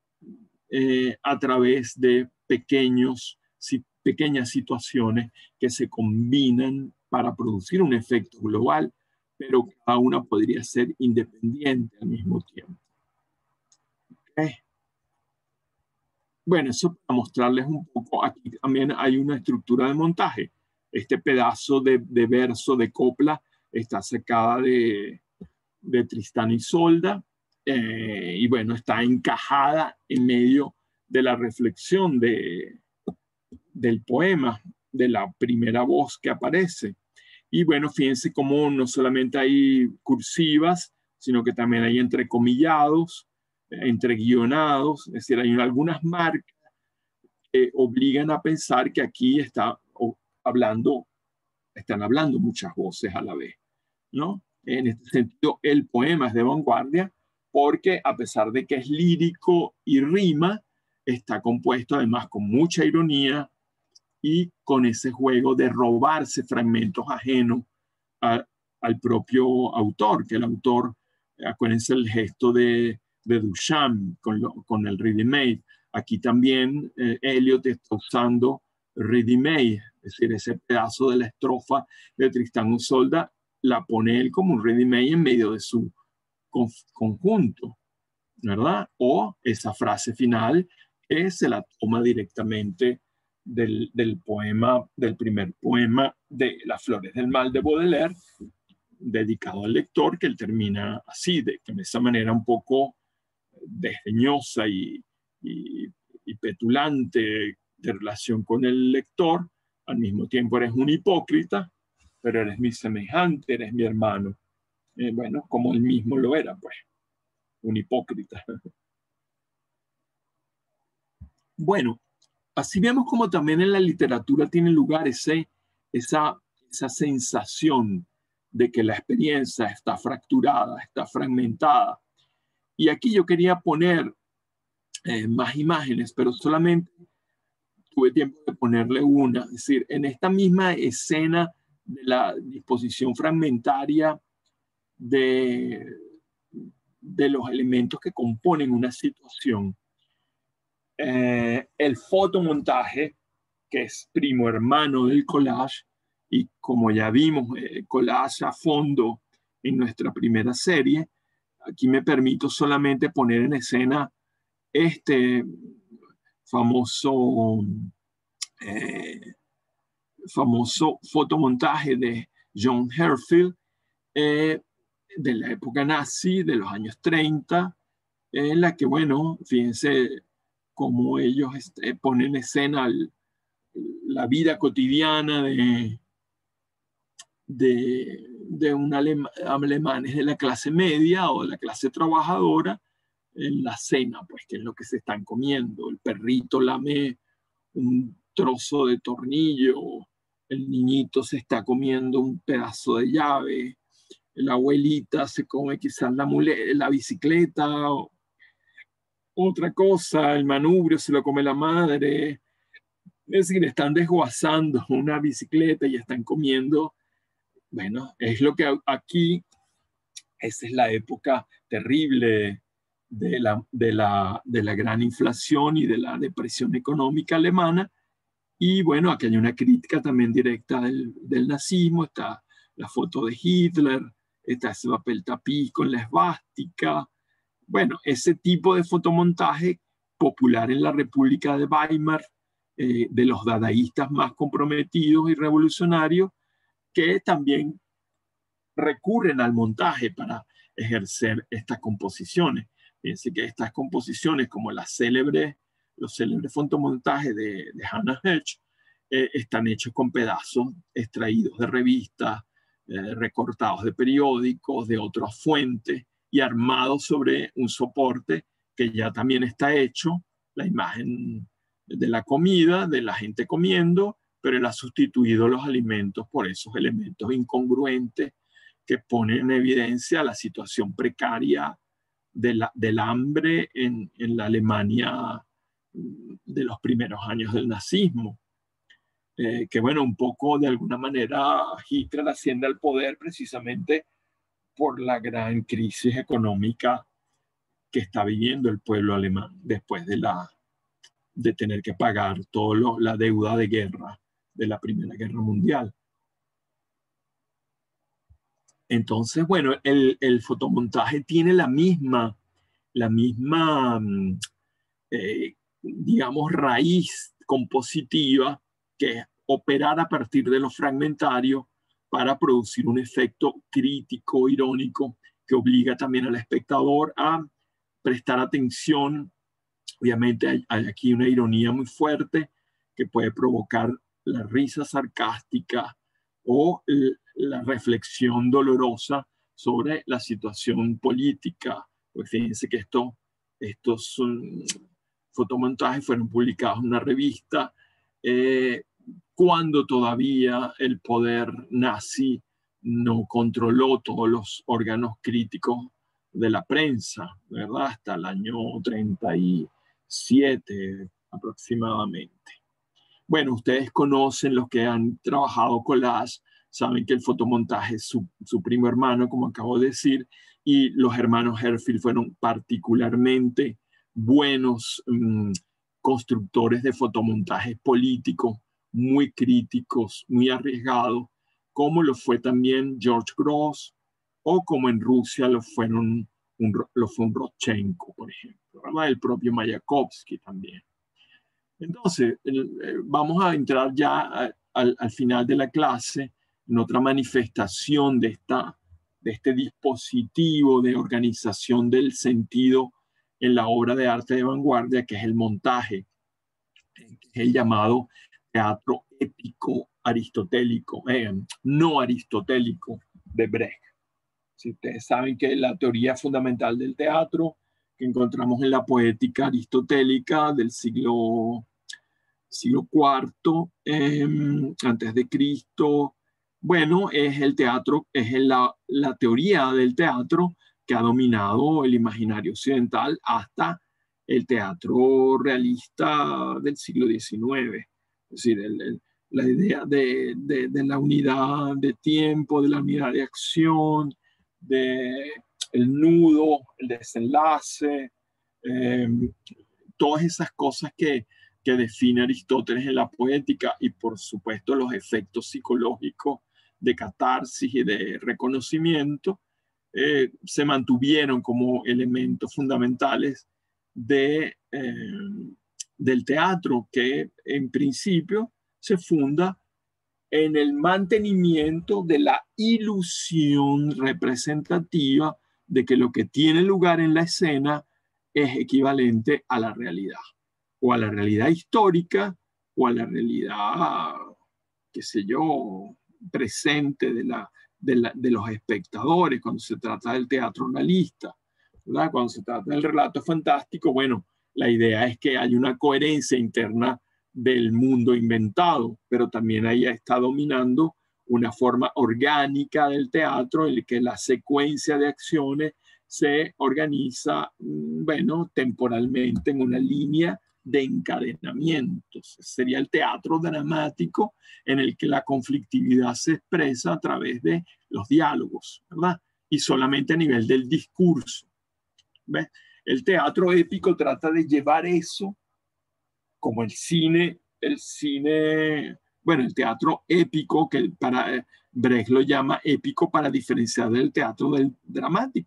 eh, a través de pequeños, si, pequeñas situaciones que se combinan para producir un efecto global, pero cada una podría ser independiente al mismo tiempo. ¿Okay? Bueno, eso para mostrarles un poco, aquí también hay una estructura de montaje. Este pedazo de, de verso de copla está sacada de, de Tristán y Isolda, eh, y bueno, está encajada en medio de la reflexión de, del poema, de la primera voz que aparece. Y bueno, fíjense cómo no solamente hay cursivas, sino que también hay entrecomillados, entreguionados, es decir, hay algunas marcas que obligan a pensar que aquí está hablando, están hablando muchas voces a la vez, ¿no? En este sentido, el poema es de vanguardia porque a pesar de que es lírico y rima, está compuesto además con mucha ironía y con ese juego de robarse fragmentos ajenos a, al propio autor, que el autor, acuérdense el gesto de, de Duchamp con, lo, con el ready-made. Aquí también eh, Eliot está usando ready-made, es decir, ese pedazo de la estrofa de Tristán y Isolda la pone él como un ready-made en medio de su conjunto, ¿verdad? O esa frase final que se la toma directamente del, del poema, del primer poema de Las Flores del Mal de Baudelaire, dedicado al lector, que él termina así, de, de esa manera un poco desdeñosa y, y, y petulante de relación con el lector. Al mismo tiempo eres un hipócrita, pero eres mi semejante, eres mi hermano. Eh, bueno, como él mismo lo era, pues, un hipócrita. Bueno, así vemos como también en la literatura tiene lugar ese, esa, esa sensación de que la experiencia está fracturada, está fragmentada. Y aquí yo quería poner eh, más imágenes, pero solamente tuve tiempo de ponerle una. Es decir, en esta misma escena de la disposición fragmentaria de, de los elementos que componen una situación, eh, el fotomontaje, que es primo hermano del collage, y como ya vimos, eh, collage a fondo en nuestra primera serie, aquí me permito solamente poner en escena este famoso, eh, famoso fotomontaje de John Herzfeld, eh, de la época nazi, de los años treinta, en la que, bueno, fíjense cómo ellos este, ponen en escena el, la vida cotidiana de, de, de un alema, alemanes de la clase media o de la clase trabajadora en la cena, pues, que es lo que se están comiendo. El perrito lame un trozo de tornillo, el niñito se está comiendo un pedazo de llave, la abuelita se come quizás la, mule, la bicicleta, o otra cosa, el manubrio se lo come la madre. Es decir, están desguazando una bicicleta y están comiendo. Bueno, es lo que aquí, esa es la época terrible de la, de la, de la gran inflación y de la depresión económica alemana. Y bueno, aquí hay una crítica también directa del, del nazismo. Está la foto de Hitler, está ese papel tapiz con la esvástica. Bueno, ese tipo de fotomontaje popular en la República de Weimar, eh, de los dadaístas más comprometidos y revolucionarios, que también recurren al montaje para ejercer estas composiciones. Fíjense que estas composiciones, como las célebres, los célebres fotomontajes de, de Hannah Hedge, eh, están hechos con pedazos extraídos de revistas, eh, recortados de periódicos, de otras fuentes, y armados sobre un soporte que ya también está hecho, la imagen de la comida, de la gente comiendo, pero él ha sustituido los alimentos por esos elementos incongruentes que ponen en evidencia la situación precaria de la, del hambre en, en la Alemania de los primeros años del nazismo. Eh, que bueno, un poco de alguna manera Hitler asciende al poder precisamente por la gran crisis económica que está viviendo el pueblo alemán después de, la, de tener que pagar toda la deuda de guerra de la Primera Guerra Mundial. Entonces, bueno, el, el fotomontaje tiene la misma, la misma eh, digamos, raíz compositiva, que es operar a partir de lo fragmentario para producir un efecto crítico, irónico, que obliga también al espectador a prestar atención. Obviamente hay, hay aquí una ironía muy fuerte que puede provocar la risa sarcástica o la reflexión dolorosa sobre la situación política. Pues fíjense que esto, estos son, fotomontajes fueron publicados en una revista eh, cuando todavía el poder nazi no controló todos los órganos críticos de la prensa, ¿verdad? Hasta el año treinta y siete aproximadamente. Bueno, ustedes conocen, los que han trabajado collage, saben que el fotomontaje es su, su primo hermano, como acabo de decir, y los hermanos Herfield fueron particularmente buenos um, constructores de fotomontajes políticos, muy críticos, muy arriesgados, como lo fue también George Gross, o como en Rusia lo, fueron un, lo fue un Rodchenko, por ejemplo, ¿verdad? El propio Mayakovsky también. Entonces, el, vamos a entrar ya a, al, al final de la clase en otra manifestación de, esta, de este dispositivo de organización del sentido en la obra de arte de vanguardia, que es el montaje, que es el llamado teatro épico aristotélico, eh, no aristotélico de Brecht. Si ustedes saben que la teoría fundamental del teatro que encontramos en la poética aristotélica del siglo, siglo cuarto eh, antes de Cristo, bueno, es el teatro, es la, la teoría del teatro que ha dominado el imaginario occidental hasta el teatro realista del siglo diecinueve. Es decir, el, el, la idea de, de, de la unidad de tiempo, de la unidad de acción, de el nudo, el desenlace, eh, todas esas cosas que, que define Aristóteles en la poética, y por supuesto los efectos psicológicos de catarsis y de reconocimiento eh, se mantuvieron como elementos fundamentales de, eh, del teatro, que en principio se funda en el mantenimiento de la ilusión representativa de que lo que tiene lugar en la escena es equivalente a la realidad, o a la realidad histórica, o a la realidad, qué sé yo, presente de, la, de, la, de los espectadores, cuando se trata del teatro realista, ¿verdad? Cuando se trata del relato fantástico, bueno, la idea es que hay una coherencia interna del mundo inventado, pero también ahí está dominando una forma orgánica del teatro en el que la secuencia de acciones se organiza, bueno, temporalmente en una línea de encadenamientos. Sería el teatro dramático en el que la conflictividad se expresa a través de los diálogos, ¿verdad? Y solamente a nivel del discurso. ¿Ves? El teatro épico trata de llevar eso, como el cine, el cine, bueno, el teatro épico, que para Brecht lo llama épico para diferenciar del teatro del dramático.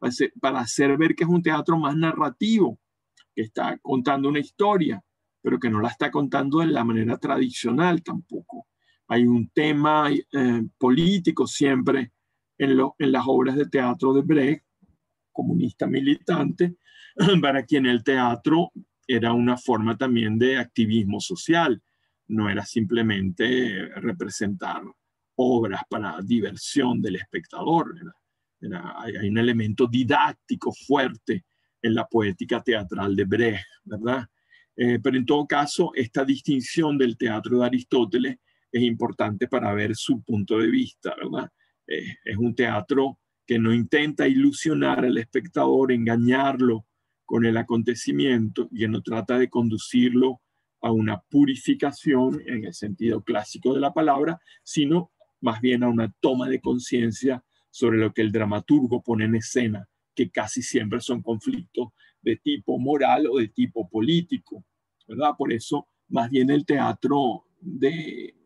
para hacer ver que es un teatro más narrativo, que está contando una historia, pero que no la está contando de la manera tradicional tampoco. Hay un tema eh, político siempre en, lo, en las obras de teatro de Brecht, comunista militante, para quien el teatro era una forma también de activismo social, no era simplemente representar obras para diversión del espectador, era, era, hay un elemento didáctico fuerte en la poética teatral de Brecht, ¿verdad? Eh, pero en todo caso, esta distinción del teatro de Aristóteles es importante para ver su punto de vista, ¿verdad? Eh, es un teatro que no intenta ilusionar al espectador, engañarlo con el acontecimiento, y que no trata de conducirlo a una purificación en el sentido clásico de la palabra, sino más bien a una toma de conciencia sobre lo que el dramaturgo pone en escena, que casi siempre son conflictos de tipo moral o de tipo político, ¿verdad? Por eso, más bien el teatro de,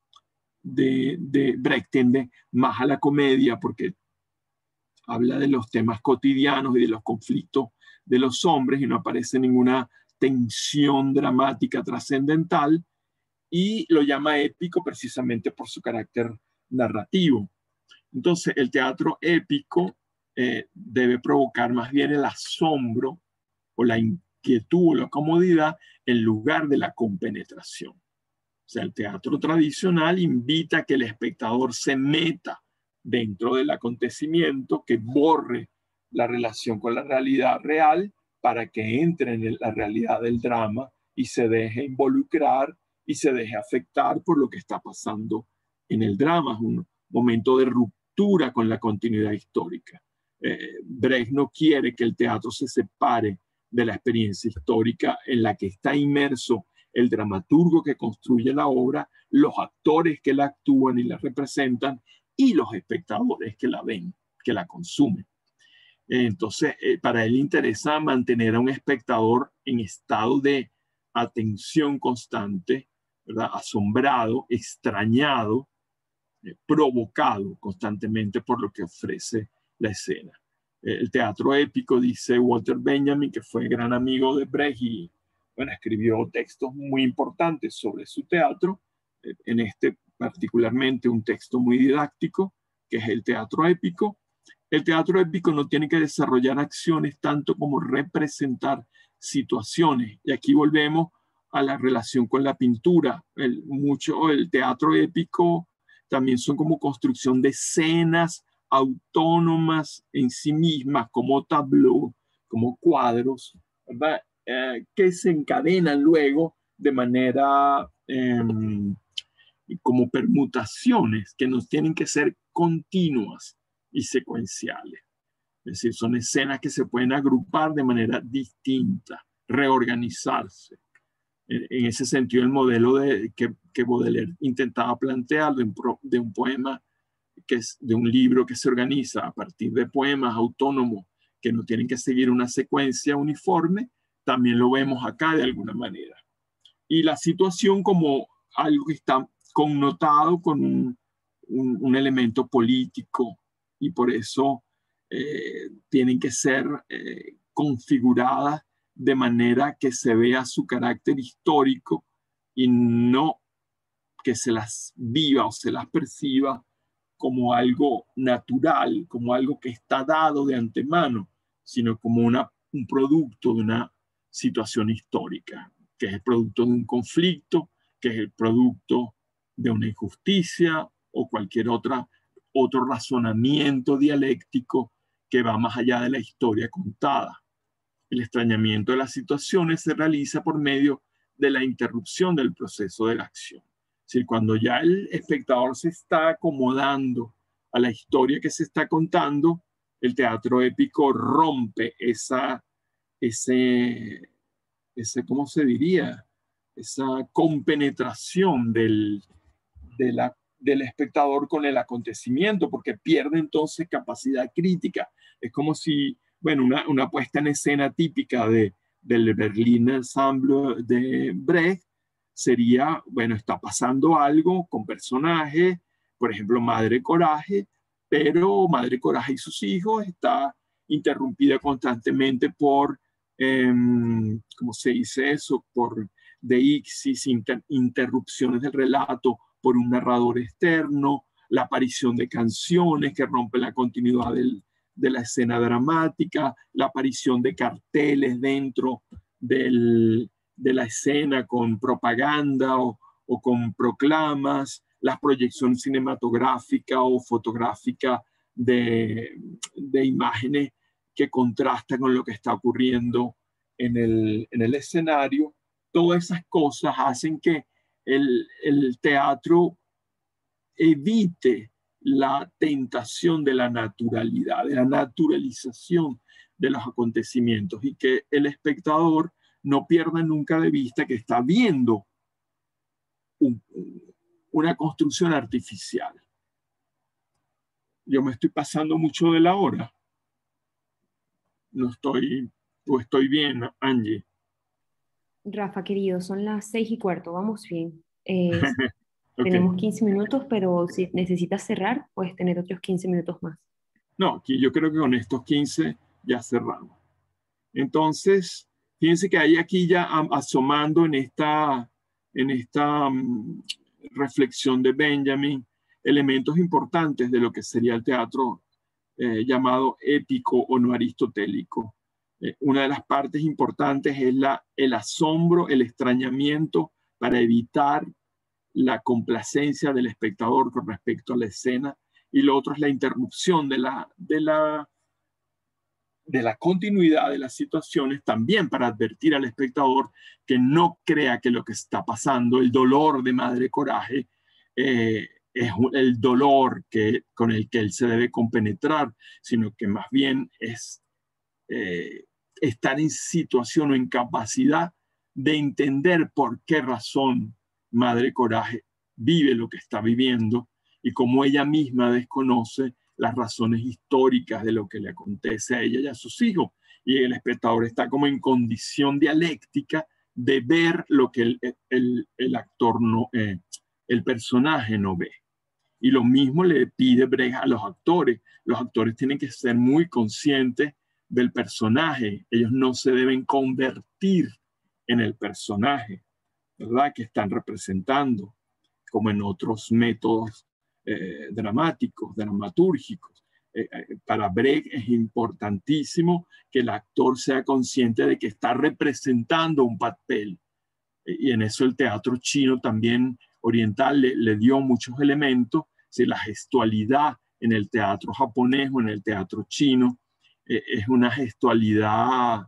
de, de Brecht tiende más a la comedia, porque habla de los temas cotidianos y de los conflictos de los hombres y no aparece ninguna tensión dramática trascendental, y lo llama épico precisamente por su carácter narrativo. Entonces, el teatro épico eh, debe provocar más bien el asombro o la inquietud o la comodidad en lugar de la compenetración. O sea, el teatro tradicional invita a que el espectador se meta dentro del acontecimiento, que borre la relación con la realidad real para que entre en la realidad del drama y se deje involucrar y se deje afectar por lo que está pasando en el drama. Es un momento de ruptura con la continuidad histórica. Eh, Brecht no quiere que el teatro se separe de la experiencia histórica en la que está inmerso el dramaturgo que construye la obra, los actores que la actúan y la representan, y los espectadores que la ven, que la consumen. Entonces, eh, para él interesa mantener a un espectador en estado de atención constante, ¿verdad? Asombrado, extrañado, eh, provocado constantemente por lo que ofrece la escena. Eh, el teatro épico, dice Walter Benjamin, que fue gran amigo de Brecht y bueno, escribió textos muy importantes sobre su teatro, eh, en este particularmente un texto muy didáctico, que es el teatro épico. El teatro épico no tiene que desarrollar acciones tanto como representar situaciones. Y aquí volvemos a la relación con la pintura. El, mucho, el teatro épico también son como construcción de escenas autónomas en sí mismas, como tableau, como cuadros, ¿verdad? Eh, que se encadenan luego de manera eh, como permutaciones que nos tienen que ser continuas y secuenciales. Es decir, son escenas que se pueden agrupar de manera distinta, reorganizarse. En, en ese sentido, el modelo de, que, que Baudelaire intentaba plantear de un, de un poema, que es de un libro que se organiza a partir de poemas autónomos que no tienen que seguir una secuencia uniforme, también lo vemos acá de alguna manera. Y la situación como algo que está connotado con un, un, un elemento político, y por eso eh, tienen que ser eh, configuradas de manera que se vea su carácter histórico y no que se las viva o se las perciba como algo natural, como algo que está dado de antemano, sino como una, un producto de una situación histórica, que es el producto de un conflicto, que es el producto de una injusticia o cualquier otra, otro razonamiento dialéctico que va más allá de la historia contada. El extrañamiento de las situaciones se realiza por medio de la interrupción del proceso de la acción. Es decir, cuando ya el espectador se está acomodando a la historia que se está contando, el teatro épico rompe esa, ese, ese, ¿cómo se diría? Esa compenetración del, de la, del espectador con el acontecimiento, porque pierde entonces capacidad crítica. Es como si, bueno, una, una puesta en escena típica de, del Berlin Ensemble de Brecht sería, bueno, está pasando algo con personajes, por ejemplo, Madre Coraje, pero Madre Coraje y sus hijos está interrumpida constantemente por, eh, ¿cómo se dice eso? Por deixis, inter, interrupciones del relato por un narrador externo, la aparición de canciones que rompen la continuidad del, de la escena dramática, la aparición de carteles dentro del, de la escena con propaganda o, o con proclamas, la proyección cinematográfica o fotográfica de, de imágenes que contrastan con lo que está ocurriendo en el, en el escenario. Todas esas cosas hacen que el, el teatro evite la tentación de la naturalidad, de la naturalización de los acontecimientos, y que el espectador no pierda nunca de vista que está viendo un, una construcción artificial. Yo me estoy pasando mucho de la hora. No estoy, o estoy bien, Angie. Rafa, querido, son las seis y cuarto, vamos bien. Eh, Okay. Tenemos quince minutos, pero si necesitas cerrar, puedes tener otros quince minutos más. No, aquí yo creo que con estos quince ya cerramos. Entonces, fíjense que hay aquí ya asomando en esta, en esta um, reflexión de Benjamin elementos importantes de lo que sería el teatro eh, llamado épico o no aristotélico. Eh, una de las partes importantes es la, el asombro, el extrañamiento para evitar la complacencia del espectador con respecto a la escena, y lo otro es la interrupción de la, de la, de la continuidad de las situaciones, también para advertir al espectador que no crea que lo que está pasando, el dolor de Madre Coraje, eh, es el dolor que, con el que él se debe compenetrar, sino que más bien es eh, estar en situación o en capacidad de entender por qué razón Madre Coraje vive lo que está viviendo, y cómo ella misma desconoce las razones históricas de lo que le acontece a ella y a sus hijos. Y el espectador está como en condición dialéctica de ver lo que el, el, el actor no, eh, el personaje no ve. Y lo mismo le pide Brecht a los actores. Los actores tienen que ser muy conscientes del personaje. Ellos no se deben convertir en el personaje, ¿verdad?, que están representando, como en otros métodos eh, dramáticos, dramatúrgicos. Eh, eh, para Brecht es importantísimo que el actor sea consciente de que está representando un papel. Y en eso el teatro chino también oriental le, le dio muchos elementos. Si la gestualidad en el teatro japonés o en el teatro chino eh, es una gestualidad,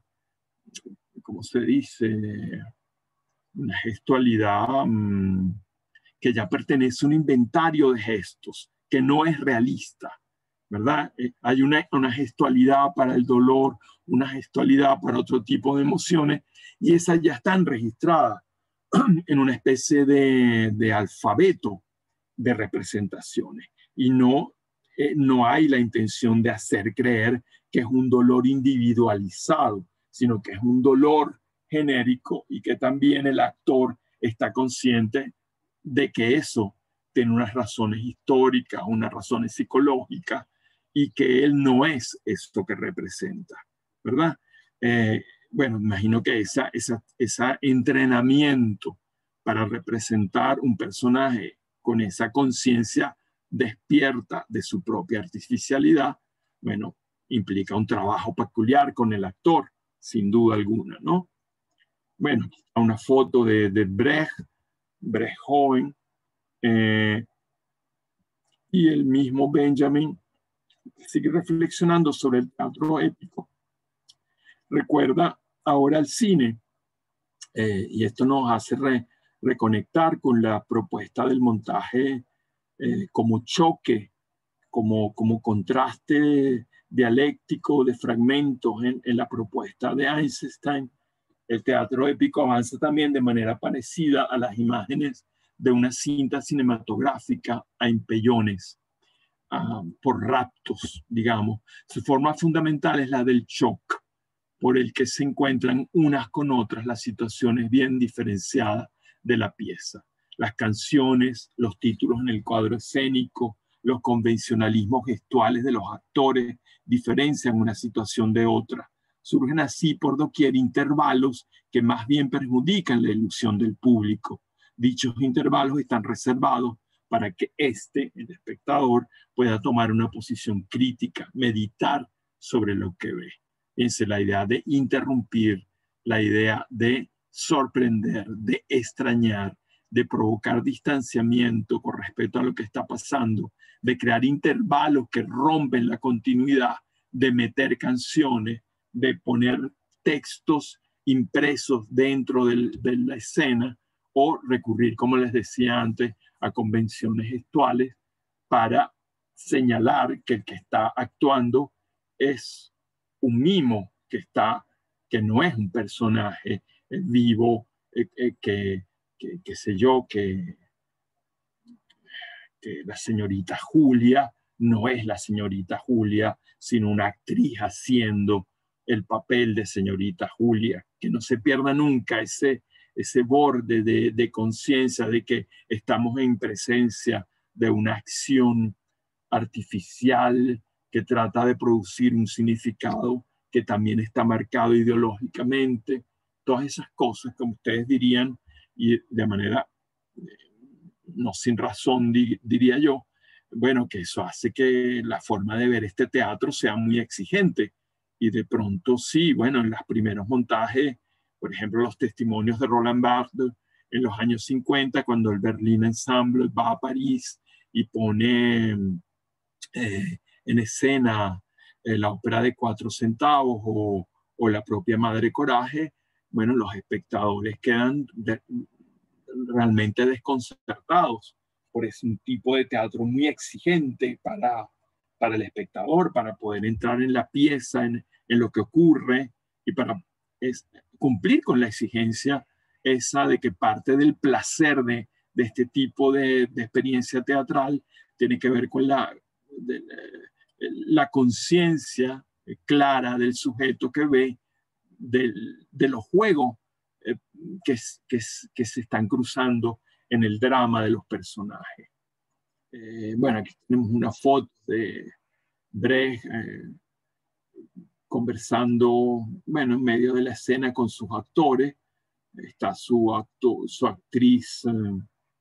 ¿cómo se dice? Una gestualidad mmm, que ya pertenece a un inventario de gestos, que no es realista, ¿verdad? Eh, hay una, una gestualidad para el dolor, una gestualidad para otro tipo de emociones, y esas ya están registradas en una especie de, de alfabeto de representaciones, y no, eh, no hay la intención de hacer creer que es un dolor individualizado, sino que es un dolor genérico, y que también el actor está consciente de que eso tiene unas razones históricas, unas razones psicológicas, y que él no es esto que representa, ¿verdad? Eh, bueno, imagino que ese esa, esa entrenamiento para representar un personaje con esa conciencia despierta de su propia artificialidad, bueno, implica un trabajo peculiar con el actor, sin duda alguna, ¿no? Bueno, una foto de, de Brecht, Brecht joven, eh, y el mismo Benjamin sigue reflexionando sobre el teatro épico. Recuerda ahora el cine, eh, y esto nos hace re, reconectar con la propuesta del montaje eh, como choque, como, como contraste dialéctico de fragmentos en, en la propuesta de Eisenstein. El teatro épico avanza también de manera parecida a las imágenes de una cinta cinematográfica a empellones, uh, por raptos, digamos. Su forma fundamental es la del shock, por el que se encuentran unas con otras las situaciones bien diferenciadas de la pieza. Las canciones, los títulos en el cuadro escénico, Los convencionalismos gestuales de los actores diferencian una situación de otra. Surgen así por doquier intervalos que más bien perjudican la ilusión del público. Dichos intervalos están reservados para que éste, el espectador, pueda tomar una posición crítica, meditar sobre lo que ve. Fíjense, la idea de interrumpir, la idea de sorprender, de extrañar, de provocar distanciamiento con respecto a lo que está pasando, de crear intervalos que rompen la continuidad, de meter canciones, de poner textos impresos dentro del, de la escena, o recurrir, como les decía antes, a convenciones gestuales para señalar que el que está actuando es un mimo, que, está, que no es un personaje eh, vivo, eh, eh, que, que, que sé yo, que, que la señorita Julia no es la señorita Julia, sino una actriz haciendo el papel de señorita Julia. Que no se pierda nunca ese, ese borde de, de conciencia de que estamos en presencia de una acción artificial que trata de producir un significado que también está marcado ideológicamente. Todas esas cosas, como ustedes dirían, y de manera no sin razón, di, diría yo, bueno, que eso hace que la forma de ver este teatro sea muy exigente. Y de pronto sí, bueno, en los primeros montajes, por ejemplo, los testimonios de Roland Barthes en los años cincuenta, cuando el Berlin Ensemble va a París y pone eh, en escena eh, la ópera de cuatro centavos o, o la propia Madre Coraje, bueno, los espectadores quedan de, realmente desconcertados, por es un tipo de teatro muy exigente para, para el espectador, para poder entrar en la pieza, en, en lo que ocurre y para es, cumplir con la exigencia esa de que parte del placer de, de este tipo de, de experiencia teatral tiene que ver con la, de, la conciencia clara del sujeto que ve de, de los juegos eh, que, que, que se están cruzando en el drama de los personajes. Eh, bueno, aquí tenemos una foto de Brecht eh, conversando, bueno, en medio de la escena con sus actores. Está su, acto, su actriz eh,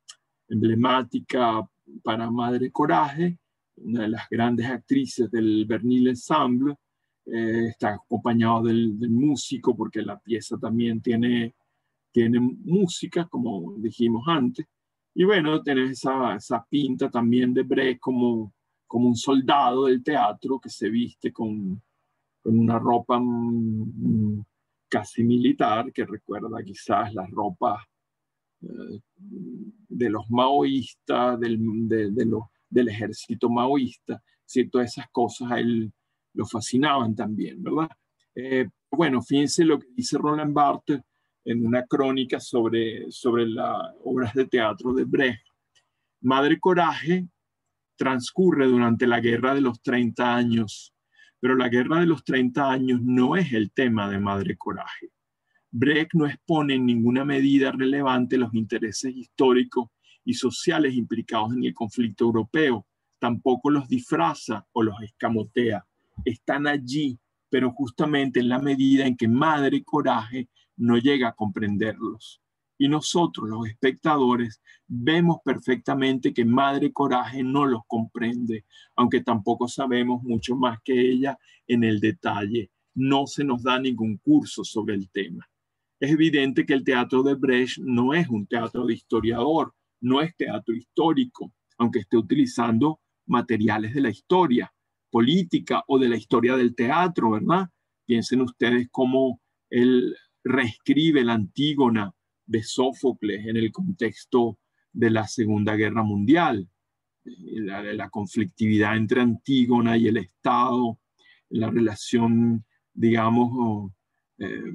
emblemática para Madre Coraje, una de las grandes actrices del Berlin Ensemble. Eh, está acompañado del, del músico, porque la pieza también tiene, tiene música, como dijimos antes. Y bueno, tenés esa, esa pinta también de Brecht como, como un soldado del teatro que se viste con, con una ropa mm, casi militar, que recuerda quizás las ropas eh, de los maoístas, del, de, de los, del ejército maoísta. ¿Sí? Todas esas cosas a él lo fascinaban también, ¿verdad? Eh, bueno, fíjense lo que dice Roland Barthes en una crónica sobre, sobre las obras de teatro de Brecht. Madre Coraje transcurre durante la Guerra de los treinta años, pero la Guerra de los treinta años no es el tema de Madre Coraje. Brecht no expone en ninguna medida relevante los intereses históricos y sociales implicados en el conflicto europeo, tampoco los disfraza o los escamotea. Están allí, pero justamente en la medida en que Madre Coraje no llega a comprenderlos. Y nosotros, los espectadores, vemos perfectamente que Madre Coraje no los comprende, aunque tampoco sabemos mucho más que ella en el detalle. No se nos da ningún curso sobre el tema. Es evidente que el teatro de Brecht no es un teatro de historiador, no es teatro histórico, aunque esté utilizando materiales de la historia política o de la historia del teatro, ¿verdad? Piensen ustedes cómo él reescribe la Antígona de Sófocles en el contexto de la Segunda Guerra Mundial, la, la conflictividad entre Antígona y el Estado, la relación, digamos, eh,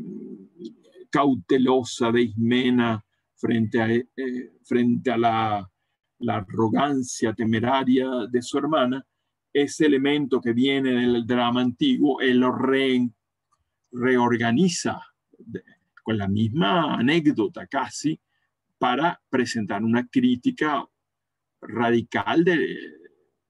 cautelosa de Ismena frente a, eh, frente a la, la arrogancia temeraria de su hermana. Ese elemento que viene del drama antiguo, él lo re, reorganiza de, con la misma anécdota casi, para presentar una crítica radical de,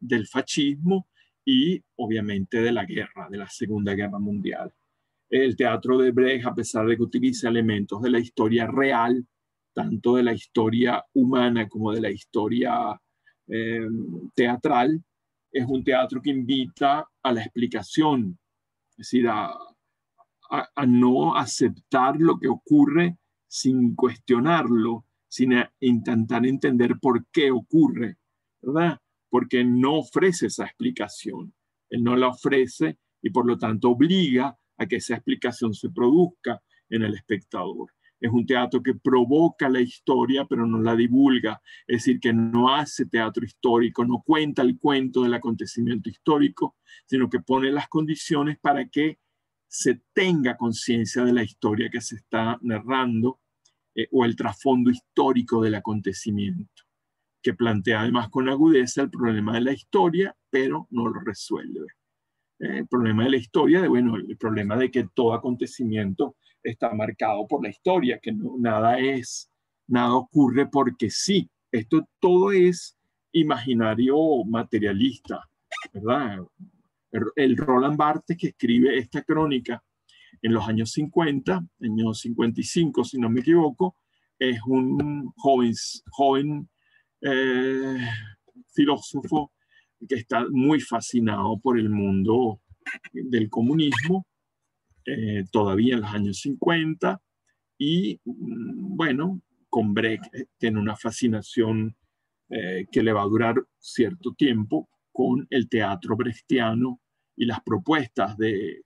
del fascismo y obviamente de la guerra, de la Segunda Guerra Mundial. El teatro de Brecht, a pesar de que utiliza elementos de la historia real, tanto de la historia humana como de la historia eh, teatral, es un teatro que invita a la explicación, es decir, a, a, a no aceptar lo que ocurre sin cuestionarlo, sin intentar entender por qué ocurre, ¿verdad? Porque no ofrece esa explicación. Él no la ofrece y por lo tanto obliga a que esa explicación se produzca en el espectador. Es un teatro que provoca la historia, pero no la divulga. Es decir, que no hace teatro histórico, no cuenta el cuento del acontecimiento histórico, sino que pone las condiciones para que se tenga conciencia de la historia que se está narrando eh, o el trasfondo histórico del acontecimiento, que plantea además con agudeza el problema de la historia, pero no lo resuelve. Eh, el problema de la historia, de, bueno, el problema de que todo acontecimiento está marcado por la historia, que no, nada es, nada ocurre porque sí. Esto todo es imaginario materialista, ¿verdad? El, el Roland Barthes, que escribe esta crónica en los años cincuenta, años cincuenta y cinco, si no me equivoco, es un joven, joven eh, filósofo que está muy fascinado por el mundo del comunismo, eh, todavía en los años cincuenta, y bueno, con Brecht tiene una fascinación eh, que le va a durar cierto tiempo con el teatro brechtiano y las propuestas de,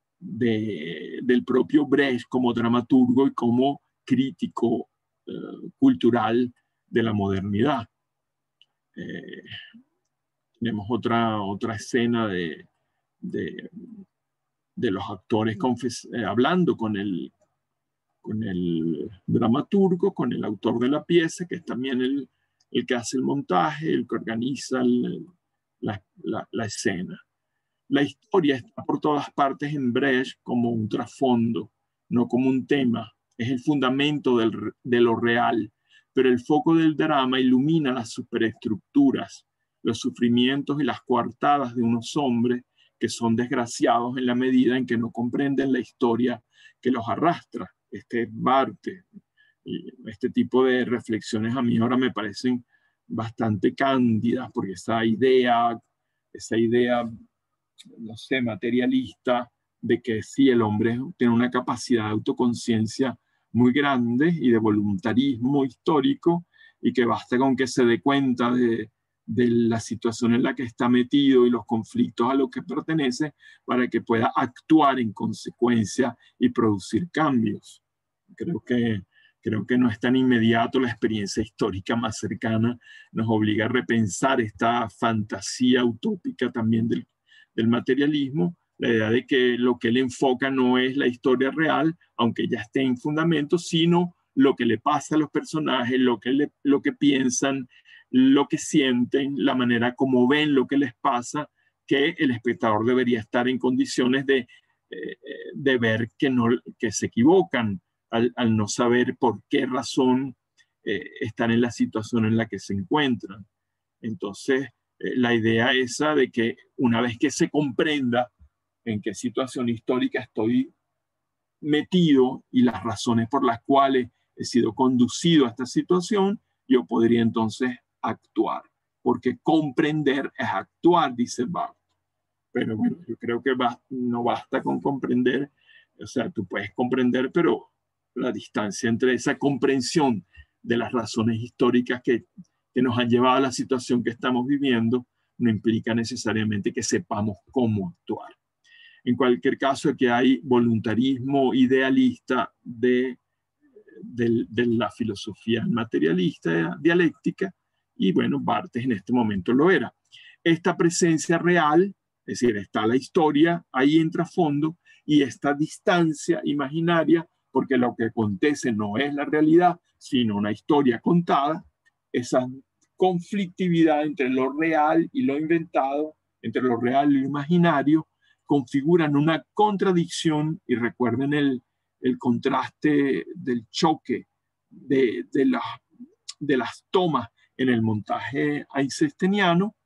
de, del propio Brecht como dramaturgo y como crítico eh, cultural de la modernidad. Eh, tenemos otra, otra escena de, de, de los actores eh, hablando con el, con el dramaturgo, con el autor de la pieza, que es también el, el que hace el montaje, el que organiza el, la, la, la escena. La historia está por todas partes en Brecht como un trasfondo, no como un tema. Es el fundamento del, de lo real, pero el foco del drama ilumina las superestructuras, los sufrimientos y las coartadas de unos hombres que son desgraciados en la medida en que no comprenden la historia que los arrastra. Este es Barthes. Este tipo de reflexiones a mí ahora me parecen bastante cándidas, porque esa idea, esa idea no sé, materialista, de que sí, el hombre tiene una capacidad de autoconciencia muy grande y de voluntarismo histórico, y que basta con que se dé cuenta de, de la situación en la que está metido y los conflictos a los que pertenece para que pueda actuar en consecuencia y producir cambios. Creo que, creo que no es tan inmediato. La experiencia histórica más cercana nos obliga a repensar esta fantasía utópica también del del materialismo, la idea de que lo que él enfoca no es la historia real, aunque ya esté en fundamento, sino lo que le pasa a los personajes, lo que, le, lo que piensan, lo que sienten, la manera como ven lo que les pasa, que el espectador debería estar en condiciones de, eh, de ver que, no, que se equivocan al, al no saber por qué razón eh, están en la situación en la que se encuentran. Entonces, la idea esa de que una vez que se comprenda en qué situación histórica estoy metido y las razones por las cuales he sido conducido a esta situación, yo podría entonces actuar, porque comprender es actuar, dice Barthes. Pero bueno, yo creo que va, no basta con comprender, o sea, tú puedes comprender, pero la distancia entre esa comprensión de las razones históricas que que nos han llevado a la situación que estamos viviendo, no implica necesariamente que sepamos cómo actuar. En cualquier caso, aquí hay voluntarismo idealista de, de, de la filosofía materialista dialéctica, y bueno, Barthes en este momento lo era. Esta presencia real, es decir, está la historia ahí en trasfondo, y esta distancia imaginaria, porque lo que acontece no es la realidad, sino una historia contada, esa conflictividad entre lo real y lo inventado, entre lo real y lo imaginario, configuran una contradicción, y recuerden el, el contraste del choque de, de, la, de las tomas en el montaje eisensteiniano,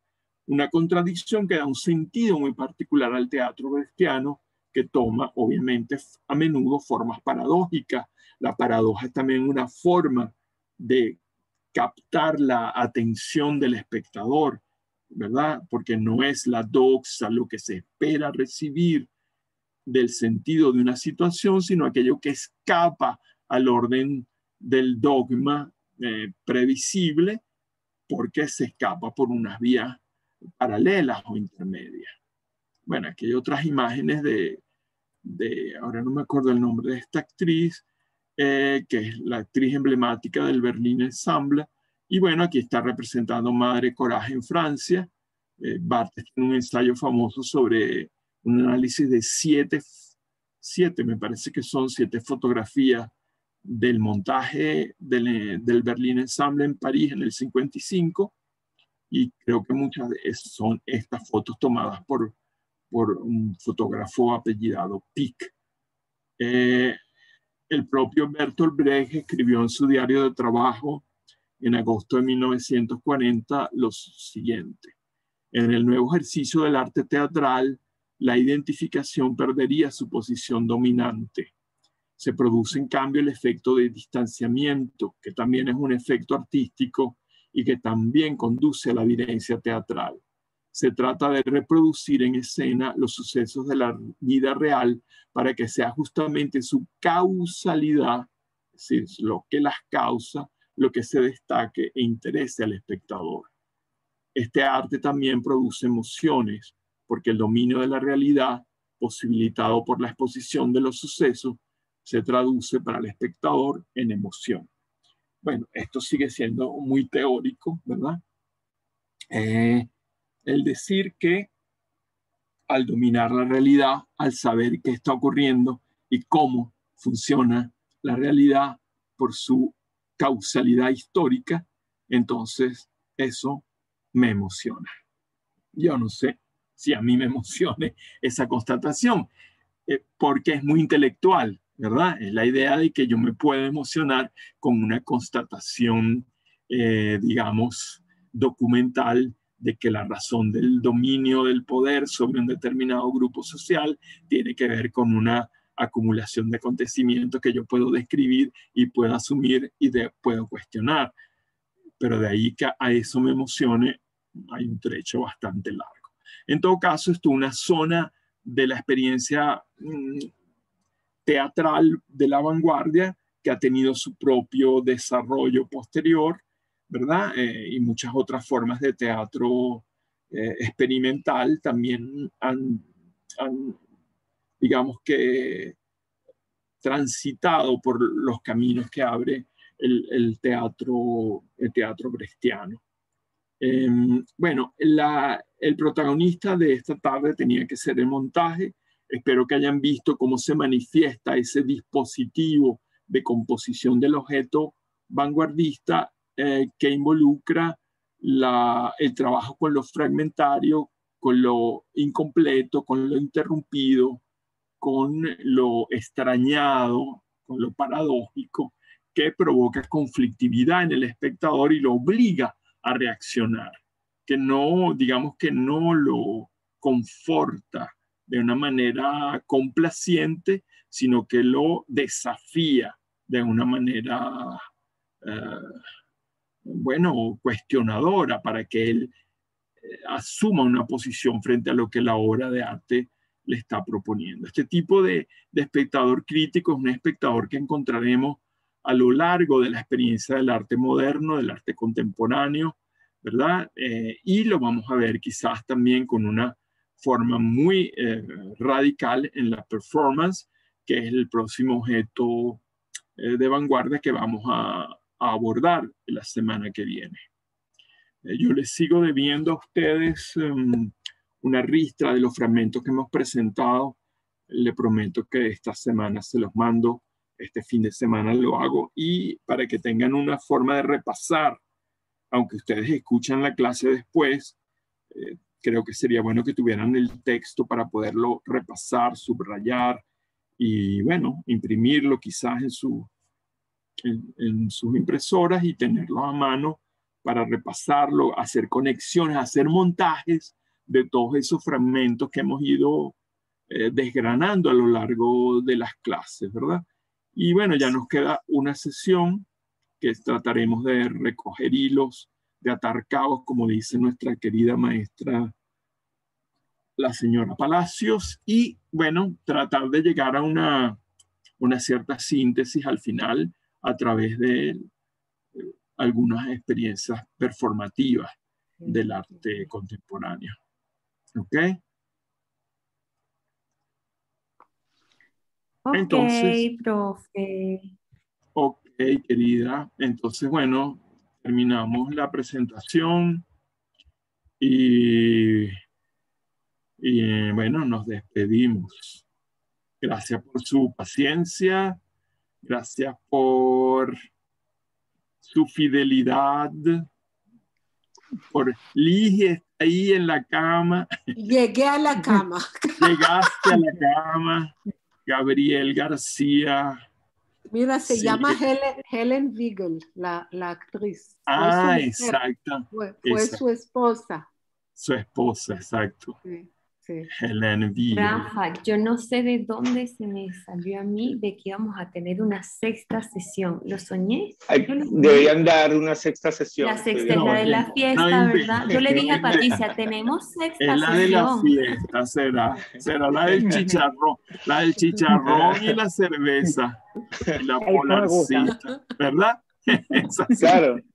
una contradicción que da un sentido muy particular al teatro brechtiano, que toma, obviamente, a menudo formas paradójicas. La paradoja es también una forma de captar la atención del espectador, ¿verdad? Porque no es la doxa lo que se espera recibir del sentido de una situación, sino aquello que escapa al orden del dogma eh, previsible, porque se escapa por unas vías paralelas o intermedias. Bueno, aquí hay otras imágenes de, de ahora no me acuerdo el nombre de esta actriz, eh, que es la actriz emblemática del Berlin Ensemble. Y bueno, aquí está representando Madre Coraje en Francia. Eh, Barthes tiene un ensayo famoso sobre un análisis de siete, siete, me parece que son siete fotografías del montaje del, del Berlin Ensemble en París en el cincuenta y cinco. Y creo que muchas de esas son estas fotos tomadas por, por un fotógrafo apellidado Pic. Eh, el propio Bertolt Brecht escribió en su diario de trabajo en agosto de mil novecientos cuarenta lo siguiente: en el nuevo ejercicio del arte teatral, la identificación perdería su posición dominante. Se produce en cambio el efecto de distanciamiento, que también es un efecto artístico y que también conduce a la evidencia teatral. Se trata de reproducir en escena los sucesos de la vida real para que sea justamente su causalidad, es decir, lo que las causa, lo que se destaque e interese al espectador. Este arte también produce emociones, porque el dominio de la realidad, posibilitado por la exposición de los sucesos, se traduce para el espectador en emoción. Bueno, esto sigue siendo muy teórico, ¿verdad? Eh, el decir que al dominar la realidad, al saber qué está ocurriendo y cómo funciona la realidad por su causalidad histórica, entonces eso me emociona. Yo no sé si a mí me emocione esa constatación, eh, porque es muy intelectual, ¿verdad? Es la idea de que yo me puedo emocionar con una constatación, eh, digamos, documental de que la razón del dominio del poder sobre un determinado grupo social tiene que ver con una acumulación de acontecimientos que yo puedo describir y puedo asumir y de, puedo cuestionar. Pero de ahí que a eso me emocione, hay un trecho bastante largo. En todo caso, esto es una zona de la experiencia mmm, teatral de la vanguardia que ha tenido su propio desarrollo posterior, ¿verdad? Eh, y muchas otras formas de teatro eh, experimental también han, han, digamos que, transitado por los caminos que abre el, el teatro, el teatro brechtiano. Eh, bueno, la, el protagonista de esta tarde tenía que ser el montaje. Espero que hayan visto cómo se manifiesta ese dispositivo de composición del objeto vanguardista eh, que involucra la, el trabajo con lo fragmentario, con lo incompleto, con lo interrumpido, con lo extrañado, con lo paradójico, que provoca conflictividad en el espectador y lo obliga a reaccionar, que no, digamos que no lo conforta de una manera complaciente, sino que lo desafía de una manera, eh, bueno, cuestionadora, para que él eh, asuma una posición frente a lo que la obra de arte le está proponiendo. Este tipo de, de espectador crítico es un espectador que encontraremos a lo largo de la experiencia del arte moderno, del arte contemporáneo, ¿verdad? Eh, y lo vamos a ver quizás también con una forma muy eh, radical en la performance, que es el próximo objeto eh, de vanguardia que vamos a, a abordar la semana que viene. Eh, yo les sigo debiendo a ustedes um, una ristra de los fragmentos que hemos presentado. Le prometo que esta semana se los mando, este fin de semana lo hago, y para que tengan una forma de repasar, aunque ustedes escuchan la clase después, eh, creo que sería bueno que tuvieran el texto para poderlo repasar, subrayar y, bueno, imprimirlo quizás en, su, en, en sus impresoras y tenerlo a mano para repasarlo, hacer conexiones, hacer montajes de todos esos fragmentos que hemos ido eh, desgranando a lo largo de las clases, ¿verdad? Y bueno, ya nos queda una sesión que trataremos de recoger hilos, de atar cabos, como dice nuestra querida maestra, la señora Palacios, y bueno, tratar de llegar a una, una cierta síntesis al final a través de eh, algunas experiencias performativas del arte contemporáneo. ¿Ok? Ok, Entonces, profe. ok, querida. Entonces, bueno, terminamos la presentación y, y bueno, nos despedimos. Gracias por su paciencia, gracias por su fidelidad, por Ligia está ahí en la cama. Llegué a la cama. Llegaste a la cama. Gabriel García. Mira, se Sí. llama Helen, Helen Wiegel, la, la actriz. Fue Ah, su mujer, exacto. Fue, fue Exacto. su esposa. Su esposa, exacto. Sí, sí. Helen Wiegel. Rafa, yo no sé de dónde se me salió a mí de que íbamos a tener una sexta sesión. ¿Lo soñé? Hay- Yo lo soñé. deberían dar una sexta sesión. La sexta es Deberían- la No, de no, la no fiesta, inventes. ¿verdad? Yo le dije a Patricia, tenemos sexta Es la de la sesión. fiesta, será. Será la del chicharrón. La del chicharrón y la cerveza. Y la Eso me gusta. polarcita. ¿Verdad? Esa sí. Claro.